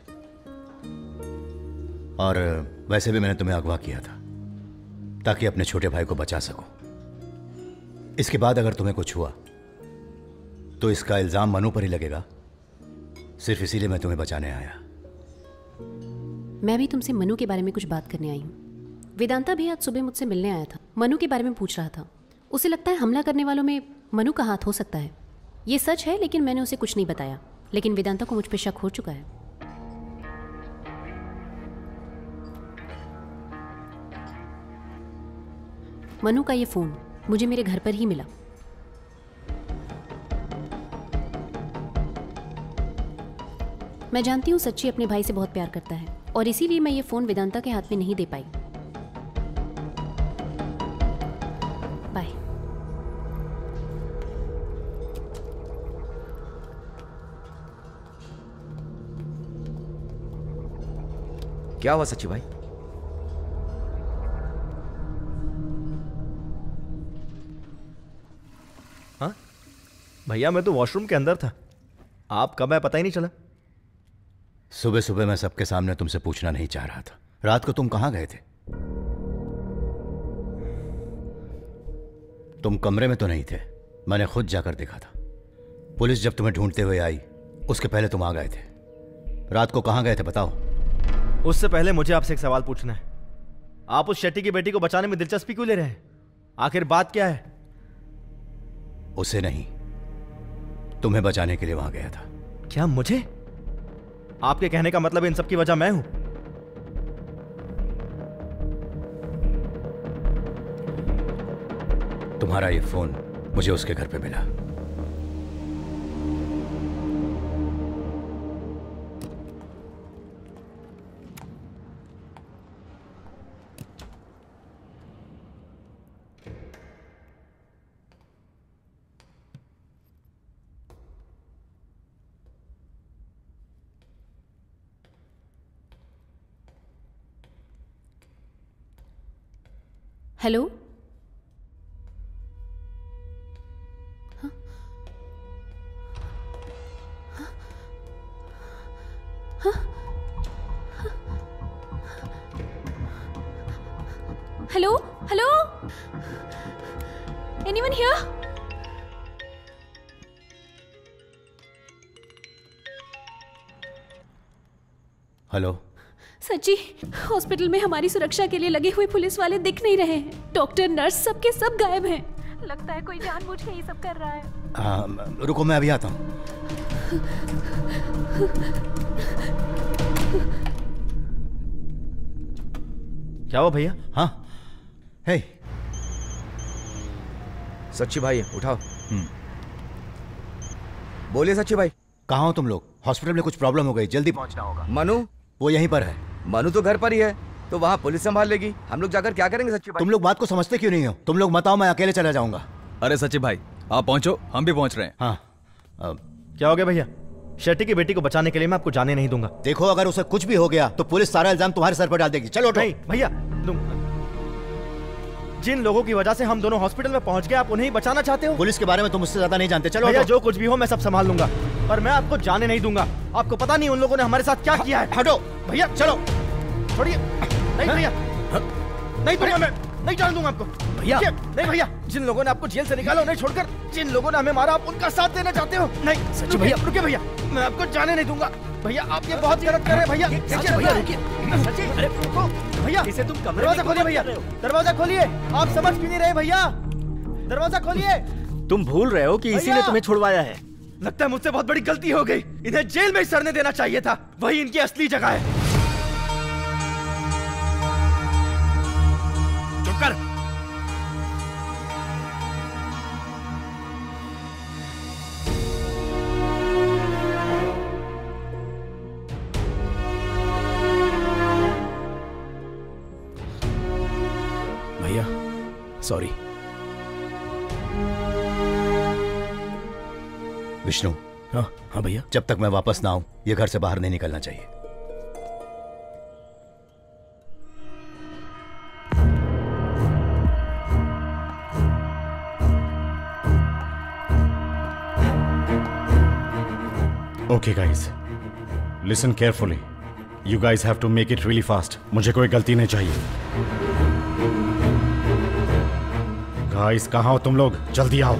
S3: और वैसे भी मैंने तुम्हें अगवा किया था ताकि अपने छोटे भाई को बचा सकूं। इसके बाद अगर तुम्हें कुछ हुआ तो इसका इल्जाम मनु पर ही लगेगा। सिर्फ इसीलिए मैं तुम्हें बचाने आया।
S13: मैं भी तुमसे मनु के बारे में कुछ बात करने आई हूँ। वेदांता भी आज सुबह मुझसे मिलने आया था, मनु के बारे में पूछ रहा था। उसे लगता है हमला करने वालों में मनु का हाथ हो सकता है। ये सच है, लेकिन मैंने उसे कुछ नहीं बताया। लेकिन वेदांता को मुझ पर शक हो चुका है। मनु का ये फोन मुझे मेरे घर पर ही मिला। मैं जानती हूँ सच्ची अपने भाई से बहुत प्यार करता है, और इसीलिए मैं ये फोन वेदांता के हाथ में नहीं दे पाई। बाय।
S20: क्या हुआ सच्ची भाई?
S2: हाँ भैया मैं तो वॉशरूम के अंदर था, आप कब आए पता ही नहीं चला।
S3: सुबह सुबह मैं सबके सामने तुमसे पूछना नहीं चाह रहा था, रात को तुम कहां गए थे? तुम कमरे में तो नहीं थे, मैंने खुद जाकर देखा था। पुलिस जब तुम्हें ढूंढते हुए आई उसके पहले तुम आ गए थे। रात को कहां गए थे बताओ?
S2: उससे पहले मुझे आपसे एक सवाल पूछना है। आप उस शेट्टी की बेटी को बचाने में दिलचस्पी क्यों ले रहे हैं? आखिर बात क्या है?
S3: उसे नहीं, तुम्हें बचाने के लिए वहां गया था।
S2: क्या मुझे? आपके कहने का मतलब इन सब की वजह मैं हूं?
S3: तुम्हारा ये फोन मुझे उसके घर पे मिला।
S13: Hello? Hello hello, anyone here?
S3: Hello.
S13: Sachi, hospital में हमारी सुरक्षा के लिए लगे हुए पुलिस वाले दिख नहीं रहे हैं। डॉक्टर, नर्स सबके सब गायब हैं। लगता है कोई जानबूझ के ये सब कर रहा है।
S3: रुको, मैं अभी आता हूँ।
S2: क्या हुआ भैया?
S3: हाँ, हे।
S20: सच्ची भाई उठाओ। बोलिए सच्ची भाई।
S3: कहाँ हो तुम लोग? हॉस्पिटल में कुछ प्रॉब्लम हो गई, जल्दी पहुंचना होगा।
S20: मनु?
S3: वो यहीं पर है।
S20: मनु तो घर पर ही है, तो वहाँ पुलिस संभाल लेगी। हम लोग जाकर क्या करेंगे सच्ची भाई?
S3: तुम लोग बात को समझते क्यों नहीं हो? तुम लोग मत आओ, मैं अकेले चला जाऊंगा।
S22: अरे सच्ची भाई आप पहुंचो, हम भी पहुंच रहे हैं।
S3: हाँ।
S2: क्या हो गया भैया? शेट्टी की बेटी को बचाने के लिए मैं आपको जाने नहीं दूंगा।
S3: देखो, अगर उसे कुछ भी हो गया तो पुलिस सारा इल्जाम तुम्हारे सर पर डाल देगी। चलो
S2: नहीं भैया, जिन लोगों की वजह से हम दोनों हॉस्पिटल में पहुंच गए, आप उन्हें ही बचाना चाहते हो?
S3: पुलिस के बारे में तुम मुझसे ज्यादा नहीं जानते। चलो
S2: भैया, जो कुछ भी हो मैं सब संभाल लूंगा, पर मैं आपको जाने नहीं दूंगा। आपको पता नहीं उन लोगों ने हमारे साथ क्या किया है।
S3: हटो
S2: भैया, चलो छोड़िए। नहीं भैया, नहीं भैया, मैं नहीं जाने दूंगा आपको। भैया नहीं भैया, जिन लोगों ने आपको जेल से निकाला उन्हें छोड़कर जिन लोगों ने हमें मारा, आप उनका साथ देना चाहते हो? नहीं सच्ची भैया, रुकिए भैया, मैं आपको जाने नहीं दूंगा। भैया आप ये बहुत गलत कर रहे हैं। भैया भैया रुकिए। अरे रुको भैया, इसे तुम दरवाजा खोलिए। भैया दरवाजा खोलिए। आप समझ क्यों नहीं रहे? भैया दरवाजा खोलिए।
S9: तुम भूल रहे हो कि इसी ने तुम्हें छुड़वाया है।
S2: लगता है मुझसे बहुत बड़ी गलती हो गई। इन्हें जेल में ही सड़ने देना चाहिए था, वही इनकी असली जगह है।
S11: चुप कर।
S7: भैया सॉरी।
S3: विष्णु।
S7: हाँ भैया।
S3: जब तक मैं वापस ना आऊं, ये घर से बाहर नहीं निकलना चाहिए।
S17: Okay guys, listen carefully. You guys have to make it really fast. मुझे कोई गलती नहीं चाहिए। Guys, कहाँ हो तुम लोग? जल्दी आओ।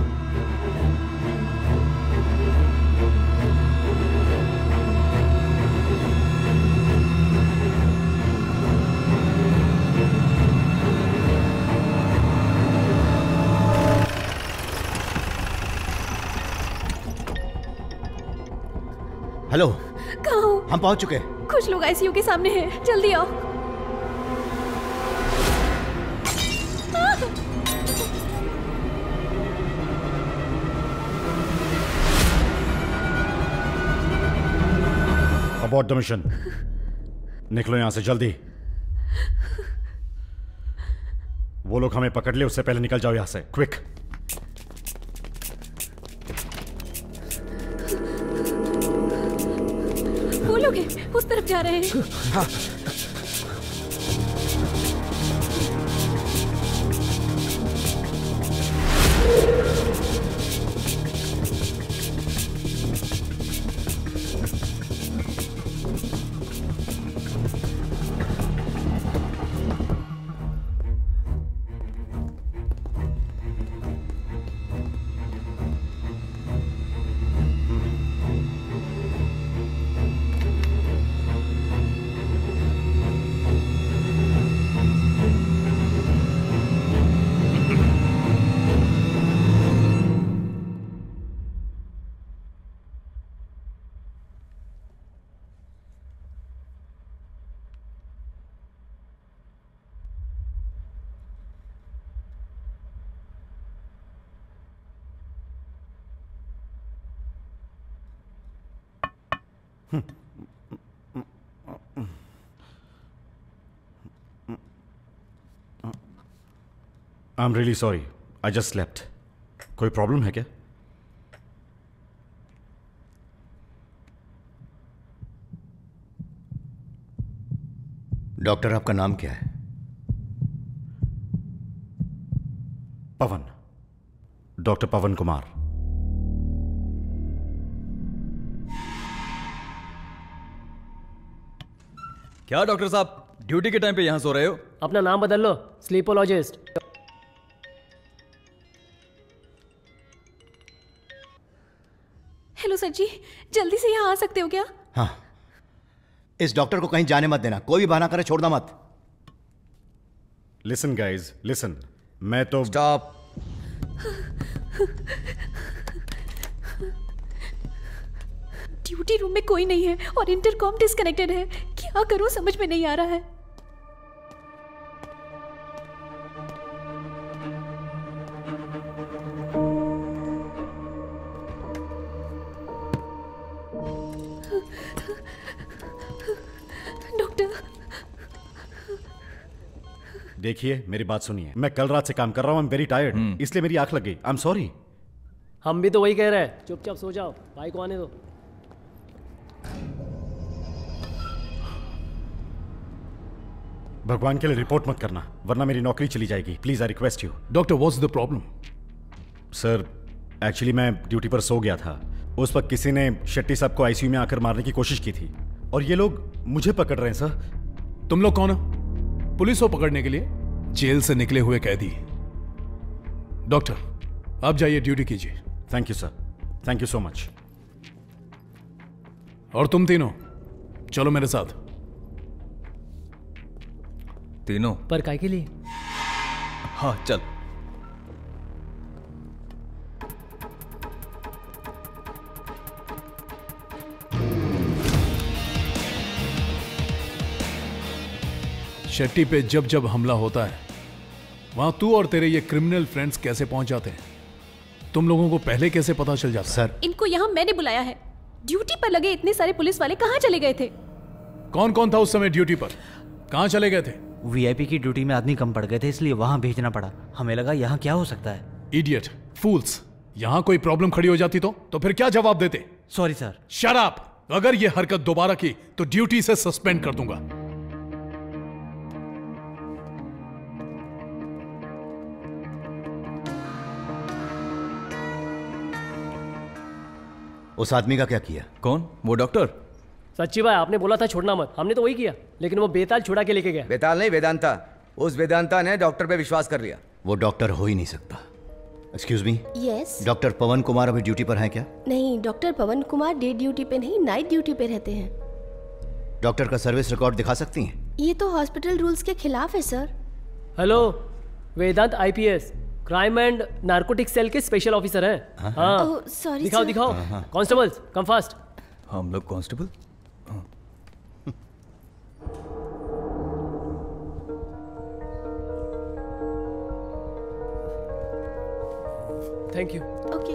S3: हेलो।
S13: कहाँ हो?
S3: हम पहुंच चुके।
S13: कुछ लोग आईसीयू के सामने हैं, जल्दी आओ।
S17: Abort the mission. निकलो यहां से जल्दी। वो लोग हमें पकड़ ले, उससे पहले निकल जाओ यहां से। क्विक।
S13: वो लोग हैं, उस तरफ जा रहे हैं।
S20: हाँ।
S17: I'm really sorry. I just slept. कोई प्रॉब्लम है क्या?
S3: डॉक्टर, आपका नाम क्या है?
S17: पवन, डॉक्टर पवन कुमार।
S22: क्या डॉक्टर साहब ड्यूटी के टाइम पे यहां सो रहे हो?
S8: अपना नाम बदल लो, स्लीपोलॉजिस्ट।
S13: हेलो सर जी, जल्दी से यहाँ आ सकते हो क्या?
S3: हाँ, इस डॉक्टर को कहीं जाने मत देना, कोई भी बहाना करे छोड़ना मत।
S17: लिसन गाइज, लिसन, मैं तो
S20: स्टॉप।
S13: ड्यूटी रूम में कोई नहीं है और इंटरकॉम डिस्कनेक्टेड है। क्या करूं समझ में नहीं आ रहा है। डॉक्टर,
S17: देखिए मेरी बात सुनिए, मैं कल रात से काम कर रहा हूं, आई एम वेरी टायर्ड, इसलिए मेरी आंख लग गई, आई एम सॉरी।
S8: हम भी तो वही कह रहे हैं, चुपचाप सो जाओ, भाई को आने दो।
S17: भगवान के लिए रिपोर्ट मत करना, वरना मेरी नौकरी चली जाएगी। Please I request you.
S14: Doctor, what's the problem?
S17: Sir, actually मैं ड्यूटी पर सो गया था। उस वक्त किसी ने शेट्टी साहब को आईसीयू में आकर मारने की कोशिश की थी और ये लोग मुझे पकड़ रहे हैं। सर,
S14: तुम लोग कौन हो? पुलिस को पकड़ने के लिए जेल से निकले हुए कैदी। डॉक्टर, आप जाइए, ड्यूटी कीजिए।
S17: Thank you sir, thank you so much.
S14: और तुम तीनों चलो मेरे साथ।
S22: तीनों?
S8: पर काय के लिए?
S22: हाँ चल।
S14: शेट्टी पे जब जब हमला होता है वहां तू और तेरे ये क्रिमिनल फ्रेंड्स कैसे पहुंच जाते हैं? तुम लोगों को पहले कैसे पता चल जाता?
S3: सर,
S13: इनको यहाँ मैंने बुलाया है। ड्यूटी पर लगे इतने सारे पुलिस वाले कहाँ चले गए थे?
S14: कौन कौन था उस समय ड्यूटी पर? कहाँ चले गए थे?
S1: वीआईपी की ड्यूटी में आदमी कम पड़ गए थे, इसलिए वहां भेजना पड़ा। हमें लगा यहाँ क्या हो सकता है।
S14: Idiot, fools. यहां कोई प्रॉब्लम खड़ी हो जाती तो फिर क्या जवाब देते?
S1: Sorry sir.
S14: Shut up! अगर ये हरकत दोबारा की तो ड्यूटी से सस्पेंड कर दूंगा।
S3: उस आदमी का क्या किया?
S22: कौन? वो डॉक्टर?
S8: सच्ची भाई, आपने बोला था छोड़ना मत, हमने तो वही किया, लेकिन वो बेताल छुड़ा के लेके गया।
S20: बेताल नहीं, वेदांता। उस वेदांता ने डॉक्टर पे विश्वास कर लिया।
S3: वो डॉक्टर हो ही नहीं सकता। Excuse me,
S21: yes.
S3: Doctor Pawan Kumar अभी ड्यूटी पर हैं क्या?
S21: नहीं, doctor Pawan Kumar day duty पे नहीं, नाइट ड्यूटी पे रहते हैं।
S3: डॉक्टर का सर्विस रिकॉर्ड दिखा सकती हैं?
S21: ये तो हॉस्पिटल रूल्स के खिलाफ है sir.
S8: Hello, Vedant IPS, crime and narcotic cell के स्पेशल ऑफिसर हैं। हाँ,
S21: ओह, सॉरी
S8: दिखाओ
S21: सर।
S8: दिखाओ। Constables come fast.
S22: हम लोग कांस्टेबल?
S8: Thank you.
S21: ओके।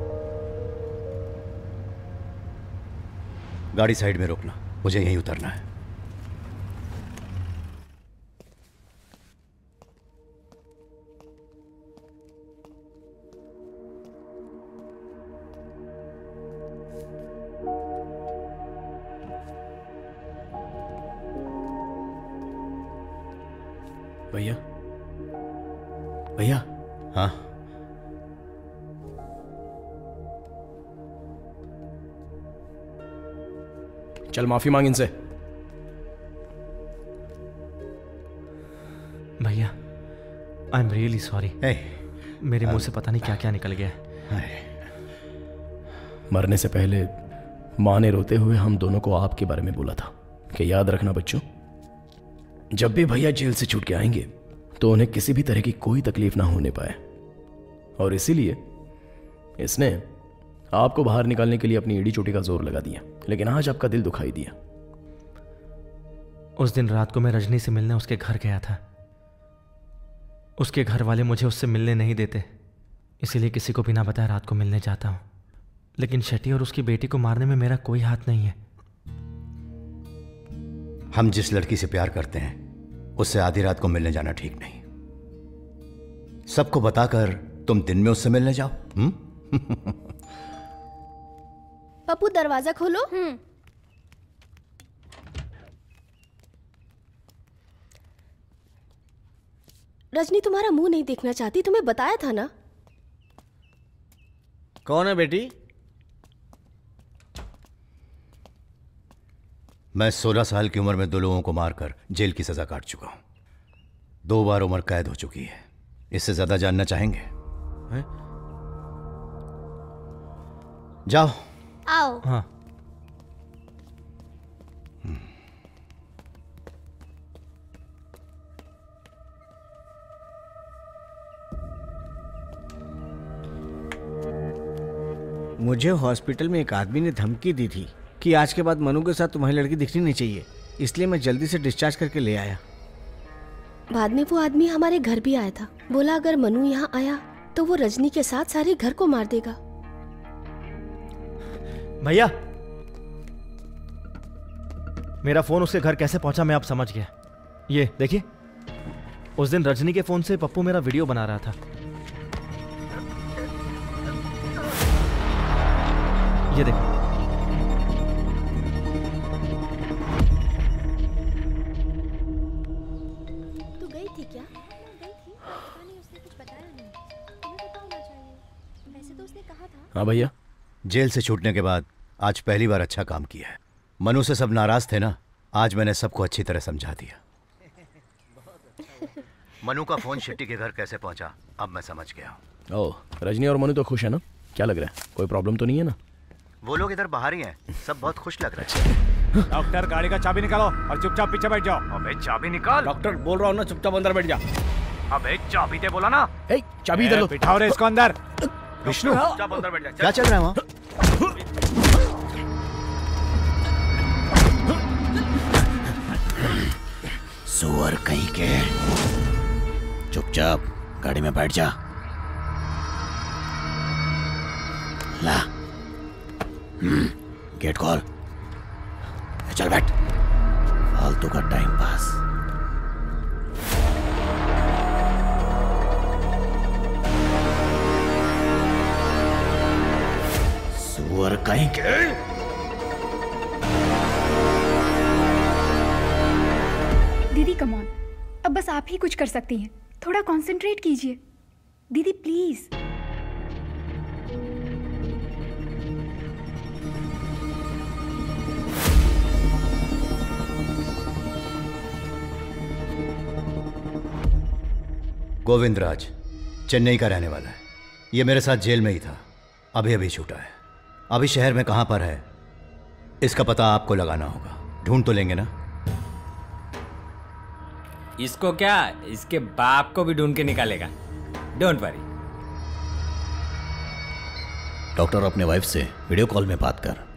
S3: गाड़ी साइड में रोकना, मुझे यहीं उतरना है।
S7: भैया, भैया।
S3: हाँ,
S7: चल माफी मांग इनसे।
S2: भैया, आई एम रियली सॉरी। मेरे मुंह से पता नहीं क्या क्या निकल गया है।
S7: मरने से पहले माँ ने रोते हुए हम दोनों को आपके बारे में बोला था कि याद रखना बच्चों, जब भी भैया जेल से छूट के आएंगे तो उन्हें किसी भी तरह की कोई तकलीफ ना होने पाए, और इसीलिए इसने आपको बाहर निकालने के लिए अपनी एड़ी चोटी का जोर लगा दिया, लेकिन आज आपका दिल दुखाई दिया।
S2: उस दिन रात को मैं रजनी से मिलने उसके घर गया था। उसके घर वाले मुझे उससे मिलने नहीं देते, इसीलिए किसी को बिना बताए रात को मिलने जाता हूं। लेकिन शेट्टी और उसकी बेटी को मारने में मेरा कोई हाथ नहीं है।
S3: हम जिस लड़की से प्यार करते हैं उससे आधी रात को मिलने जाना ठीक नहीं। सबको बताकर तुम दिन में उससे मिलने जाओ।
S21: पप्पू, दरवाजा खोलो।
S5: रजनी तुम्हारा मुंह नहीं देखना चाहती, तुम्हें बताया था ना।
S19: कौन है बेटी?
S3: मैं 16 साल की उम्र में 2 लोगों को मारकर जेल की सजा काट चुका हूं। 2 बार उम्र कैद हो चुकी है। इससे ज्यादा जानना चाहेंगे? जाओ।
S5: आओ।
S2: हाँ।
S19: मुझे हॉस्पिटल में एक आदमी ने धमकी दी थी कि आज के बाद मनु के साथ तुम्हारी लड़की दिखनी नहीं चाहिए, इसलिए मैं जल्दी से डिस्चार्ज करके ले आया।
S5: बाद में वो आदमी हमारे घर भी आया था। बोला अगर मनु यहाँ आया तो वो रजनी के साथ सारे घर को मार देगा।
S2: भैया, मेरा फोन उसके घर कैसे पहुंचा मैं अब समझ गया। ये देखिए, उस दिन रजनी के फोन से पप्पू मेरा वीडियो बना रहा था। ये देखो।
S5: तू गई थी क्या? गई थी। पता नहीं, उसने कुछ बताया नहीं। तुम्हें पता होना चाहिए। वैसे तो उसने कहा था।
S3: हाँ भैया, जेल से छूटने के बाद आज पहली बार अच्छा काम किया है। मनु से सब नाराज थे ना, आज मैंने सबको अच्छी तरह समझा दिया। मनु का फोन शेट्टी के घर कैसे पहुंचा अब मैं समझ गया हूँ।
S7: ओह, रजनी और मनु तो खुश है ना? क्या लग रहा है, कोई प्रॉब्लम तो नहीं है ना?
S3: वो लोग इधर बाहर ही हैं, सब बहुत खुश लग रहे हैं।
S11: डॉक्टर, गाड़ी का चाबी निकालो और चुपचाप पीछे बैठ जाओ।
S15: अबे चाबी निकाल।
S11: डॉक्टर बोल रहा हूँ ना, चुपचाप अंदर बैठ जा।
S15: अबे चाबी दे बोला ना।
S7: चाबी इधर लो।
S11: बिठाओ रे इसको अंदर।
S3: विष्णु,
S15: चुपचाप अंदर बैठ जा।
S3: क्या चल रहा है वहाँ?
S4: सुअर कहीं के, चुपचाप गाड़ी में बैठ जा। ला, गेट खोल। चल बैठ, फालतू का टाइम पास। सुअर कहीं के।
S23: दीदी कम ऑन, अब बस आप ही कुछ कर सकती हैं। थोड़ा कंसंट्रेट कीजिए दीदी प्लीज।
S3: गोविंद राज चेन्नई का रहने वाला है। ये मेरे साथ जेल में ही था, अभी अभी छूटा है। अभी शहर में कहाँ पर है इसका पता आपको लगाना होगा। ढूंढ तो लेंगे ना?
S24: इसको क्या, इसके बाप को भी ढूंढ के निकालेगा। Don't worry.
S4: डॉक्टर, अपने वाइफ से वीडियो कॉल में बात कर।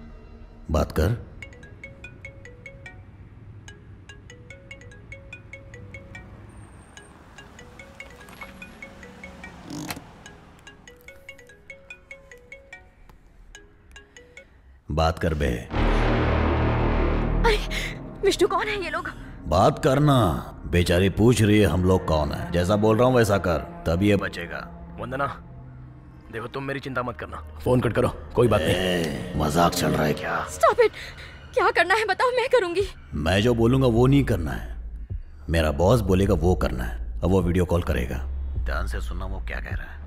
S4: बात कर बे।
S23: अरे विष्णु, कौन है ये लोग?
S4: बात करना। बेचारी पूछ रही है हम लोग कौन है। जैसा बोल रहा हूं वैसा कर, तब ये बचेगा।
S7: वंदना, देखो तुम मेरी चिंता मत करना। फोन कट करो, कोई बात नहीं।
S4: मजाक चल रहा है क्या?
S23: Stop it. क्या करना है बताओ, मैं करूंगी।
S4: मैं जो बोलूंगा वो नहीं करना है, मेरा बॉस बोलेगा वो करना है। अब वो वीडियो कॉल करेगा, ध्यान से सुनना वो क्या कह रहा है।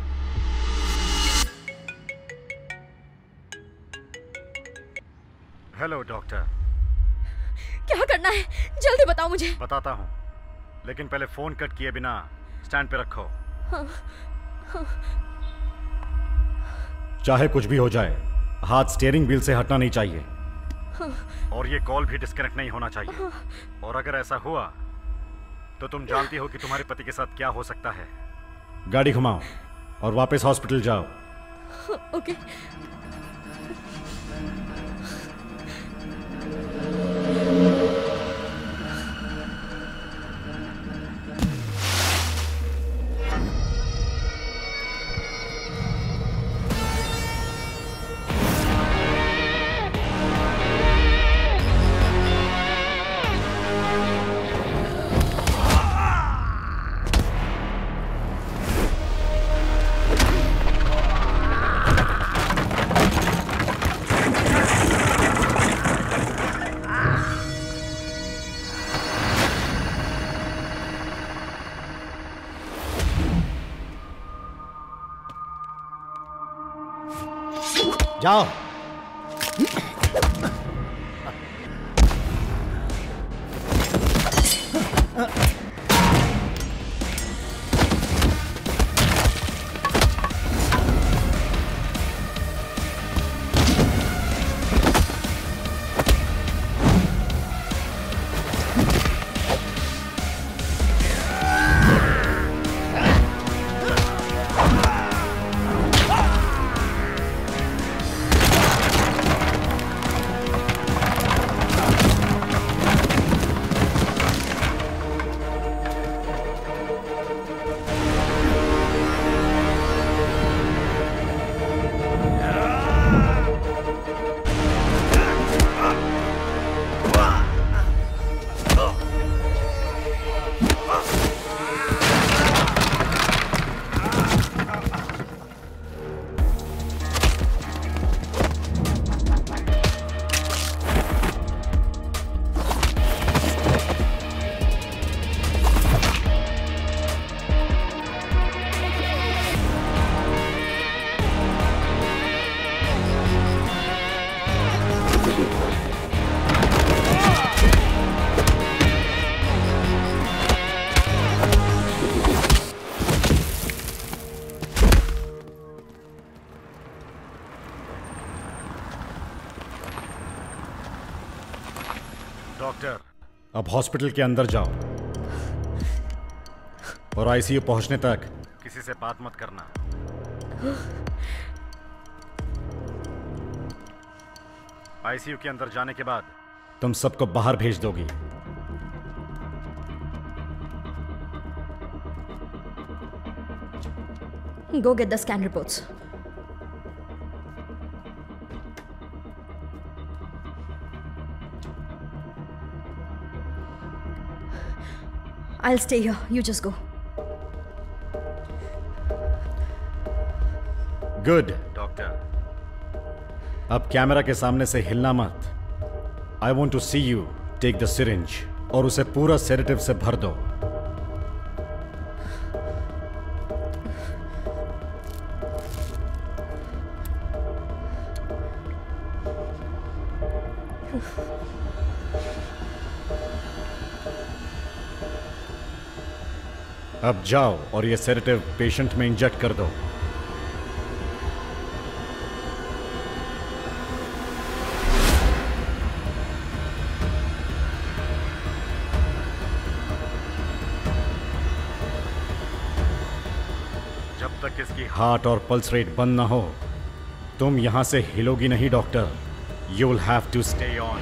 S17: Hello doctor.
S23: क्या करना है जल्दी बताओ मुझे।
S17: बताता हूँ, लेकिन पहले फोन कट किए बिना स्टैंड पे रखो।
S23: हाँ, हाँ।
S17: चाहे कुछ भी हो जाए, हाथ स्टीयरिंग व्हील से हटना नहीं चाहिए।
S23: हाँ।
S17: और ये कॉल भी डिस्कनेक्ट नहीं होना चाहिए।
S23: हाँ।
S17: और अगर ऐसा हुआ तो तुम जानती हो कि तुम्हारे पति के साथ क्या हो सकता है। गाड़ी घुमाओ और वापस हॉस्पिटल जाओ।
S23: ओके।
S3: जाओ।
S17: डॉक्टर, अब हॉस्पिटल के अंदर जाओ और आईसीयू पहुंचने तक किसी से बात मत करना। आईसीयू के अंदर जाने के बाद तुम सबको बाहर भेज दोगी।
S6: Go get the scan reports. I'll stay here. You just go.
S17: Good doctor, अब कैमरा के सामने से हिलना मत। I want to see you take the syringe और उसे पूरा सेडेटिव से भर दो। अब जाओ और ये सेडेटिव पेशेंट में इंजेक्ट कर दो। जब तक इसकी हार्ट और पल्स रेट बंद ना हो तुम यहां से हिलोगी नहीं doctor. You will have to stay on.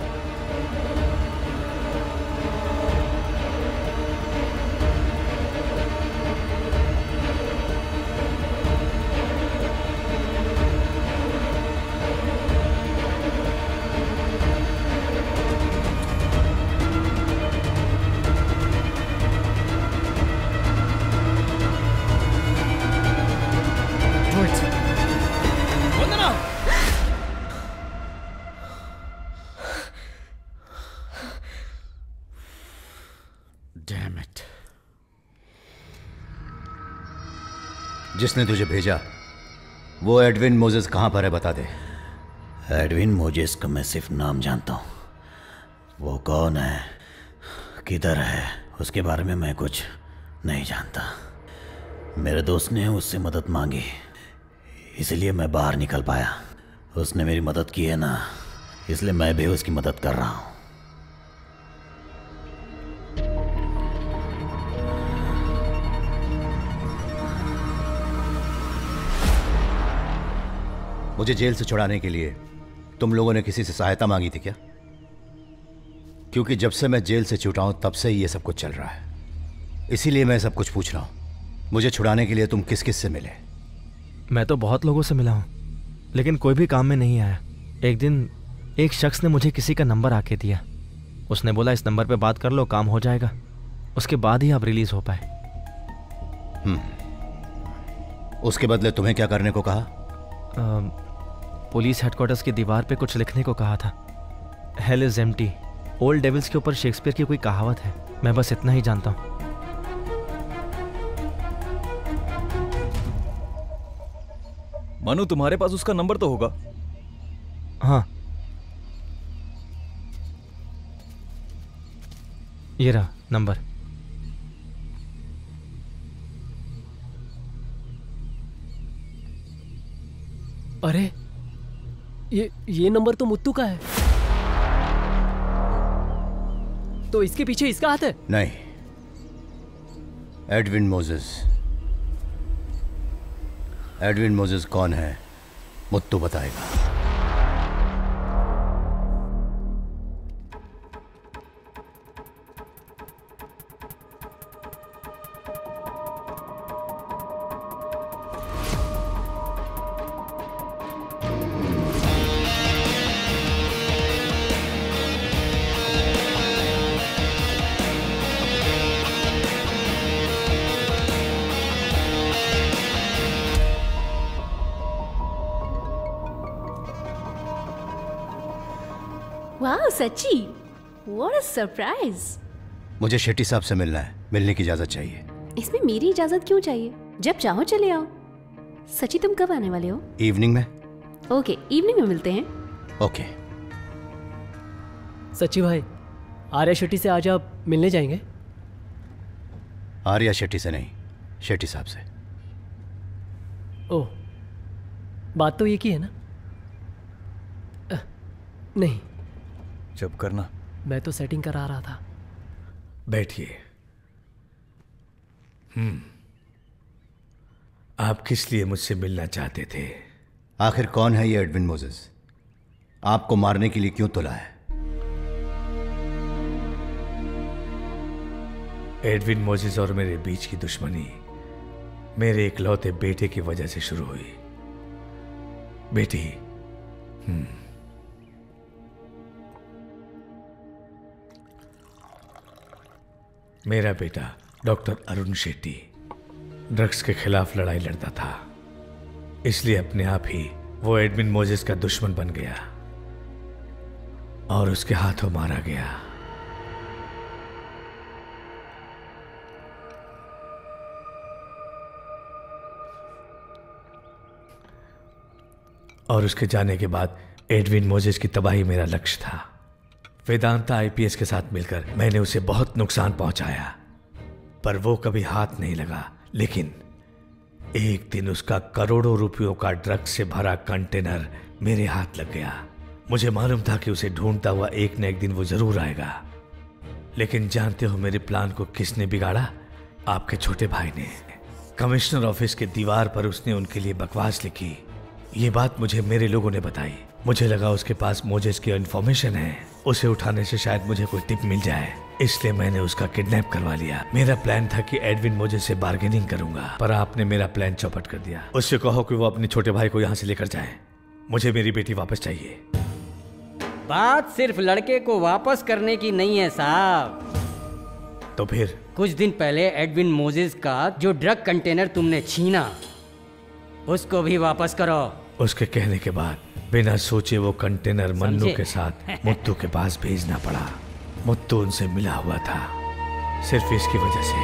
S3: जिसने तुझे भेजा वो एडविन मोजेस कहां पर है बता दे। एडविन मोजेस का मैं सिर्फ नाम जानता हूं। वो कौन है, किधर है, उसके बारे में मैं कुछ नहीं जानता। मेरे दोस्त ने उससे मदद मांगी इसलिए मैं बाहर निकल पाया। उसने मेरी मदद की है ना, इसलिए मैं भी उसकी मदद कर रहा हूं। मुझे जेल से छुड़ाने के लिए तुम लोगों ने किसी से सहायता मांगी थी क्या? क्योंकि जब से मैं जेल से छूटा हूं तब से ही ये सब कुछ चल रहा है, इसीलिए मैं सब कुछ पूछ रहा हूं। मुझे छुड़ाने के लिए तुम किस किस से मिले?
S2: मैं तो बहुत लोगों से मिला हूं लेकिन कोई भी काम में नहीं आया। एक दिन एक शख्स ने मुझे किसी का नंबर आके दिया। उसने बोला इस नंबर पे बात कर लो, काम हो जाएगा। उसके बाद ही आप रिलीज हो पाए।
S3: उसके बदले तुम्हें क्या करने को कहा?
S2: पुलिस हेडक्वार्टर्स की दीवार पे कुछ लिखने को कहा था। Hell is empty. Old devils के ऊपर शेक्सपियर की कोई कहावत है। मैं बस इतना ही जानता हूं।
S22: मनु, तुम्हारे पास उसका नंबर तो होगा।
S2: हाँ, ये रहा नंबर।
S8: अरे ये नंबर तो मुत्तू का है। तो इसके पीछे इसका हाथ है?
S3: नहीं, एडविन मोजेस। एडविन मोजेस कौन है मुत्तू बताएगा।
S13: वाह सच्ची, व्हाट अ सरप्राइज।
S3: मुझे शेट्टी साहब से मिलना है, मिलने की इजाजत चाहिए।
S13: इसमें मेरी इजाजत क्यों चाहिए? जब चाहो चले आओ। सच्ची तुम कब आने वाले हो?
S3: इवनिंग में।
S13: ओके, इवनिंग में मिलते हैं।
S3: ओके।
S8: सच्ची भाई, आर्या शेट्टी से आज आप मिलने जाएंगे?
S3: आर्या शेट्टी से नहीं, शेट्टी साहब से।
S8: ओह, बात तो ये की है ना? नहीं,
S22: जब करना।
S8: मैं तो सेटिंग करा रहा था।
S11: बैठिए। आप किस लिए मुझसे मिलना चाहते थे?
S3: आखिर कौन है ये एडविन मोजेस? आपको मारने के लिए क्यों तुला है?
S11: एडविन मोजेस और मेरे बीच की दुश्मनी मेरे इकलौते बेटे की वजह से शुरू हुई। बेटी। मेरा बेटा डॉक्टर अरुण शेट्टी ड्रग्स के खिलाफ लड़ाई लड़ता था, इसलिए अपने आप ही वो एडविन मोजेस का दुश्मन बन गया और उसके हाथों मारा गया। और उसके जाने के बाद एडविन मोजेस की तबाही मेरा लक्ष्य था। वेदांता आईपीएस के साथ मिलकर मैंने उसे बहुत नुकसान पहुंचाया, पर वो कभी हाथ नहीं लगा। लेकिन एक दिन उसका करोड़ों रुपयों का ड्रग्स से भरा कंटेनर मेरे हाथ लग गया। मुझे मालूम था कि उसे ढूंढता हुआ एक न एक दिन वो जरूर आएगा। लेकिन जानते हो मेरे प्लान को किसने बिगाड़ा? आपके छोटे भाई ने। कमिश्नर ऑफिस के दीवार पर उसने उनके लिए बकवास लिखी। ये बात मुझे मेरे लोगों ने बताई। मुझे लगा उसके पास मोजेस की इन्फॉर्मेशन है, उसे उठाने से शायद मुझे कोई टिप मिल जाए, इसलिए मैंने उसका किडनैप करवा लिया। मेरा प्लान था कि एडविन मोजेस से बार्गेनिंग करूंगा, पर आपने मेरा प्लान चौपट कर दिया। उससे कहो कि वो अपने छोटे भाई को यहाँ से लेकर जाए। मुझे मेरी बेटी वापस चाहिए।
S10: बात सिर्फ लड़के को वापस करने की नहीं है साहब।
S11: तो फिर?
S10: कुछ दिन पहले एडविन मोजेस का जो ड्रग कंटेनर तुमने छीना, उसको भी वापस करो।
S11: उसके कहने के बाद बिना सोचे वो कंटेनर मन्नू के साथ मुत्तू के पास भेजना पड़ा। मुत्तू उनसे मिला हुआ था, सिर्फ इसकी वजह से।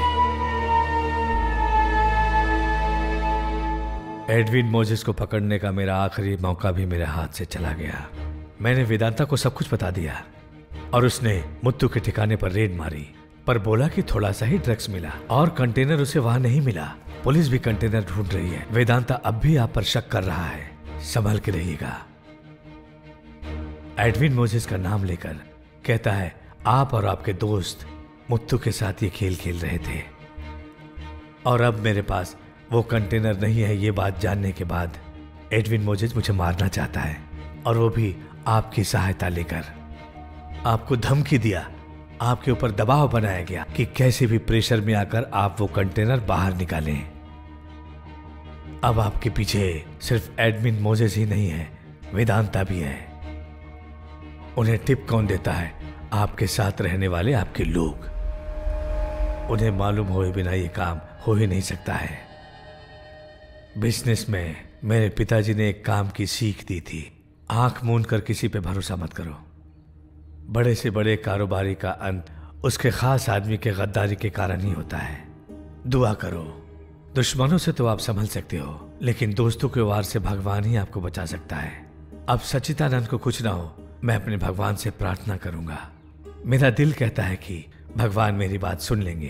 S11: एडविन मोजेस को पकड़ने का मेरा आखिरी मौका भी मेरे हाथ से चला गया। मैंने वेदांता को सब कुछ बता दिया और उसने मुत्तू के ठिकाने पर रेड मारी, पर बोला कि थोड़ा सा ही ड्रग्स मिला और कंटेनर उसे वहां नहीं मिला। पुलिस भी कंटेनर ढूंढ रही है। वेदांता अब भी आप पर शक कर रहा है, संभल के रहिएगा। एडविन मोजेस का नाम लेकर कहता है आप और आपके दोस्त मुत्तू के साथ ये खेल खेल रहे थे, और अब मेरे पास वो कंटेनर नहीं है। ये बात जानने के बाद एडविन मोजेस मुझे मारना चाहता है, और वो भी आपकी सहायता लेकर। आपको धमकी दिया, आपके ऊपर दबाव बनाया गया कि कैसे भी प्रेशर में आकर आप वो कंटेनर बाहर निकालें। अब आपके पीछे सिर्फ एडविन मोजेस ही नहीं है, वेदांता भी है। उन्हें टिप कौन देता है? आपके साथ रहने वाले आपके लोग। उन्हें मालूम हुए बिना ये काम हो ही नहीं सकता है। बिजनेस में मेरे पिताजी ने एक काम की सीख दी थी, आंख मूंद कर किसी पे भरोसा मत करो। बड़े से बड़े कारोबारी का अंत उसके खास आदमी के गद्दारी के कारण ही होता है। दुआ करो दुश्मनों से तो आप संभल सकते हो, लेकिन दोस्तों के वार से भगवान ही आपको बचा सकता है। अब सच्चिदानंद को कुछ ना हो, मैं अपने भगवान से प्रार्थना करूंगा। मेरा दिल कहता है कि भगवान मेरी बात सुन लेंगे।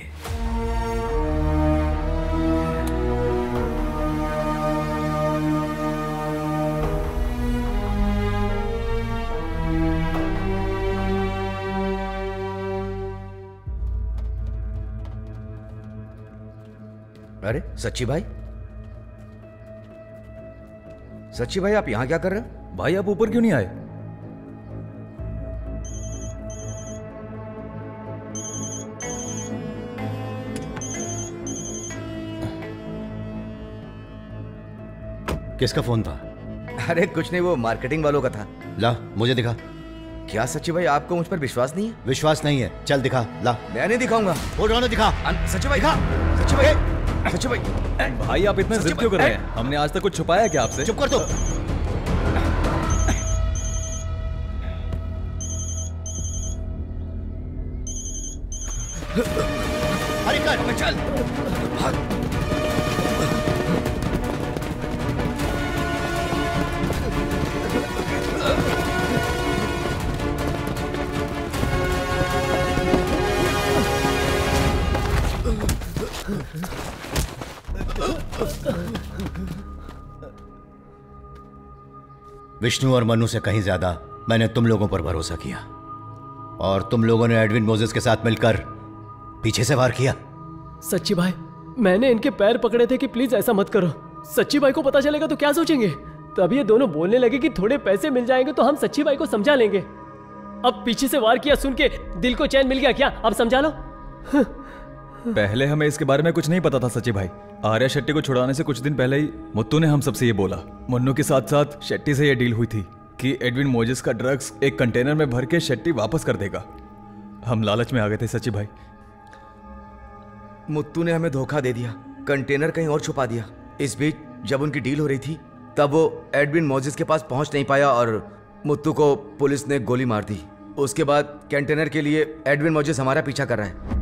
S20: अरे सच्ची भाई, सच्ची भाई आप यहां क्या कर रहे हो?
S22: भाई आप ऊपर क्यों नहीं आए?
S3: किसका फोन था?
S20: अरे कुछ नहीं, वो मार्केटिंग वालों का था।
S3: ला मुझे दिखा।
S20: क्या सच्ची भाई आपको मुझ पर विश्वास नहीं है?
S3: विश्वास नहीं है, चल दिखा। ला।
S20: मैं नहीं दिखाऊंगा।
S3: वो जाने दिखा।
S20: सच्ची भाई, सच्ची भाई, सच्ची भाई।
S22: भाई आप इतने जिद क्यों कर रहे हैं? हमने आज तक कुछ छुपाया क्या आपसे?
S3: चुप कर तू।
S20: अरे कर, चल भाग।
S3: विष्णु और मनु से कहीं ज्यादा मैंने तुम लोगों पर भरोसा किया, और तुम लोगों ने एडविन मोजेस के साथ मिलकर पीछे से वार किया।
S8: सच्ची भाई, मैंने इनके पैर पकड़े थे कि प्लीज ऐसा मत करो। सच्ची भाई को पता चलेगा तो क्या सोचेंगे? तब ये दोनों बोलने लगे कि थोड़े पैसे मिल जाएंगे तो हम सच्ची भाई को समझा लेंगे। अब पीछे से वार किया सुन के दिल को चैन मिल गया क्या? अब समझा लो।
S22: पहले हमें इसके बारे में कुछ नहीं पता था सच्ची भाई। आर्या शेट्टी को छुड़ाने से कुछ दिन पहले ही मुत्तू ने हम सबसे ये बोला। मुन्नू के साथ साथ शेट्टी से ये डील हुई थी कि एडविन मोजेस का ड्रग्स एक कंटेनर में भर के शेट्टी वापस कर देगा। हम लालच में आ गए थे सच्ची भाई।
S20: मुत्तू ने हमें धोखा दे दिया, कंटेनर कहीं और छुपा दिया। इस बीच जब उनकी डील हो रही थी तब वो एडविन मोजेस के पास पहुंच नहीं पाया और मुत्तू को पुलिस ने गोली मार दी। उसके बाद कंटेनर के लिए एडविन मोजेस हमारा पीछा कर रहा है।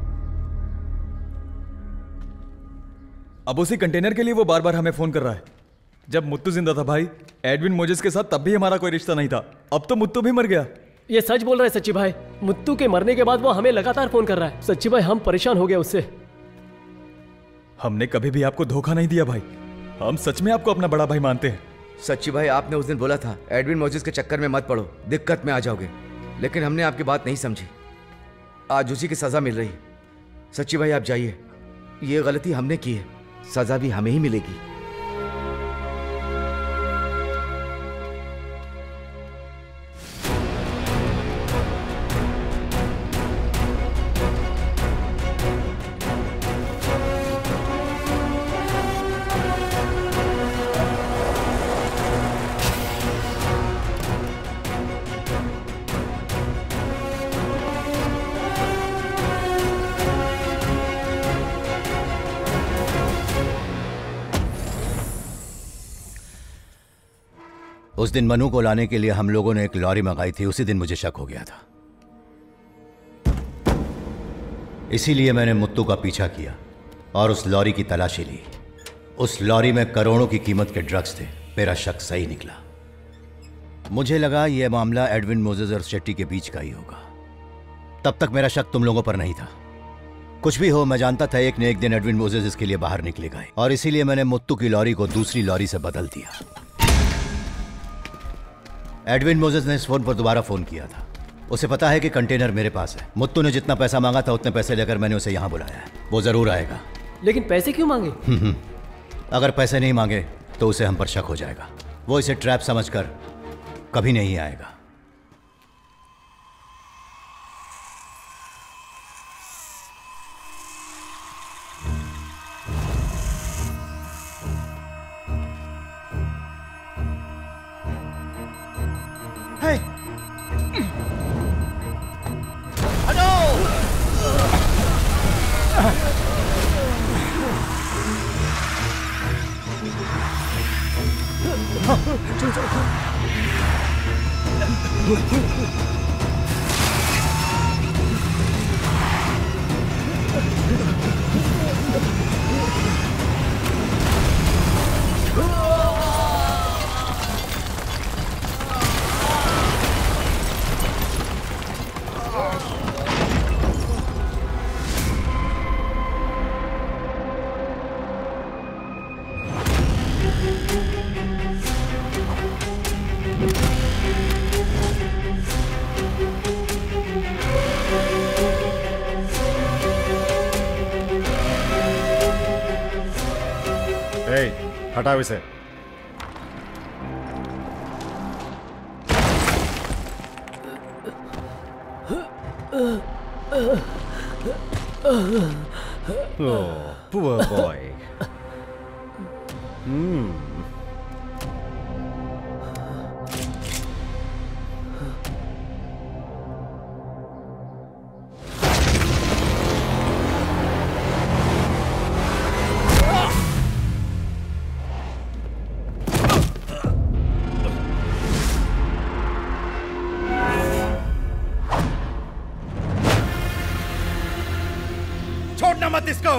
S22: अब उसी कंटेनर के लिए वो बार बार हमें फोन कर रहा है। जब मुत्तू जिंदा था भाई एडविन मोजेस के साथ, तब भी हमारा कोई रिश्ता नहीं था। अब तो मुत्तू भी मर गया।
S8: ये सच बोल रहा है सच्ची भाई। मुत्तू के मरने के बाद वो हमें लगातार फोन कर रहा है। सच्ची भाई हम परेशान हो गए उससे।
S22: हमने कभी भी आपको धोखा नहीं दिया भाई। हम सच में आपको अपना बड़ा भाई मानते हैं।
S20: सच्ची भाई, आपने उस दिन बोला था एडविन मोजेस के चक्कर में मत पड़ो, दिक्कत में आ जाओगे, लेकिन हमने आपकी बात नहीं समझी। आज उसी की सजा मिल रही है। सच्ची भाई आप जाइए, ये गलती हमने की है, सजा भी हमें ही मिलेगी।
S3: उस दिन मनु को लाने के लिए हम लोगों ने एक लॉरी मंगाई थी। उसी दिन मुझे शक हो गया था, इसीलिए मैंने मुत्तू का पीछा किया और उस लॉरी की तलाशी ली। उस लॉरी में करोड़ों की कीमत के ड्रग्स थे। मेरा शक सही निकला। मुझे लगा यह मामला एडविन मोजेस और शेट्टी के बीच का ही होगा। तब तक मेरा शक तुम लोगों पर नहीं था। कुछ भी हो, मैं जानता था एक न एक दिन एडविन मोजेस इसके लिए बाहर निकलेगा, और इसीलिए मैंने मुत्तू की लॉरी को दूसरी लॉरी से बदल दिया। एडविन मोजेस ने इस फोन पर दोबारा फोन किया था। उसे पता है कि कंटेनर मेरे पास है। मुत्तू ने जितना पैसा मांगा था उतने पैसे लेकर मैंने उसे यहां बुलाया है। वो जरूर आएगा।
S8: लेकिन पैसे क्यों मांगे?
S3: अगर पैसे नहीं मांगे तो उसे हम पर शक हो जाएगा। वो इसे ट्रैप समझकर कभी नहीं आएगा।
S17: हटाओ इसे। Oh, poor boy. छोड़ना मत इसको।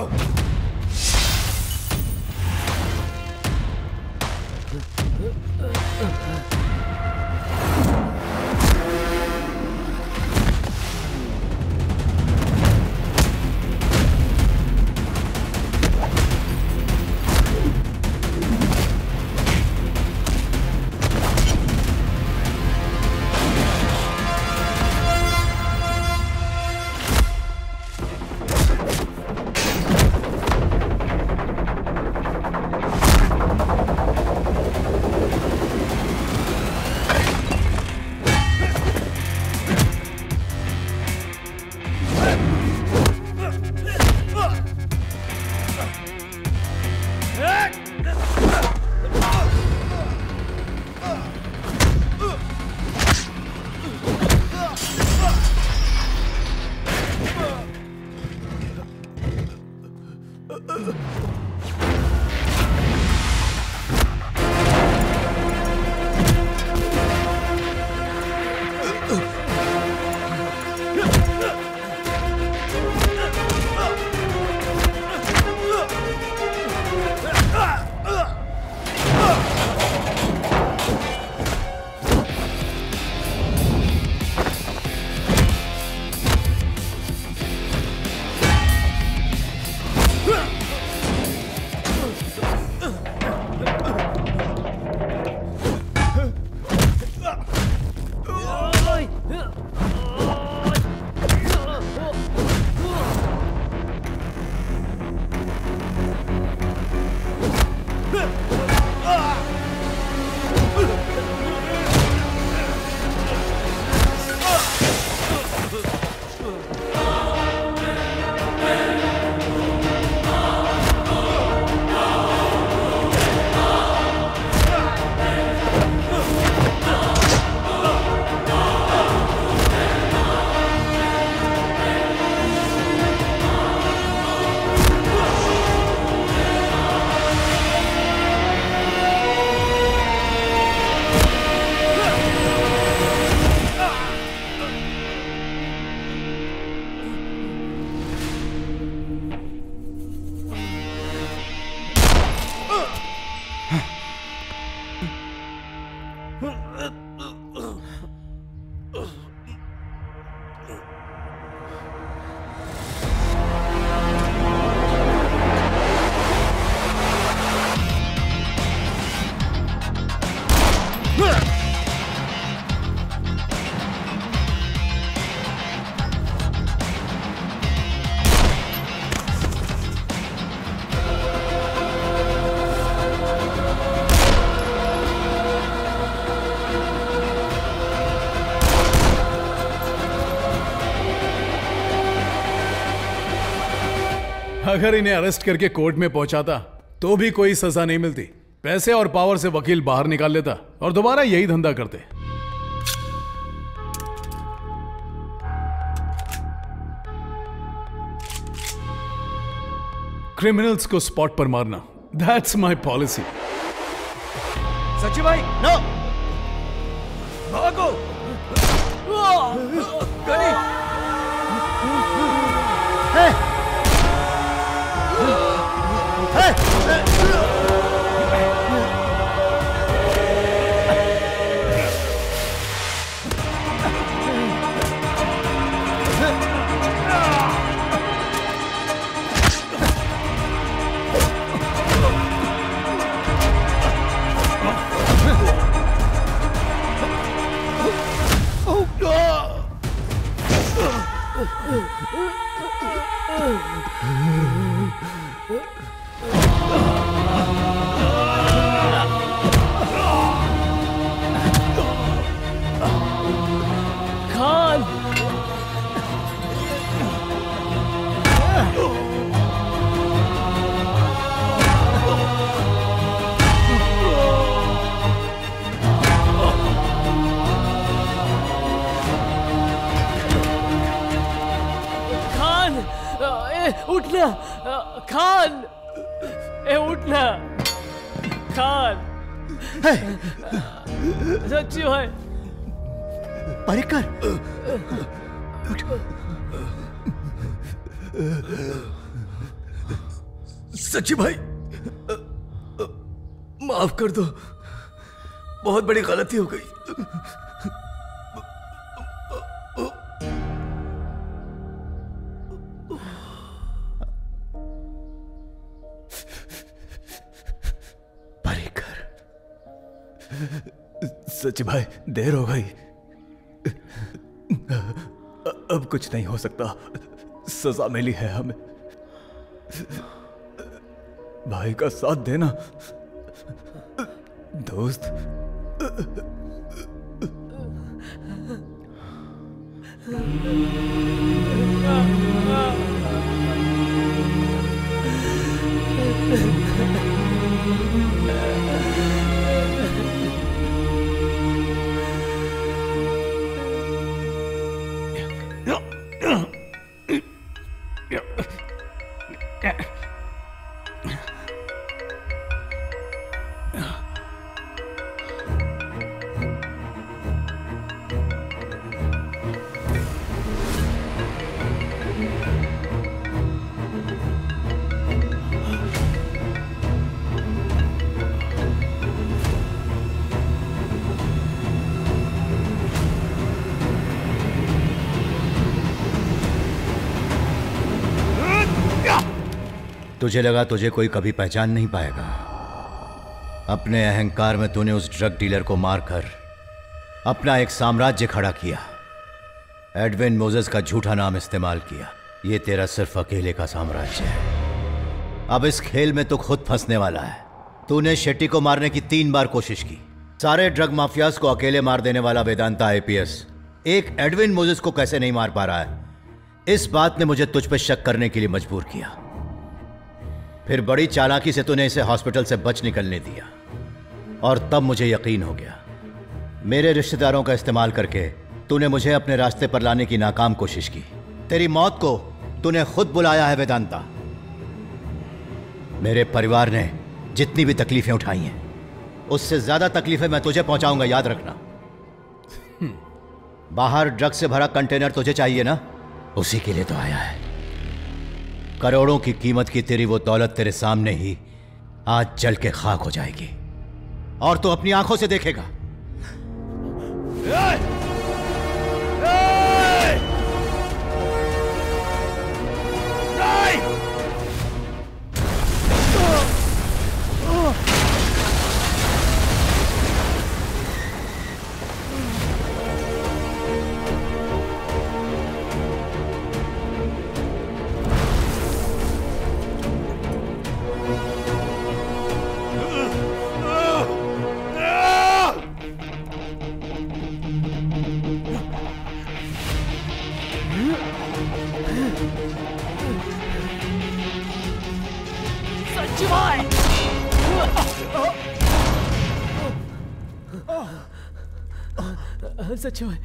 S14: अगर इन्हें अरेस्ट करके कोर्ट में पहुंचाता तो भी कोई सजा नहीं मिलती। पैसे और पावर से वकील बाहर निकाल लेता और दोबारा यही धंधा करते। क्रिमिनल्स को स्पॉट पर मारना, दैट्स माय पॉलिसी।
S20: सच्ची भाई, नो भागो। गनी
S8: ए उठना खान। सच्ची भाई
S4: परिकर
S15: सच्ची भाई माफ कर दो, बहुत बड़ी गलती हो गई।
S4: परिकर
S15: सच्ची भाई देर हो गई, अब कुछ नहीं हो सकता, सजा मिली है हमें। भाई का साथ देना दोस्त।
S3: तुझे लगा तुझे कोई कभी पहचान नहीं पाएगा। अपने अहंकार में तूने उस ड्रग डीलर को मारकर अपना एक साम्राज्य खड़ा किया। एडविन मोजेस का झूठा नाम इस्तेमाल किया। ये तेरा सिर्फ अकेले का साम्राज्य है। अब इस खेल में तू खुद फंसने वाला है। तूने शेट्टी को मारने की 3 बार कोशिश की। सारे ड्रग माफियाज को अकेले मार देने वाला वेदांता आईपीएस एक एडविन मोजेस को कैसे नहीं मार पा रहा है, इस बात ने मुझे तुझ पर शक करने के लिए मजबूर किया। फिर बड़ी चालाकी से तूने इसे हॉस्पिटल से बच निकलने दिया और तब मुझे यकीन हो गया। मेरे रिश्तेदारों का इस्तेमाल करके तूने मुझे अपने रास्ते पर लाने की नाकाम कोशिश की। तेरी मौत को तूने खुद बुलाया है वेदांता। मेरे परिवार ने जितनी भी तकलीफें उठाई हैं उससे ज्यादा तकलीफें मैं तुझे पहुंचाऊंगा, याद रखना। बाहर ड्रग से भरा कंटेनर तुझे चाहिए ना, उसी के लिए तो आया है। करोड़ों की कीमत की तेरी वो दौलत तेरे सामने ही आज जल के खाक हो जाएगी और तू अपनी आंखों से देखेगा।
S8: सच में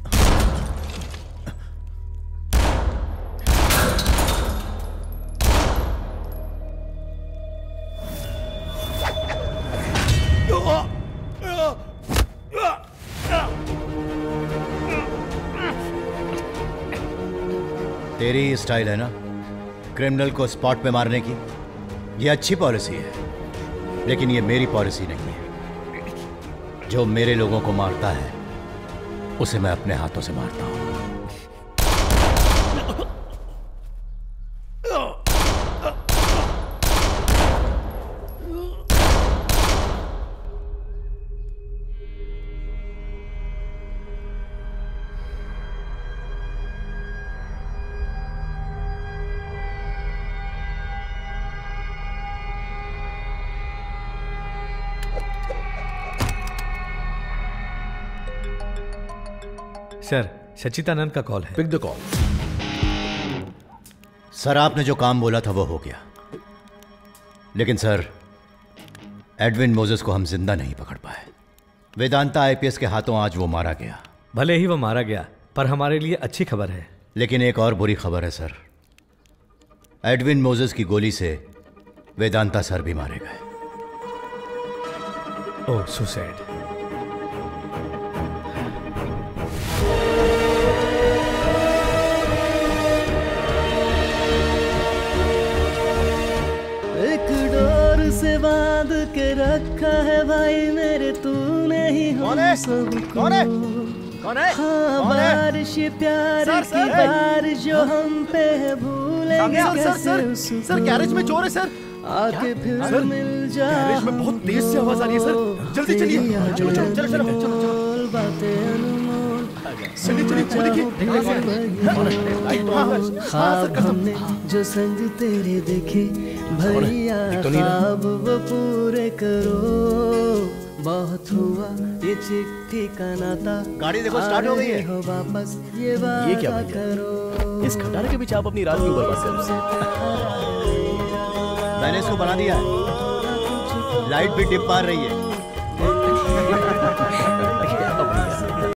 S3: तेरी स्टाइल है ना क्रिमिनल को स्पॉट पे मारने की। ये अच्छी पॉलिसी है, लेकिन ये मेरी पॉलिसी नहीं है। जो मेरे लोगों को मारता है उसे मैं अपने हाथों से मारता हूं।
S11: सर, सच्चिदानंद का कॉल है।
S15: Pick the call.
S3: सर, आपने जो काम बोला था वो हो गया, लेकिन सर एडविन मोजेस को हम जिंदा नहीं पकड़ पाए। वेदांता आईपीएस के हाथों आज वो मारा गया।
S11: भले ही वो मारा गया, पर हमारे लिए अच्छी खबर है।
S3: लेकिन एक और बुरी खबर है सर। एडविन मोजेस की गोली से
S4: वेदांता सर भी मारे गए।
S11: ओह, सुसाइड।
S9: एक डोर से बांध के रखा है भाई मेरे तूने ही हम सबको।
S4: कौन है?
S9: हाँ, बारिश प्यार की बारिश जो हम पे है भूलेंगे कैसे उसको।
S4: सर गैरेज में चोर है सर।
S9: आके फिर
S4: सर,
S9: मिल जा।
S4: गैरेज में बहुत तेज से आवाज आ रही है सर। जल्दी चलिए। चलो चलो चलो चलो चलो।
S9: बातें अनमोल
S4: चलिए चलिए
S9: ख्वाब हमने जो संग तेरे देखे भैया ख्वाब वो पूरे करो। बहुत हुआ ये चिट्ठी का नाता।
S4: गाड़ी देखो स्टार्ट हो गई है।
S9: हो वापस ये क्या करो।
S22: इस खटारे के बीच आप अपनी रात क्यों बर्बाद कर रहे हैं?
S4: मैंने इसको बना दिया है। लाइट भी डिप मार रही है।